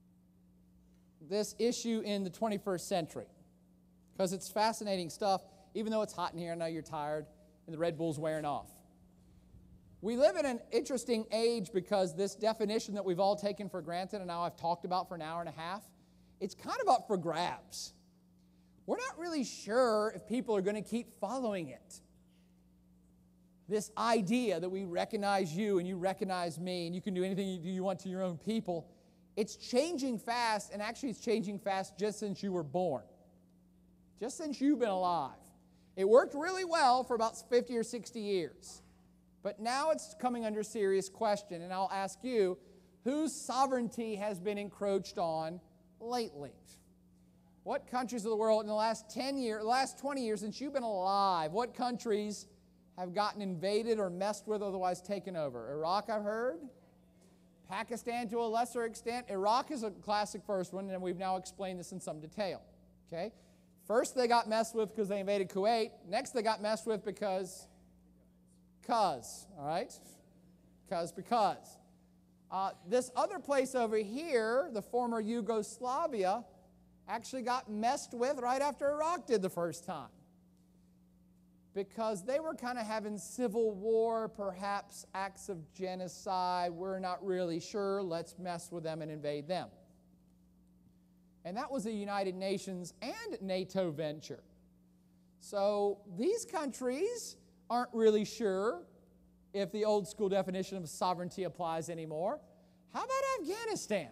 S6: this issue in the twenty-first century, because it's fascinating stuff. even though it's hot in here. I know you're tired and the Red Bull's wearing off. We live in an interesting age because this definition that we've all taken for granted and now I've talked about for an hour and a half, it's kind of up for grabs. We're not really sure if people are going to keep following it. This idea that we recognize you and you recognize me and you can do anything you, you want to your own people, it's changing fast, and actually it's changing fast just since you were born. Just since you've been alive. It worked really well for about fifty or sixty years. But now it's coming under serious question, and I'll ask you, whose sovereignty has been encroached on lately? What countries of the world in the last ten years, last twenty years since you've been alive, what countries have gotten invaded or messed with, otherwise taken over? Iraq, I've heard. Pakistan to a lesser extent. Iraq is a classic first one, and we've now explained this in some detail. Okay? First they got messed with because they invaded Kuwait. Next they got messed with because, cause, all right? Cause, because. Uh, this other place over here, the former Yugoslavia, actually got messed with right after Iraq did the first time. Because they were kind of having civil war, perhaps acts of genocide. We're not really sure. Let's mess with them and invade them. And that was a United Nations and NATO venture. So these countries aren't really sure if the old school definition of sovereignty applies anymore. How about Afghanistan?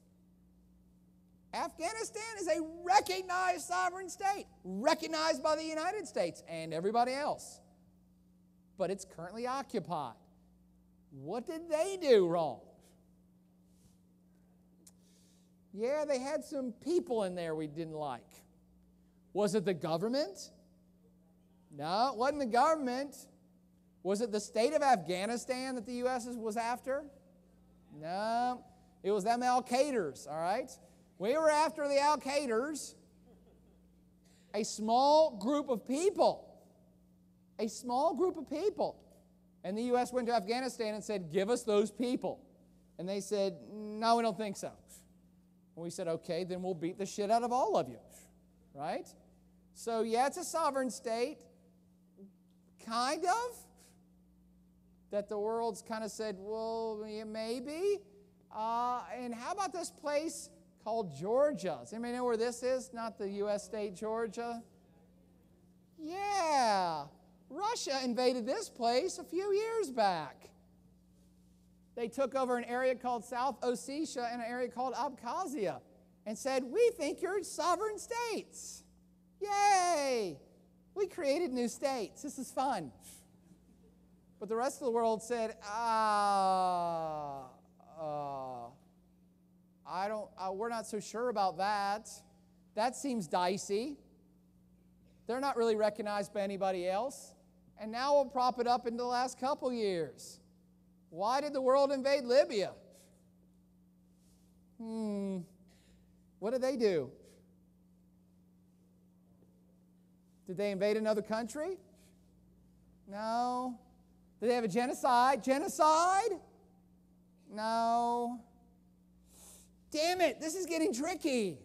S6: Afghanistan is a recognized sovereign state, recognized by the United States and everybody else. But it's currently occupied. What did they do wrong? Yeah, they had some people in there we didn't like. Was it the government? No, it wasn't the government. Was it the state of Afghanistan that the U S was after? No, it was them Al-Qaedars, all right? We were after the Al-Qaedars, a small group of people, a small group of people. And the U S went to Afghanistan and said, give us those people. And they said, no, we don't think so. And we said, okay, then we'll beat the shit out of all of you, right? So yeah, it's a sovereign state, kind of, that the world's kind of said, well, yeah, maybe. Uh, and how about this place called Georgia? Does anybody know where this is? Not the U S state Georgia? Yeah. Russia invaded this place a few years back. They took over an area called South Ossetia and an area called Abkhazia and said, we think you're sovereign states. Yay! We created new states. This is fun. But the rest of the world said, ah, uh, I don't, uh, we're not so sure about that. That seems dicey. They're not really recognized by anybody else. And now we'll prop it up into the last couple years. Why did the world invade Libya? Hmm. What did they do? Did they invade another country? No. Did they have a genocide? Genocide? No. Damn it, this is getting tricky.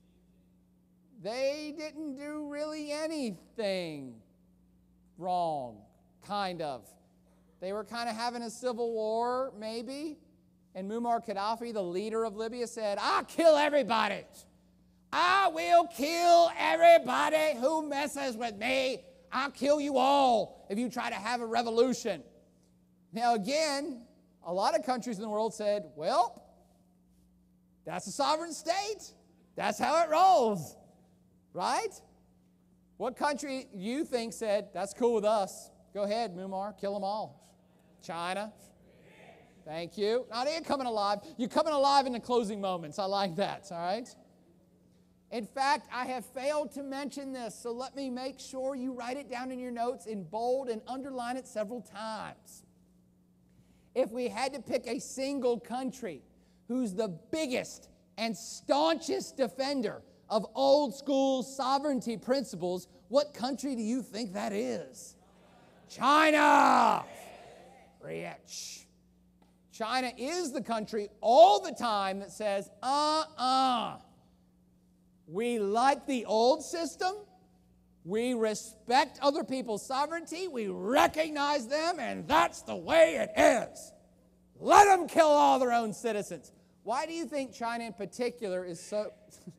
S6: They didn't do really anything wrong, kind of. They were kind of having a civil war, maybe. And Muammar Gaddafi, the leader of Libya, said, I'll kill everybody. I will kill everybody who messes with me. I'll kill you all if you try to have a revolution. Now again, a lot of countries in the world said, well, that's a sovereign state. That's how it rolls. Right? What country you think said, that's cool with us? Go ahead, Muammar, kill them all. China. Thank you. Now, you're coming alive. You're coming alive in the closing moments. I like that, all right? In fact, I have failed to mention this, so let me make sure you write it down in your notes in bold and underline it several times. If we had to pick a single country who's the biggest and staunchest defender of old school sovereignty principles, what country do you think that is? China! Rich. China is the country all the time that says, uh-uh. We like the old system, We respect other people's sovereignty, we recognize them, and that's the way it is. Let them kill all their own citizens. Why do you think China in particular is so...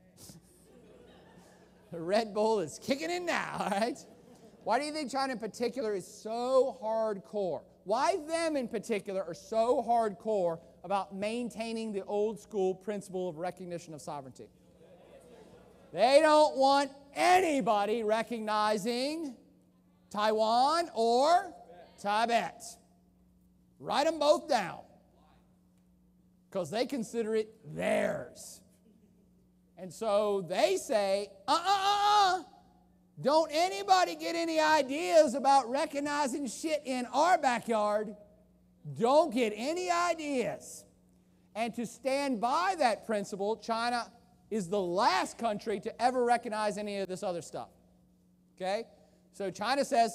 S6: The Red Bull is kicking in now, all right? Why do you think China in particular is so hardcore? Why them in particular are so hardcore about maintaining the old school principle of recognition of sovereignty? They don't want anybody recognizing Taiwan or Tibet. Write them both down, because they consider it theirs. And so they say, uh-uh-uh-uh, don't anybody get any ideas about recognizing shit in our backyard. Don't get any ideas. And to stand by that principle, China is the last country to ever recognize any of this other stuff. Okay? So China says,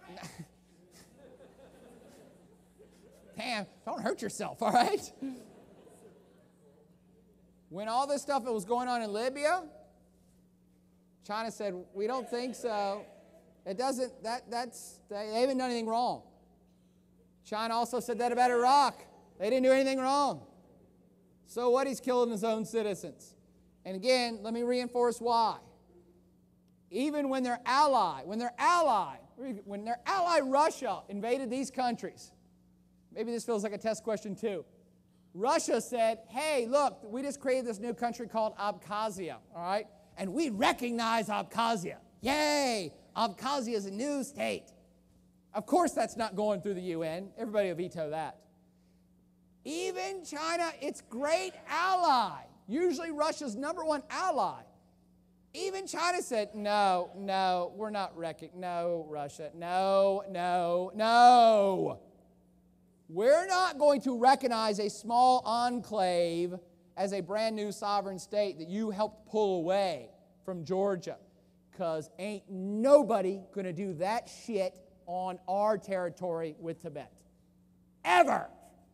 S6: damn, don't hurt yourself, all right? When all this stuff that was going on in Libya, China said, we don't think so. It doesn't, that, that's, they haven't done anything wrong. China also said that about Iraq. They didn't do anything wrong. So what, he's killing his own citizens. And again, let me reinforce why. Even when their ally, when their ally, when their ally Russia invaded these countries, maybe this feels like a test question too. Russia said, hey, look, we just created this new country called Abkhazia, all right? And we recognize Abkhazia. Yay! Abkhazia is a new state. Of course that's not going through the U N. Everybody will veto that. Even China, its great ally, usually Russia's number one ally, even China said, no, no, we're not recognizing, no, Russia, no, no, no. We're not going to recognize a small enclave as a brand new sovereign state that you helped pull away from Georgia, because ain't nobody going to do that shit on our territory with Tibet. Ever.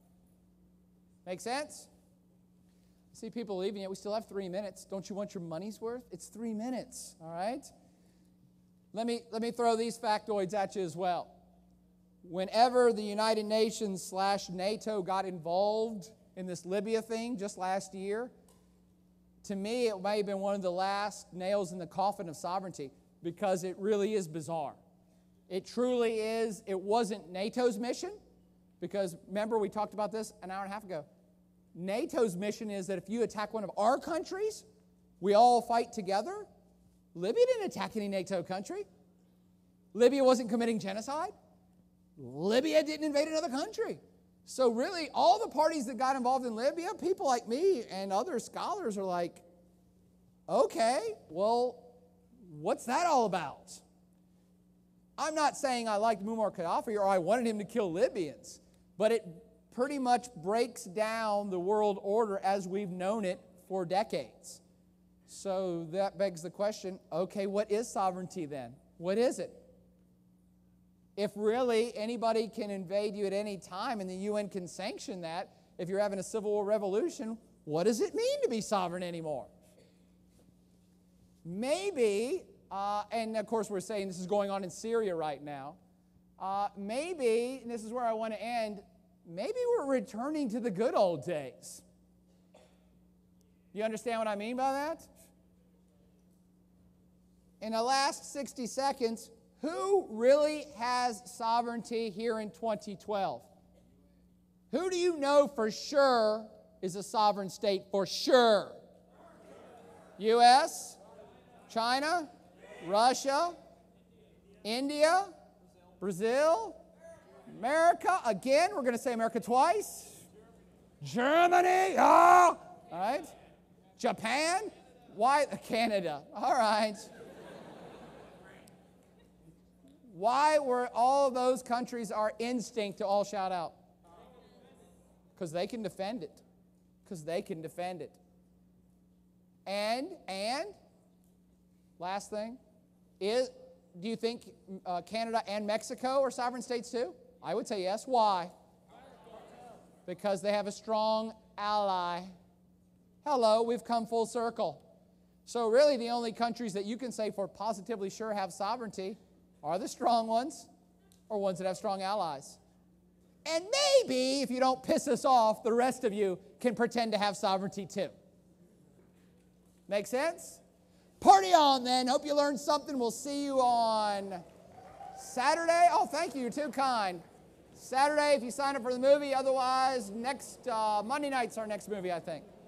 S6: Make sense? I see people leaving yet. We still have three minutes. Don't you want your money's worth? It's three minutes, all right? Let me, let me throw these factoids at you as well. Whenever the United Nations slash NATO got involved in this Libya thing just last year, to me it may have been one of the last nails in the coffin of sovereignty, because it really is bizarre. It truly is. It wasn't NATO's mission, because remember we talked about this an hour and a half ago. NATO's mission is that if you attack one of our countries, we all fight together. Libya didn't attack any NATO country. Libya wasn't committing genocide. Libya didn't invade another country. So really, all the parties that got involved in Libya, people like me and other scholars are like, okay, well, what's that all about? I'm not saying I liked Muammar Gaddafi or I wanted him to kill Libyans, but it pretty much breaks down the world order as we've known it for decades. So that begs the question, okay, what is sovereignty then? What is it? If really anybody can invade you at any time and the U N can sanction that, if you're having a civil war revolution, what does it mean to be sovereign anymore? Maybe, uh, and of course we're saying this is going on in Syria right now, uh, maybe, and this is where I want to end, maybe we're returning to the good old days. You understand what I mean by that? In the last sixty seconds, who really has sovereignty here in twenty twelve? Who do you know for sure is a sovereign state for sure? U S? China? Russia? India? Brazil? America? Again, we're going to say America twice. Germany? Oh! All right. Japan? Why? Canada. All right. Why were all of those countries our instinct to all shout out? Because they can defend it. Because they can defend it. And, and, last thing, is, do you think uh, Canada and Mexico are sovereign states too? I would say yes. Why? Because they have a strong ally. Hello, we've come full circle. So really the only countries that you can say for positively sure have sovereignty are the strong ones or ones that have strong allies. And maybe, if you don't piss us off, the rest of you can pretend to have sovereignty too. Make sense? Party on then. Hope you learned something. We'll see you on Saturday. Oh, thank you. You're too kind. Saturday if you sign up for the movie. Otherwise, next uh, Monday night's our next movie, I think.